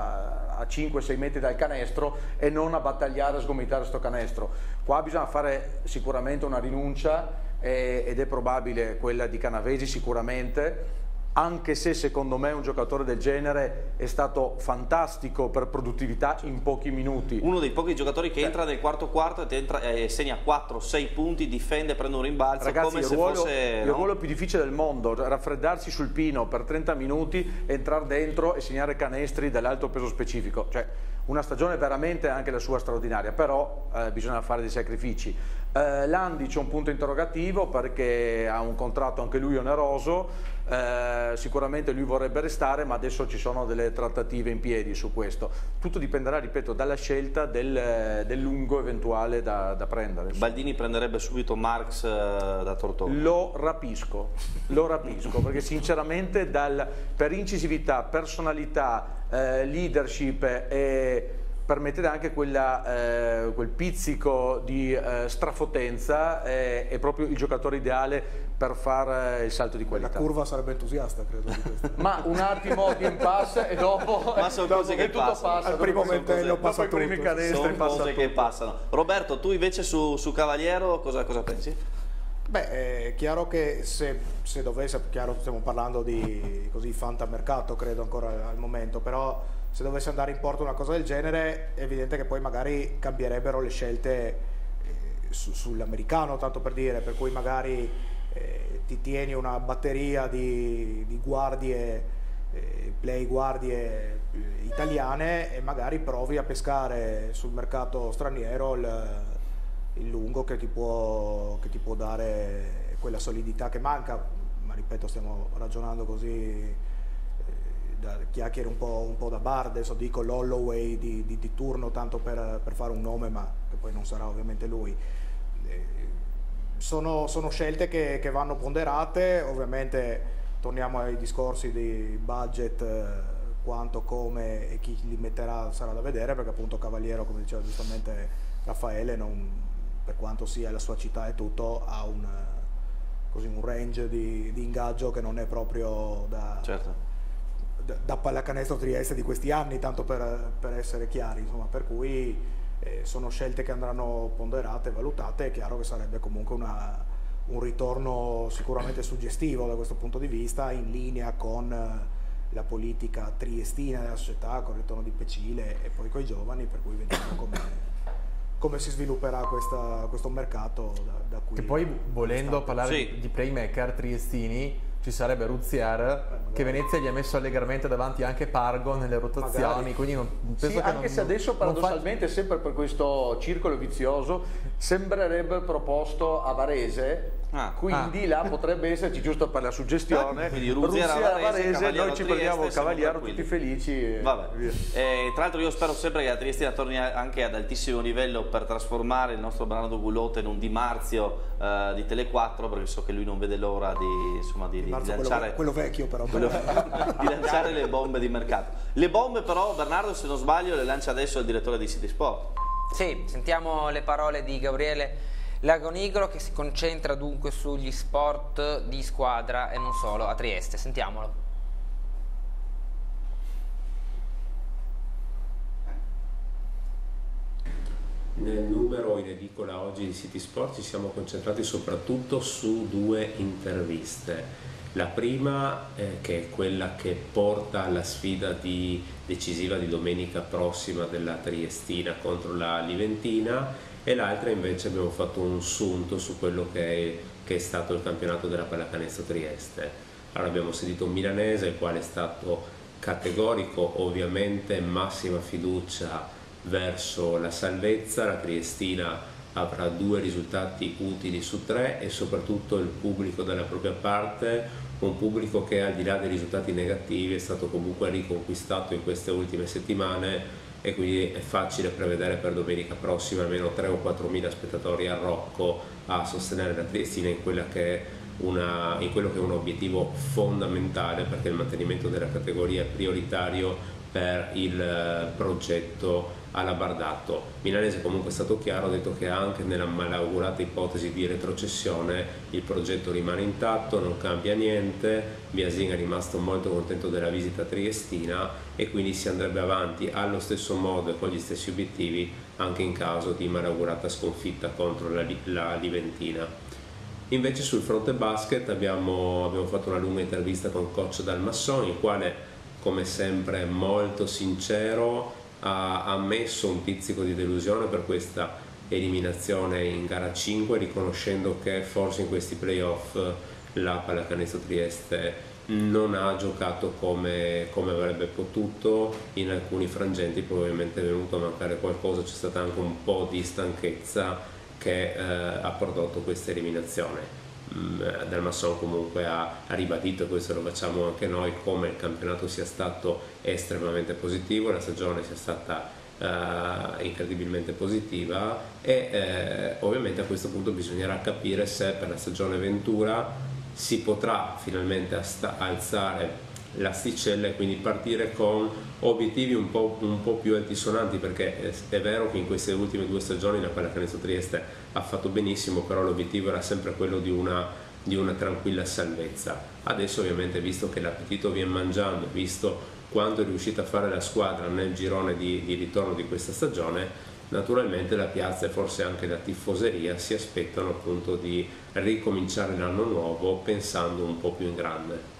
Speaker 6: a cinque sei metri dal canestro e non a battagliare, a sgomitare sto canestro. Qua bisogna fare sicuramente una rinuncia eh, ed è probabile quella di Canavesi sicuramente, anche se secondo me un giocatore del genere è stato fantastico per produttività in pochi minuti.
Speaker 1: Uno dei pochi giocatori che entra nel quarto quarto e entra, eh, segna quattro sei punti, difende, prende un rimbalzo.
Speaker 6: Ragazzi,
Speaker 1: come
Speaker 6: il,
Speaker 1: se
Speaker 6: ruolo,
Speaker 1: fosse,
Speaker 6: il
Speaker 1: no?
Speaker 6: ruolo più difficile del mondo, raffreddarsi sul pino per trenta minuti, entrare dentro e segnare canestri dall'alto peso specifico. Cioè, una stagione veramente anche la sua straordinaria, però eh, bisogna fare dei sacrifici. Eh, Landi c'è un punto interrogativo perché ha un contratto anche lui oneroso, eh, sicuramente lui vorrebbe restare, ma adesso ci sono delle trattative in piedi su questo. Tutto dipenderà, ripeto, dalla scelta del, del lungo eventuale da, da prendere.
Speaker 1: Baldini prenderebbe subito Marx eh, da Tortona.
Speaker 6: Lo rapisco, lo rapisco perché sinceramente dal, per incisività, personalità, eh, leadership e permettete anche quella, eh, quel pizzico di eh, strafotenza, eh, è proprio il giocatore ideale per fare il salto di qualità.
Speaker 3: La curva sarebbe entusiasta, credo, di questo.
Speaker 6: Ma un attimo di impasse e dopo,
Speaker 1: Ma sono cose che
Speaker 6: tutto
Speaker 1: passano.
Speaker 6: passa.
Speaker 3: Al primo mentello passa
Speaker 6: dopo i primi
Speaker 3: tutto.
Speaker 6: canestri
Speaker 1: Sono
Speaker 6: passa
Speaker 1: cose
Speaker 6: tutto.
Speaker 1: che passano. Roberto, tu invece su, su Cavaliero cosa, cosa pensi?
Speaker 3: Beh, è chiaro che se, se dovesse, chiaro stiamo parlando di così fantamercato, credo ancora al momento, però se dovesse andare in porto una cosa del genere è evidente che poi magari cambierebbero le scelte eh, su, sull'americano, tanto per dire, per cui magari eh, ti tieni una batteria di, di guardie, eh, play guardie eh, italiane e magari provi a pescare sul mercato straniero il, il lungo che ti, può, che ti può dare quella solidità che manca, ma ripeto stiamo ragionando così da chiacchiere un po', un po' da bar, adesso dico l'Holloway di, di, di turno tanto per, per fare un nome, ma che poi non sarà ovviamente lui. Eh, sono, sono scelte che, che vanno ponderate, ovviamente torniamo ai discorsi di budget, eh, quanto, come e chi li metterà sarà da vedere, perché appunto Cavaliero, come diceva giustamente Raffaele, non, per quanto sia la sua città e tutto, ha un, così, un range di, di ingaggio che non è proprio da...
Speaker 1: Certo.
Speaker 3: da pallacanestro Trieste di questi anni, tanto per, per essere chiari, insomma, per cui eh, sono scelte che andranno ponderate e valutate. È chiaro che sarebbe comunque una, un ritorno sicuramente suggestivo da questo punto di vista, in linea con la politica triestina della società, con il ritorno di Pecile e poi con i giovani, per cui vediamo come, come si svilupperà questa, questo mercato da, da qui.
Speaker 7: Che poi, volendo parlare
Speaker 1: Sì.
Speaker 7: di, di playmaker triestini, ci sarebbe Ruzier, che Venezia gli ha messo allegramente davanti anche Pargo nelle rotazioni,
Speaker 3: Magari.
Speaker 7: quindi non, penso
Speaker 6: Sì,
Speaker 7: che
Speaker 6: anche
Speaker 7: non,
Speaker 6: se adesso
Speaker 7: non fa-
Speaker 6: paradossalmente, sempre per questo circolo vizioso, sembrerebbe proposto a Varese,
Speaker 1: Ah.
Speaker 6: quindi là potrebbe esserci, giusto per la suggestione,
Speaker 1: Quindi Ruziera a Varese, Cavaliero
Speaker 6: noi ci
Speaker 1: a
Speaker 6: prendiamo
Speaker 1: Trieste,
Speaker 6: Cavaliero
Speaker 1: siamo
Speaker 6: tutti
Speaker 1: tranquilli.
Speaker 6: felici. E
Speaker 1: Vabbè.
Speaker 6: via.
Speaker 1: Eh, tra l'altro io spero sempre che la Triestina torni anche ad altissimo livello per trasformare il nostro Bernardo Gullotta in un Di Marzio eh, di Tele quattro, perché so che lui non vede l'ora di, insomma, di, di,
Speaker 3: Marzo,
Speaker 1: di
Speaker 3: quello,
Speaker 1: lanciare,
Speaker 3: quello vecchio però.
Speaker 1: quello- di lanciare le bombe di mercato. Le bombe però, Bernardo, se non sbaglio, le lancia adesso il direttore di City Sport.
Speaker 4: Sì, sentiamo le parole di Gabriele Lagonigro, che si concentra dunque sugli sport di squadra e non solo a Trieste. Sentiamolo.
Speaker 13: Nel numero in edicola oggi di City Sport ci siamo concentrati soprattutto su due interviste. La prima, eh, che è quella che porta alla sfida di, decisiva di domenica prossima della Triestina contro la Liventina, e l'altra invece abbiamo fatto un sunto su quello che è, che è stato il campionato della pallacanestro Trieste. Allora abbiamo sentito un milanese, il quale è stato categorico, ovviamente massima fiducia verso la salvezza. La Triestina avrà due risultati utili su tre e soprattutto il pubblico dalla propria parte, un pubblico che al di là dei risultati negativi è stato comunque riconquistato in queste ultime settimane, e quindi è facile prevedere per domenica prossima almeno tre o quattro mila spettatori a Rocco a sostenere la Triestina in, quella che è una, in quello che è un obiettivo fondamentale, perché il mantenimento della categoria è prioritario per il progetto Alabardato. Milanese comunque è stato chiaro, ha detto che anche nella malaugurata ipotesi di retrocessione il progetto rimane intatto, non cambia niente. Biasin è rimasto molto contento della visita triestina e quindi si andrebbe avanti allo stesso modo e con gli stessi obiettivi anche in caso di malaugurata sconfitta contro la, la Liventina. Invece sul fronte basket abbiamo, abbiamo fatto una lunga intervista con coach Dalmasson, il quale, come sempre molto sincero, ha ammesso un pizzico di delusione per questa eliminazione in gara cinque, riconoscendo che forse in questi playoff la Pallacanestro Trieste non ha giocato come, come avrebbe potuto. In alcuni frangenti probabilmente è venuto a mancare qualcosa, c'è stata anche un po' di stanchezza che eh, ha prodotto questa eliminazione. Dalmasson comunque ha, ha ribadito, e questo lo facciamo anche noi, come il campionato sia stato estremamente positivo, la stagione sia stata uh, incredibilmente positiva e eh, ovviamente a questo punto bisognerà capire se per la stagione ventura si potrà finalmente alzare l'asticella e quindi partire con obiettivi un po', un po' più altisonanti, perché è, è vero che in queste ultime due stagioni la Pallacanestro Trieste ha fatto benissimo, però l'obiettivo era sempre quello di una, di una tranquilla salvezza. Adesso ovviamente, visto che l'appetito viene mangiando, visto quanto è riuscita a fare la squadra nel girone di, di ritorno di questa stagione, naturalmente la piazza e forse anche la tifoseria si aspettano appunto di ricominciare l'anno nuovo pensando un po' più in grande.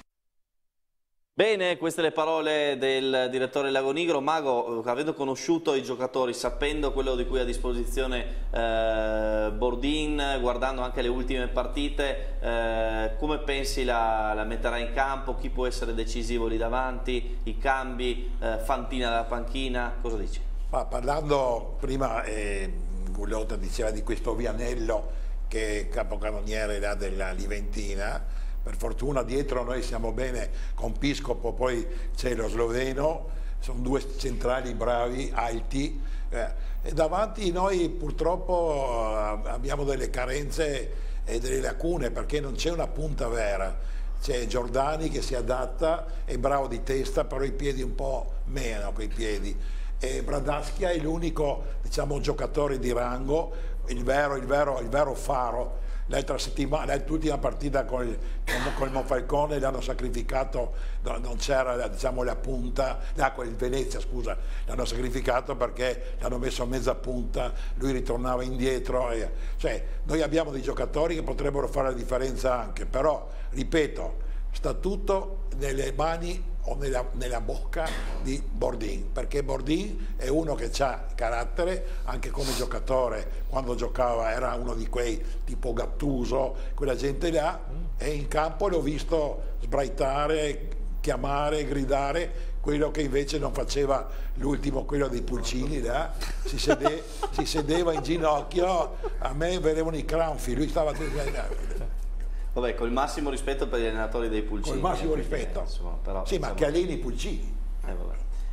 Speaker 1: Bene, queste le parole del direttore Lagonigro. Mago, avendo conosciuto i giocatori, sapendo quello di cui ha a disposizione eh, Bordin, guardando anche le ultime partite, eh, come pensi la, la metterà in campo? Chi può essere decisivo lì davanti? I cambi? Eh, Fantina dalla panchina? Cosa dici?
Speaker 10: Ma parlando prima, eh, Gullotta diceva di questo Vianello che è capocannoniere là della Liventina. Per fortuna dietro noi siamo bene con Piscopo, poi c'è lo sloveno, sono due centrali bravi, alti, eh, e davanti noi purtroppo abbiamo delle carenze e delle lacune perché non c'è una punta vera. C'è Giordani che si adatta, è bravo di testa, però i piedi un po' meno quei piedi. E Bradaschia è l'unico, diciamo, giocatore di rango, il vero, il vero, il vero faro. L'altra settimana, l'ultima partita con il, con il Monfalcone l'hanno sacrificato, non c'era, diciamo, la punta, ah, con il Venezia scusa, l'hanno sacrificato perché l'hanno messo a mezza punta, lui ritornava indietro, e, cioè noi abbiamo dei giocatori che potrebbero fare la differenza anche, però ripeto, sta tutto nelle mani o nella, nella bocca di Bordin, perché Bordin è uno che ha carattere anche come giocatore. Quando giocava era uno di quei tipo Gattuso, quella gente là, e in campo l'ho visto sbraitare, chiamare, gridare, quello che invece non faceva l'ultimo, quello dei pulcini là, si, sede, si sedeva in ginocchio, a me venivano i cranfi, lui stava...
Speaker 1: Vabbè, con il massimo rispetto per gli allenatori dei pulcini.
Speaker 10: Con il massimo
Speaker 1: eh,
Speaker 10: rispetto.
Speaker 1: Insomma, però,
Speaker 10: sì, ma che alleni i pulcini.
Speaker 1: Eh, vabbè.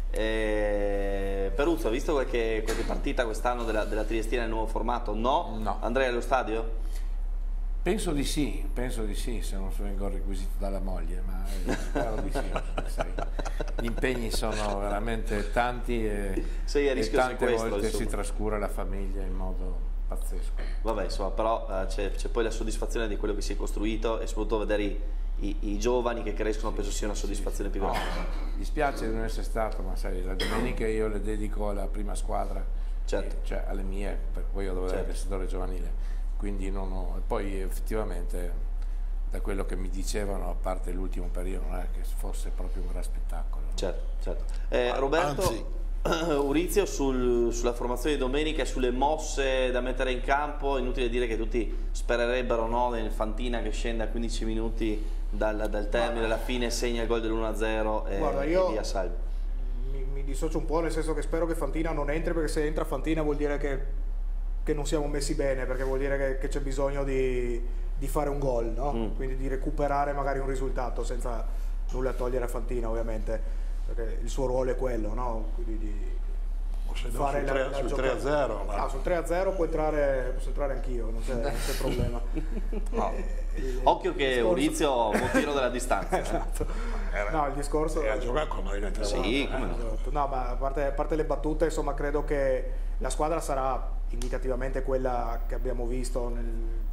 Speaker 1: Eh, Peruzzo, ha visto qualche, qualche partita quest'anno della, della Triestina nel nuovo formato? No?
Speaker 9: No.
Speaker 1: Andrei allo stadio?
Speaker 9: Penso di sì, penso di sì, se non vengo requisito dalla moglie, ma spero di sì. Sai. Gli impegni sono veramente tanti e,
Speaker 1: Sei a
Speaker 9: e
Speaker 1: rischio
Speaker 9: tante
Speaker 1: sequestro,
Speaker 9: volte
Speaker 1: insomma.
Speaker 9: si trascura la famiglia in modo pazzesco.
Speaker 1: Vabbè, insomma, però eh, c'è poi la soddisfazione di quello che si è costruito e soprattutto vedere i, i, i giovani che crescono, penso sia una soddisfazione più grande.
Speaker 9: No, dispiace di non essere stato, ma sai, la domenica io le dedico alla prima squadra,
Speaker 1: certo.
Speaker 9: e, cioè alle mie, per poi io dovevo
Speaker 1: certo.
Speaker 9: essere settore giovanile, quindi non ho, e poi effettivamente da quello che mi dicevano, a parte l'ultimo periodo, non è che fosse proprio un gran spettacolo. No?
Speaker 1: Certo, certo. Eh, Roberto,
Speaker 10: Anzi.
Speaker 1: Urizio, sul, sulla formazione di domenica e sulle mosse da mettere in campo, inutile dire che tutti spererebbero, no, nel Fantina che scende a quindici minuti dal, dal termine, alla fine segna il gol dell'uno a zero e,
Speaker 3: Guarda, io
Speaker 1: e via salvo.
Speaker 3: Mi, mi dissocio un po', nel senso che spero che Fantina non entri, perché se entra Fantina vuol dire che, che non siamo messi bene, perché vuol dire che, che c'è bisogno di, di fare un gol, no? Mm. Quindi di recuperare magari un risultato, senza nulla togliere a Fantina ovviamente, perché il suo ruolo è quello, no? Quindi di
Speaker 10: se no,
Speaker 3: fare
Speaker 10: sul,
Speaker 3: la,
Speaker 10: tre,
Speaker 3: la
Speaker 10: sul
Speaker 3: gioca...
Speaker 10: tre a zero ma...
Speaker 3: ah, sul tre a zero può entrare, posso entrare anch'io, non c'è, non c'è problema.
Speaker 1: No.
Speaker 3: Eh,
Speaker 1: Occhio che
Speaker 3: discorso...
Speaker 1: Urizio un tiro della distanza.
Speaker 3: Esatto. No, il discorso
Speaker 10: era a giocare con noi l'altra volta.
Speaker 1: Sì, come no.
Speaker 3: Esatto. No, ma a parte, a parte le battute, insomma, credo che la squadra sarà indicativamente quella che abbiamo visto nel...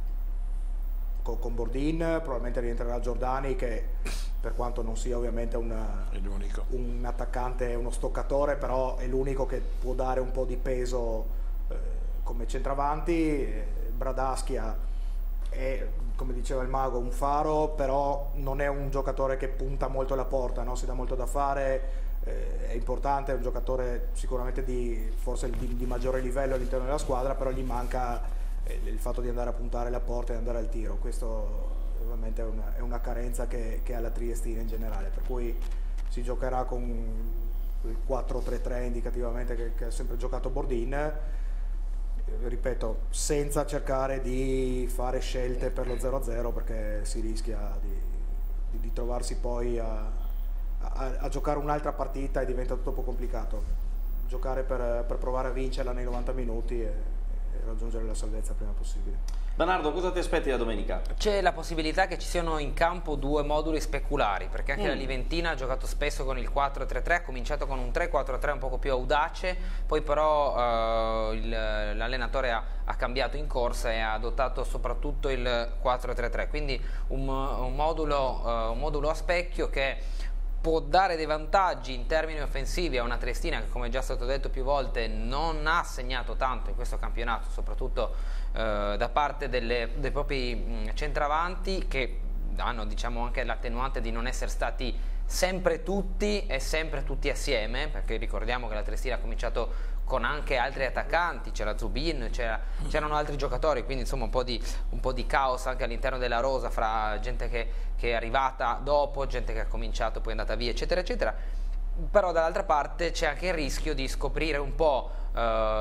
Speaker 3: con, con Bordin, probabilmente rientrerà Giordani, che per quanto non sia ovviamente una, un attaccante, uno stoccatore, però è l'unico che può dare un po' di peso eh, come centravanti. Bradaschia è, come diceva il Mago, un faro, però non è un giocatore che punta molto la porta, no? Si dà molto da fare, eh, è importante, è un giocatore sicuramente di, forse di, di maggiore livello all'interno della squadra, però gli manca eh, il fatto di andare a puntare la porta e andare al tiro. Questo ovviamente è una, è una carenza che, che ha la Triestina in generale, per cui si giocherà con il quattro tre tre indicativamente che, che ha sempre giocato Bordin, eh, ripeto, senza cercare di fare scelte per lo zero a zero, perché si rischia di, di, di trovarsi poi a, a, a giocare un'altra partita e diventa tutto un po' complicato. Giocare per, per provare a vincerla nei novanta minuti è, è raggiungere la salvezza il prima possibile.
Speaker 1: Bernardo, cosa ti aspetti da domenica?
Speaker 4: C'è la possibilità che ci siano in campo due moduli speculari, perché anche mm. la Liventina ha giocato spesso con il quattro tre tre, ha cominciato con un tre quattro tre un poco più audace, poi però uh, l'allenatore ha, ha cambiato in corsa e ha adottato soprattutto il quattro tre tre, quindi un, un, modulo, uh, un modulo a specchio che può dare dei vantaggi in termini offensivi a una Triestina che, come è già stato detto più volte, non ha segnato tanto in questo campionato, soprattutto eh, da parte delle, dei propri mh, centravanti, che hanno, diciamo, anche l'attenuante di non essere stati sempre tutti e sempre tutti assieme, perché ricordiamo che la Triestina ha cominciato con anche altri attaccanti, c'era Zubin, c'erano altri giocatori, quindi insomma un po' di, un po' di caos anche all'interno della rosa, fra gente che, che è arrivata dopo, gente che ha cominciato poi è andata via, eccetera eccetera. Però dall'altra parte c'è anche il rischio di scoprire un po' eh,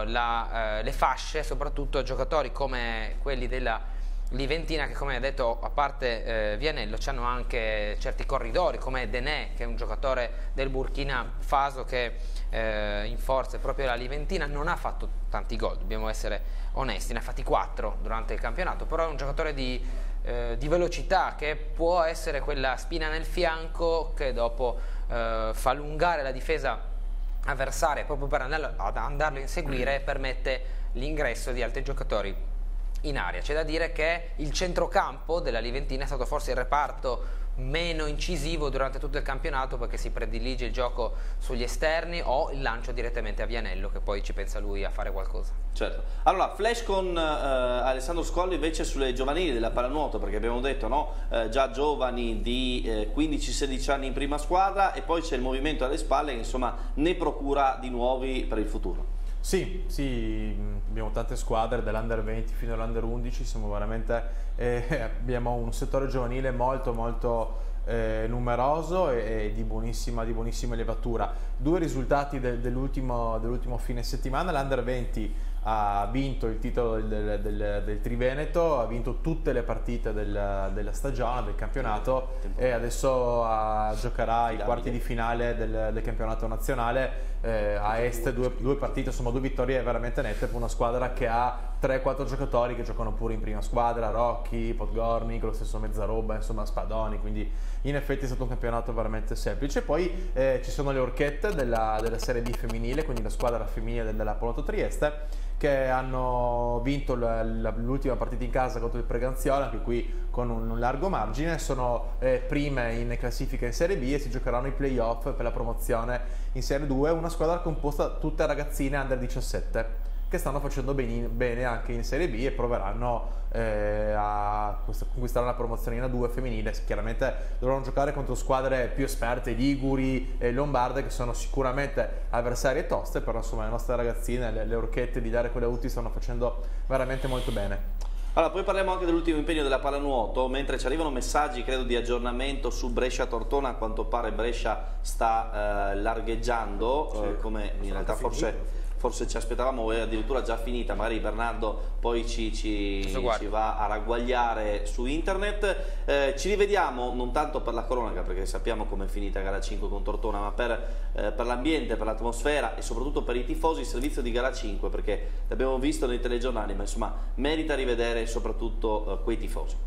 Speaker 4: la, eh, le fasce, soprattutto a giocatori come quelli della Liventina, che, come ha detto, a parte eh, Vianello, c'hanno anche certi corridori come Denè, che è un giocatore del Burkina Faso che eh, in forza proprio la Liventina non ha fatto tanti gol, dobbiamo essere onesti, ne ha fatti quattro durante il campionato, però è un giocatore di, eh, di velocità, che può essere quella spina nel fianco che dopo eh, fa allungare la difesa avversaria proprio per andarlo, ad andarlo a inseguire, e permette l'ingresso di altri giocatori in area. C'è da dire che il centrocampo della Liventina è stato forse il reparto meno incisivo durante tutto il campionato, perché si predilige il gioco sugli esterni o il lancio direttamente a Vianello, che poi ci pensa lui a fare qualcosa.
Speaker 1: Certo. Allora, flash con eh, Alessandro Scolli invece sulle giovanili della pallanuoto, perché abbiamo detto, no? Eh, già giovani di eh, quindici sedici anni in prima squadra, e poi c'è il movimento alle spalle che insomma ne procura di nuovi per il futuro.
Speaker 7: Sì, sì, abbiamo tante squadre dall'Under venti fino all'Under undici, siamo veramente, eh, abbiamo un settore giovanile molto molto eh, numeroso e, e di buonissima, di buonissima levatura. Due risultati de, dell'ultimo dell'ultimo fine settimana: l'Under venti ha vinto il titolo del, del, del Triveneto, ha vinto tutte le partite del, della stagione, del campionato, e adesso uh, giocherà i quarti di finale del, del campionato nazionale. Eh, a est due, due partite, insomma due vittorie veramente nette per una squadra che ha tre quattro giocatori che giocano pure in prima squadra: Rocchi, Podgornik, lo stesso Mezzaroba, insomma Spadoni, quindi in effetti è stato un campionato veramente semplice. Poi eh, ci sono le orchette della, della Serie B femminile, quindi la squadra femminile della Pallanuoto Trieste, che hanno vinto l'ultima partita in casa contro il Preganziola, anche qui con un largo margine, sono eh, prime in classifica in Serie B e si giocheranno i playoff per la promozione in Serie due, una squadra composta da tutte ragazzine under diciassette che stanno facendo bene, bene anche in Serie B e proveranno eh, a conquistare la promozione in A due femminile. Chiaramente dovranno giocare contro squadre più esperte, liguri e lombarde, che sono sicuramente avversarie toste, però insomma le nostre ragazzine, le, le orchette di Dare Quelle Uti stanno facendo veramente molto bene.
Speaker 1: Allora, poi parliamo anche dell'ultimo impegno della pallanuoto, mentre ci arrivano messaggi, credo, di aggiornamento su Brescia-Tortona. A quanto pare Brescia sta eh, largheggiando, sì, eh, come in realtà forse... forse ci aspettavamo, è addirittura già finita. Magari Bernardo poi ci, ci, ci va a ragguagliare su internet. Eh, ci rivediamo non tanto per la cronaca, perché sappiamo com'è finita gara cinque con Tortona, ma per, eh, per l'ambiente, per l'atmosfera e soprattutto per i tifosi. Il servizio di gara cinque, perché l'abbiamo visto nei telegiornali, ma insomma merita rivedere soprattutto eh, quei tifosi.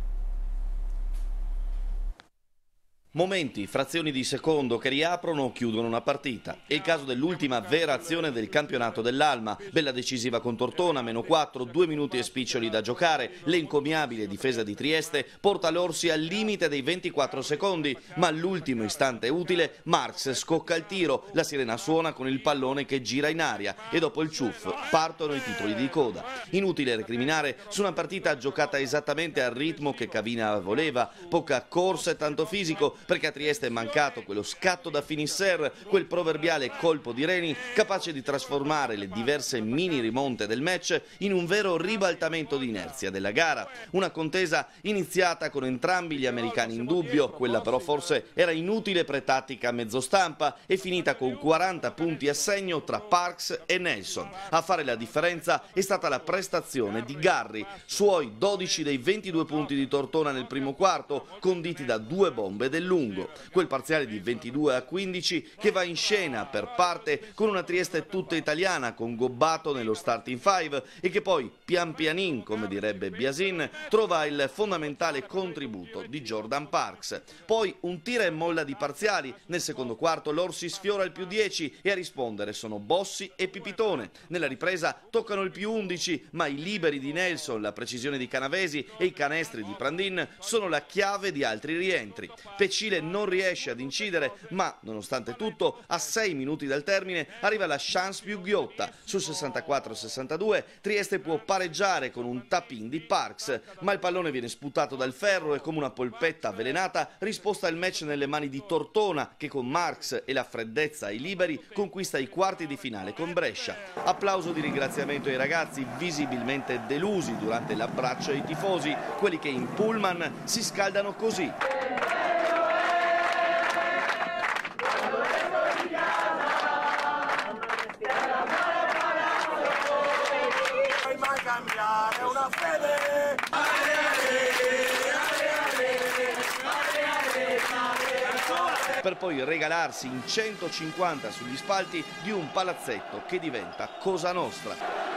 Speaker 1: Momenti, frazioni di secondo che riaprono o chiudono una partita. È il caso dell'ultima vera azione del campionato dell'Alma. Bella decisiva con Tortona, meno quattro, due minuti e spiccioli da giocare. L'encomiabile difesa di Trieste porta l'Orsi al limite dei ventiquattro secondi, ma all'ultimo istante utile Marx scocca il tiro. La sirena suona con il pallone che gira in aria e dopo il ciuff partono i titoli di coda. Inutile recriminare su una partita giocata esattamente al ritmo che Cavina voleva. Poca corsa e tanto fisico, perché a Trieste è mancato quello scatto da finisser, quel proverbiale colpo di reni capace di trasformare le diverse mini rimonte del match in un vero ribaltamento di inerzia della gara. Una contesa iniziata con entrambi gli americani in dubbio, quella però forse era inutile pretattica a mezzo stampa, e finita con quaranta punti a segno tra Parks e Nelson. A fare la differenza è stata la prestazione di Garri, suoi dodici dei ventidue punti di Tortona nel primo quarto, conditi da due bombe del
Speaker 14: Lungo, quel parziale di ventidue a quindici che va in scena per parte con una Trieste tutta italiana con Gobbato nello starting five e che poi pian pianin, come direbbe Biasin, trova il fondamentale contributo di Jordan Parks. Poi un tira e molla di parziali, nel secondo quarto l'Orsi sfiora il più dieci e a rispondere sono Bossi e Pipitone. Nella ripresa toccano il più undici, ma i liberi di Nelson, la precisione di Canavesi e i canestri di Prandin sono la chiave di altri rientri. Pecile non riesce ad incidere, ma nonostante tutto a sei minuti dal termine arriva la chance più ghiotta. Sul sessantaquattro sessantadue Trieste può pareggiare con un tap-in di Parks, ma il pallone viene sputato dal ferro e come una polpetta avvelenata risposta il match nelle mani di Tortona che con Marx e la freddezza ai liberi conquista i quarti di finale con Brescia. Applauso di ringraziamento ai ragazzi visibilmente delusi durante l'abbraccio ai tifosi, quelli che in pullman si scaldano così. Per poi regalarsi in centocinquanta sugli spalti di un palazzetto che diventa Cosa Nostra.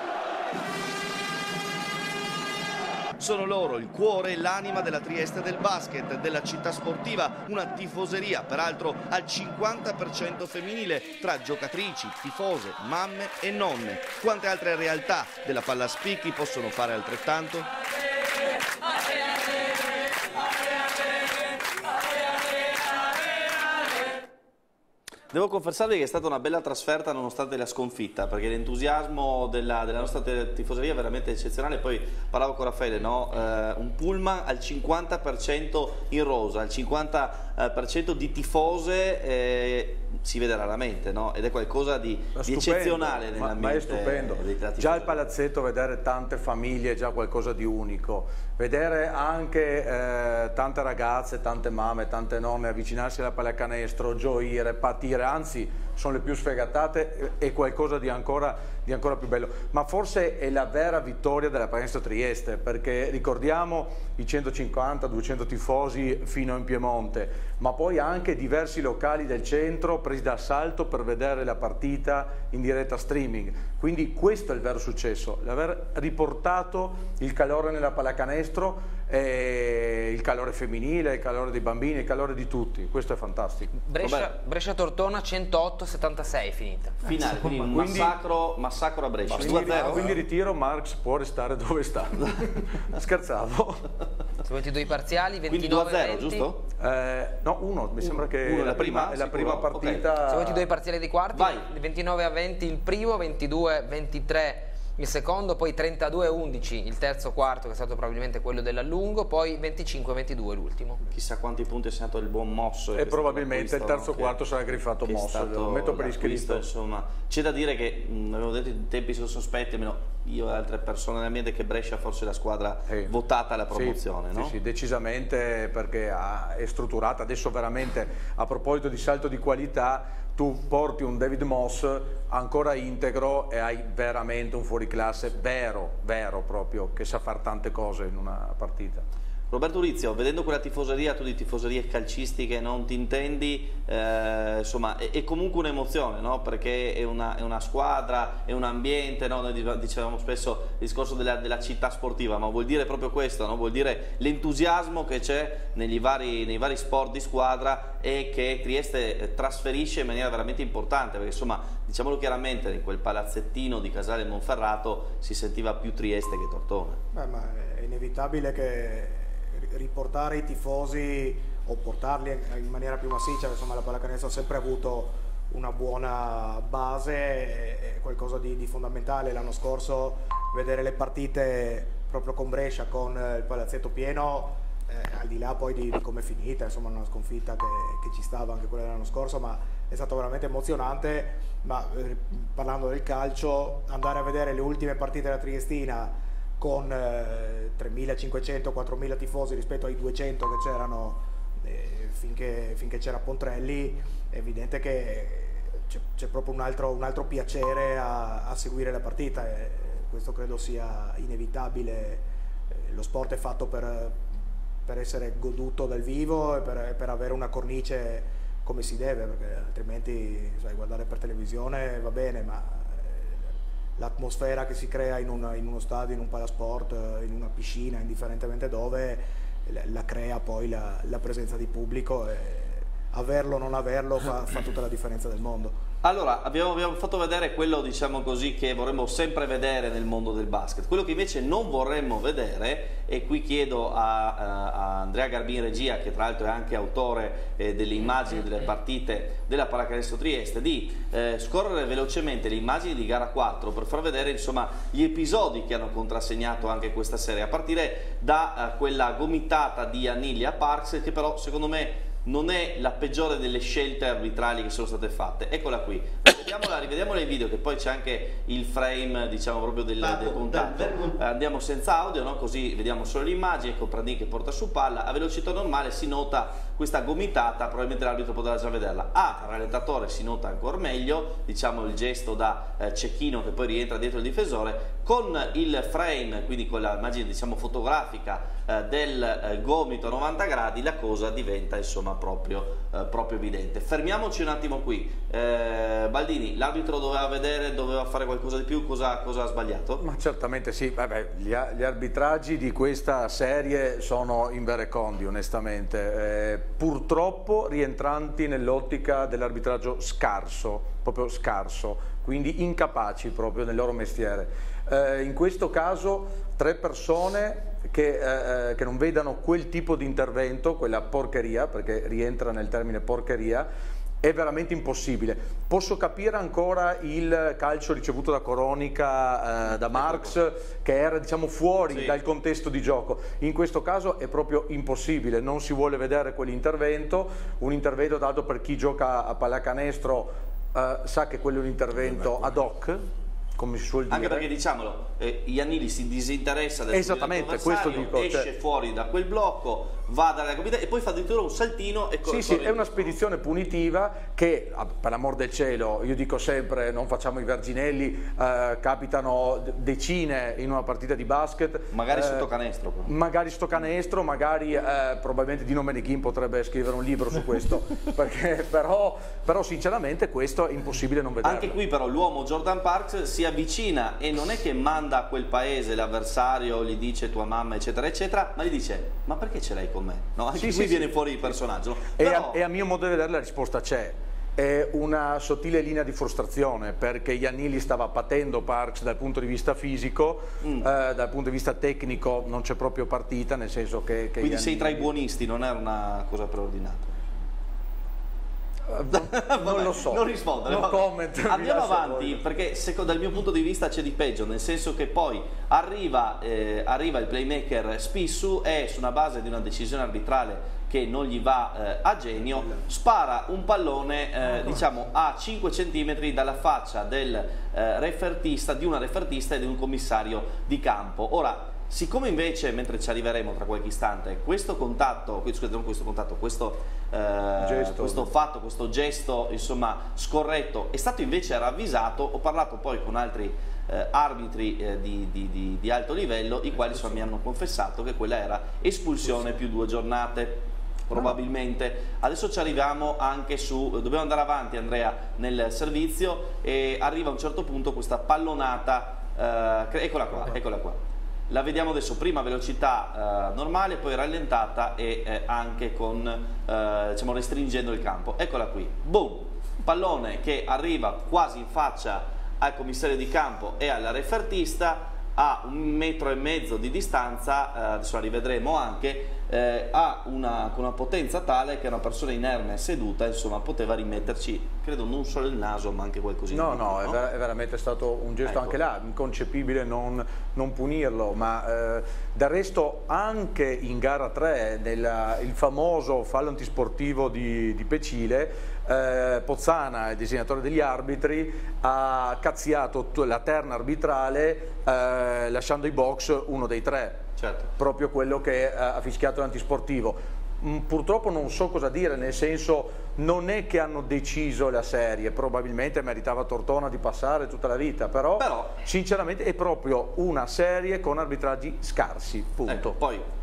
Speaker 14: Sono loro il cuore e l'anima della Trieste del basket, della città sportiva, una tifoseria peraltro al cinquanta per cento femminile tra giocatrici, tifose, mamme e nonne. Quante altre realtà della pallaspicchi possono fare altrettanto?
Speaker 1: Devo confessarvi che è stata una bella trasferta nonostante la sconfitta, perché l'entusiasmo della, della nostra tifoseria è veramente eccezionale. Poi parlavo con Raffaele, no? eh, un pullman al cinquanta per cento in rosa, al cinquanta per cento di tifose eh, si vede raramente, no? Ed è qualcosa di, di eccezionale nell'ambiente.
Speaker 6: Ma, ma è stupendo, già il palazzetto, vedere tante famiglie è già qualcosa di unico. Vedere anche eh, tante ragazze, tante mamme, tante nonne avvicinarsi alla pallacanestro, gioire, patire, anzi sono le più sfegatate, è qualcosa di ancora, di ancora più bello. Ma forse è la vera vittoria della Pallacanestro Trieste, perché ricordiamo i centocinquanta duecento tifosi fino in Piemonte, ma poi anche diversi locali del centro presi d'assalto per vedere la partita in diretta streaming. Quindi questo è il vero successo, l'aver riportato il calore nella pallacanestro, eh, il calore femminile, il calore dei bambini, il calore di tutti. Questo è fantastico.
Speaker 4: Brescia, Brescia Tortona centootto settantasei è finita.
Speaker 1: Finale, quindi un massacro, massacro a Brescia.
Speaker 6: Quindi, quindi ritiro, Marx può restare dove sta. Scherzavo.
Speaker 4: ventidue parziali, ventidue a zero,
Speaker 1: giusto?
Speaker 6: Eh, no, uno, mi sembra che
Speaker 1: uno,
Speaker 6: è la prima, prima, è la prima partita.
Speaker 4: Okay. ventidue parziali dei quarti, vai. ventinove a venti il primo, ventidue a ventitré il secondo, poi trentadue a undici il terzo quarto, che è stato probabilmente quello dell'allungo, poi venticinque a ventidue l'ultimo.
Speaker 1: Chissà quanti punti ha segnato il buon Mosso.
Speaker 6: E probabilmente il terzo quarto sarà griffato Mosso, lo metto per iscritto.
Speaker 1: Insomma, c'è da dire che, mh, avevo detto i tempi sono sospetti, almeno io e altre persone nell'ambiente, che Brescia forse è la squadra sì. votata alla promozione,
Speaker 6: sì,
Speaker 1: no?
Speaker 6: Sì, sì, decisamente, perché ha, è strutturata. Adesso veramente, a proposito di salto di qualità, tu porti un David Moss ancora integro e hai veramente un fuoriclasse vero, vero proprio, che sa fare tante cose in una partita.
Speaker 1: Roberto Urizio, vedendo quella tifoseria, tu di tifoserie calcistiche non ti intendi, eh, insomma è, è comunque un'emozione, no? Perché è una, è una squadra, è un ambiente, no? Noi dicevamo spesso il discorso della, della città sportiva, ma vuol dire proprio questo, no? Vuol dire l'entusiasmo che c'è nei vari, nei vari sport di squadra e che Trieste trasferisce in maniera veramente importante, perché insomma, diciamolo chiaramente, in quel palazzettino di Casale Monferrato si sentiva più Trieste che Tortona.
Speaker 3: Beh, ma è inevitabile che riportare i tifosi o portarli in maniera più massiccia, insomma la pallacanestro ha sempre avuto una buona base, è qualcosa di, di fondamentale. L'anno scorso vedere le partite proprio con Brescia, con il palazzetto pieno, eh, al di là poi di, di come è finita, insomma una sconfitta che, che ci stava anche quella dell'anno scorso, ma è stato veramente emozionante. Ma eh, parlando del calcio, andare a vedere le ultime partite della Triestina con eh, tremilacinquecento quattromila tifosi rispetto ai duecento che c'erano eh, finché, finché c'era Pontrelli, è evidente che c'è proprio un altro, un altro piacere a, a seguire la partita, e questo credo sia inevitabile. Eh, lo sport è fatto per, per essere goduto dal vivo e per, per avere una cornice come si deve, perché altrimenti sai, guardare per televisione va bene, ma l'atmosfera che si crea in, una, in uno stadio, in un palasport, in una piscina, indifferentemente dove, la crea poi la, la presenza di pubblico, e averlo o non averlo fa, fa tutta la differenza del mondo.
Speaker 1: Allora, abbiamo, abbiamo fatto vedere quello, diciamo così, che vorremmo sempre vedere nel mondo del basket. Quello che invece non vorremmo vedere, e qui chiedo a, a Andrea Garbin in regia, che tra l'altro è anche autore eh, delle immagini delle partite della Pallacanestro Trieste, di eh, scorrere velocemente le immagini di gara quattro per far vedere insomma gli episodi che hanno contrassegnato anche questa serie, a partire da eh, quella gomitata di Iannili a Parks, che però secondo me non è la peggiore delle scelte arbitrali che sono state fatte. Eccola qui, rivediamola, rivediamola in video, che poi c'è anche il frame, diciamo, proprio del, del contatto. Eh, andiamo senza audio, no? Così vediamo solo l'immagine. Ecco Pradin che porta su palla a velocità normale, si nota questa gomitata, probabilmente l'arbitro potrà già vederla. A rallentatore si nota ancora meglio, diciamo, il gesto da eh, cecchino che poi rientra dietro il difensore. Con il frame, quindi con l'immagine, diciamo, fotografica eh, del eh, gomito a novanta gradi, la cosa diventa insomma proprio, eh, proprio evidente. Fermiamoci un attimo qui. eh, Baldini, l'arbitro doveva vedere, doveva fare qualcosa di più, cosa, cosa ha sbagliato?
Speaker 6: Ma certamente sì. Vabbè, gli, gli arbitraggi di questa serie sono inverecondi, onestamente, eh, purtroppo rientranti nell'ottica dell'arbitraggio scarso, proprio scarso, quindi incapaci proprio nel loro mestiere. Eh, in questo caso tre persone che, eh, che non vedano quel tipo di intervento, quella porcheria, perché rientra nel termine porcheria, è veramente impossibile. Posso capire ancora il calcio ricevuto da Coronica, eh, da Marx, che era, diciamo, fuori sì. dal contesto di gioco. In questo caso è proprio impossibile, non si vuole vedere quell'intervento, un intervento dato per chi gioca a pallacanestro eh, sa che quello è un intervento ad hoc, come si suol dire.
Speaker 1: Anche perché, diciamolo, eh, Iannili si disinteressa del
Speaker 6: Esattamente, questo dico,
Speaker 1: esce
Speaker 6: cioè...
Speaker 1: fuori da quel blocco, va dalla gomitata e poi fa addirittura un saltino e
Speaker 6: Sì, sì, è una spedizione punitiva che, per l'amor del cielo, io dico sempre, non facciamo i verginelli, eh, capitano decine in una partita di basket.
Speaker 1: Magari
Speaker 6: eh,
Speaker 1: sotto canestro. Però.
Speaker 6: Magari sotto canestro, magari eh, probabilmente Dino Meneghin potrebbe scrivere un libro su questo, perché però, però sinceramente questo è impossibile non vederlo.
Speaker 1: Anche qui però l'uomo Jordan Parks si avvicina e non è che manda a quel paese l'avversario, gli dice tua mamma eccetera eccetera, ma gli dice ma perché ce l'hai con me? No, anche
Speaker 6: sì,
Speaker 1: qui
Speaker 6: sì,
Speaker 1: viene
Speaker 6: sì.
Speaker 1: fuori il personaggio. No?
Speaker 6: E,
Speaker 1: Però...
Speaker 6: a, e a mio modo di vedere la risposta c'è. È una sottile linea di frustrazione, perché Iannili stava patendo Parks dal punto di vista fisico, mm. eh, dal punto di vista tecnico non c'è proprio partita, nel senso che... che
Speaker 1: Quindi
Speaker 6: Iannili...
Speaker 1: sei tra i buonisti, non è una cosa preordinata.
Speaker 6: non lo so,
Speaker 1: non rispondo,
Speaker 6: no comment,
Speaker 1: andiamo avanti, perché secondo, dal mio punto di vista c'è di peggio, nel senso che poi arriva, eh, arriva il playmaker Spissu e su una base di una decisione arbitrale che non gli va eh, a genio, spara un pallone eh, diciamo a cinque centimetri dalla faccia del eh, refertista, di una refertista e di un commissario di campo. Ora, siccome invece, mentre ci arriveremo tra qualche istante, questo contatto, scusate, non questo contatto, questo, eh, questo fatto, questo gesto insomma scorretto è stato invece ravvisato, ho parlato poi con altri eh, arbitri eh, di, di, di, di alto livello, i quali insomma, mi hanno confessato che quella era espulsione più due giornate. Probabilmente. Adesso ci arriviamo anche su, dobbiamo andare avanti Andrea nel servizio e arriva a un certo punto questa pallonata, eh, eccola qua, eccola qua. La vediamo adesso, prima a velocità eh, normale, poi rallentata e eh, anche con, eh, diciamo, restringendo il campo. Eccola qui, boom, pallone che arriva quasi in faccia al commissario di campo e al refertista, a un metro e mezzo di distanza, eh, adesso la rivedremo anche, eh, ha una, una potenza tale che una persona inerme seduta insomma poteva rimetterci, credo, non solo il naso ma anche qualcosina.
Speaker 6: No, no, no? È, ver è veramente stato un gesto, ecco, anche là, inconcepibile non, non punirlo, ma eh, del resto anche in gara tre, nel, il famoso fallo antisportivo di, di Pecile, Eh, Pozzana, il disegnatore degli arbitri, ha cazziato la terna arbitrale eh, lasciando i box uno dei tre, certo. proprio quello che eh, ha fischiato l'antisportivo. Mm, purtroppo non so cosa dire, nel senso non è che hanno deciso la serie, probabilmente meritava Tortona di passare tutta la vita, però, però sinceramente è proprio una serie con arbitraggi scarsi, punto.
Speaker 1: Ecco, poi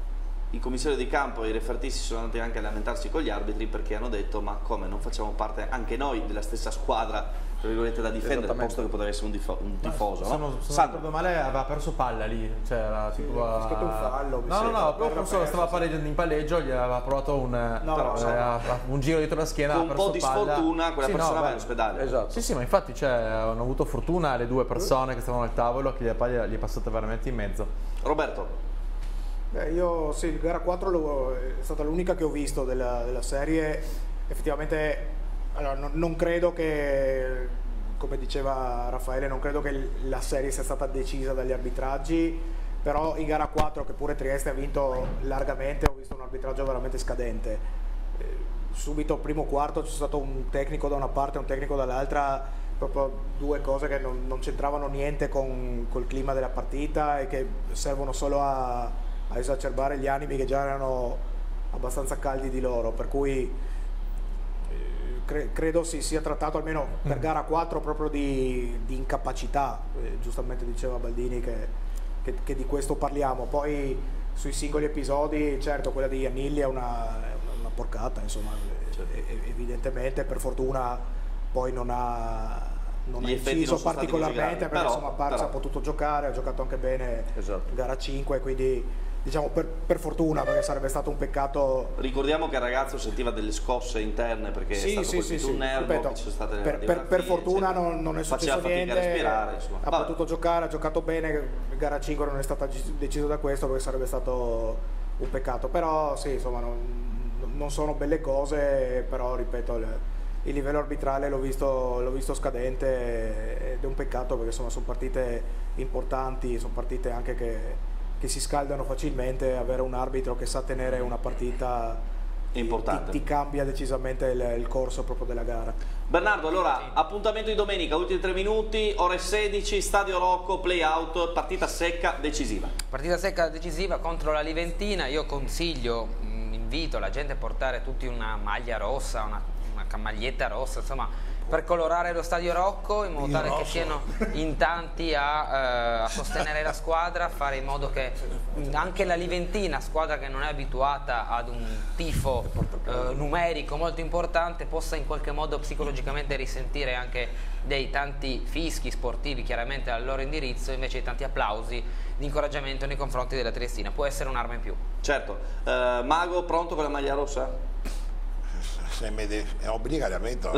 Speaker 1: i commissari di campo e i refertisti sono andati anche a lamentarsi con gli arbitri perché hanno detto ma come non facciamo parte anche noi della stessa squadra tra virgolette da difendere, posto che poteva essere un, tifo un tifoso.
Speaker 7: Se
Speaker 1: no?
Speaker 7: non ricordo male aveva perso palla lì, cioè era
Speaker 3: sì,
Speaker 7: tipo a...
Speaker 3: un fallo,
Speaker 7: no no no, proprio
Speaker 3: perso,
Speaker 7: stava palleggiando in palleggio, gli aveva provato un,
Speaker 3: no, no,
Speaker 7: eh, no. un giro dietro la schiena,
Speaker 1: con un po' di
Speaker 7: palla.
Speaker 1: sfortuna quella
Speaker 7: sì,
Speaker 1: persona
Speaker 7: no,
Speaker 1: va all'ospedale.
Speaker 7: Esatto. Sì sì, ma infatti cioè, hanno avuto fortuna le due persone che stavano al tavolo che la palla gli è passata veramente in mezzo.
Speaker 1: Roberto.
Speaker 3: Beh, io sì, il gara quattro lo, è stata l'unica che ho visto della, della serie. Effettivamente allora, no, non credo che, come diceva Raffaele, non credo che la serie sia stata decisa dagli arbitraggi, però in gara quattro, che pure Trieste ha vinto largamente, ho visto un arbitraggio veramente scadente. Eh, subito primo quarto c'è stato un tecnico da una parte e un tecnico dall'altra, proprio due cose che non, non c'entravano niente con col clima della partita e che servono solo a a esacerbare gli animi che già erano abbastanza caldi di loro, per cui eh, cre credo si sia trattato almeno per gara quattro proprio di, di incapacità, eh, giustamente diceva Baldini che, che, che di questo parliamo. Poi sui singoli episodi, certo, quella di Iannilli è una, una porcata, insomma, certo. e, evidentemente per fortuna poi non ha non ha inciso particolarmente, perché però, insomma Parza però. ha potuto giocare, ha giocato anche bene, esatto. gara cinque, quindi diciamo per, per fortuna, perché sarebbe stato un peccato.
Speaker 1: Ricordiamo che il ragazzo sentiva delle scosse interne perché
Speaker 3: sì,
Speaker 1: è stato
Speaker 3: sì,
Speaker 1: colpito
Speaker 3: sì,
Speaker 1: un nervo,
Speaker 3: ripeto,
Speaker 1: che ci sono state
Speaker 3: per, per, per fortuna non, non è successo niente,
Speaker 1: a respirare,
Speaker 3: ha
Speaker 1: Vabbè.
Speaker 3: potuto giocare, ha giocato bene, gara cinque non è stata decisa da questo perché sarebbe stato un peccato, però sì, insomma non, non sono belle cose, però ripeto il, il livello arbitrale l'ho visto, l'ho visto scadente ed è un peccato perché insomma sono partite importanti, sono partite anche che che si scaldano facilmente. Avere un arbitro che sa tenere una partita
Speaker 1: importante
Speaker 3: ti, ti cambia decisamente il, il corso proprio della gara.
Speaker 1: Bernardo, allora sì. appuntamento di domenica, ultimi tre minuti, ore sedici, Stadio Rocco, play out, partita secca decisiva.
Speaker 4: Partita secca decisiva contro la Liventina. Io consiglio, mh, invito la gente a portare tutti una maglia rossa, una, una maglietta rossa, insomma, per colorare lo Stadio Rocco, in modo tale che siano in tanti a, eh, a sostenere la squadra, a fare in modo che anche la Liventina, squadra che non è abituata ad un tifo eh, numerico molto importante, possa in qualche modo psicologicamente risentire anche dei tanti fischi sportivi chiaramente al loro indirizzo, invece di tanti applausi di incoraggiamento nei confronti della Triestina. Può essere un'arma in più.
Speaker 1: Certo. Eh, Mago, pronto con la maglia rossa?
Speaker 10: Se mi è obbligatorio.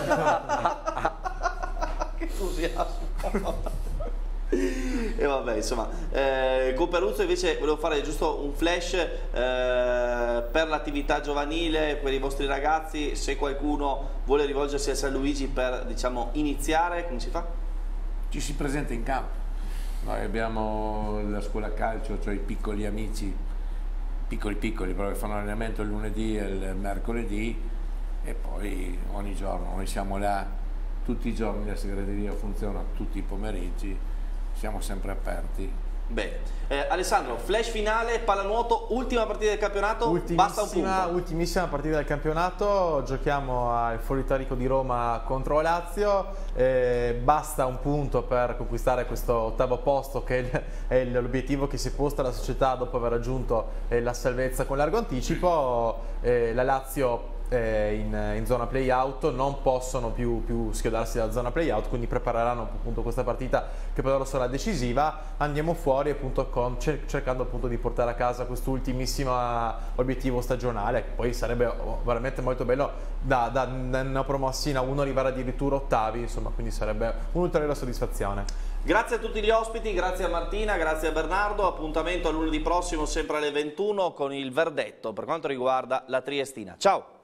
Speaker 1: Che entusiasmo. E vabbè, insomma, eh, con Peruzzo invece volevo fare giusto un flash eh, per l'attività giovanile, per i vostri ragazzi. Se qualcuno vuole rivolgersi a San Luigi per, diciamo, iniziare, come si fa?
Speaker 9: Ci si presenta in campo. Noi abbiamo la scuola calcio, cioè i piccoli amici, piccoli piccoli, però che fanno allenamento il lunedì e il mercoledì, e poi ogni giorno noi siamo là tutti i giorni, la segreteria funziona tutti i pomeriggi, siamo sempre aperti.
Speaker 1: Bene, eh, Alessandro, flash finale, pallanuoto, ultima partita del campionato, basta un punto.
Speaker 7: Ultimissima partita del campionato, giochiamo al Foro Italico di Roma contro Lazio, eh, basta un punto per conquistare questo ottavo posto che è l'obiettivo che si è posta la società dopo aver raggiunto eh, la salvezza con largo anticipo. eh, la Lazio In, in zona play out non possono più, più schiodarsi dalla zona play out, quindi prepareranno appunto questa partita che per loro sarà decisiva. Andiamo fuori appunto con, cercando appunto di portare a casa quest'ultimissimo obiettivo stagionale, poi sarebbe veramente molto bello da, da, da una promossina uno arrivare addirittura ottavi, insomma, quindi sarebbe un'ulteriore soddisfazione.
Speaker 1: Grazie a tutti gli ospiti, grazie a Martina, grazie a Bernardo. Appuntamento a lunedì prossimo sempre alle ventuno con il verdetto per quanto riguarda la Triestina. Ciao!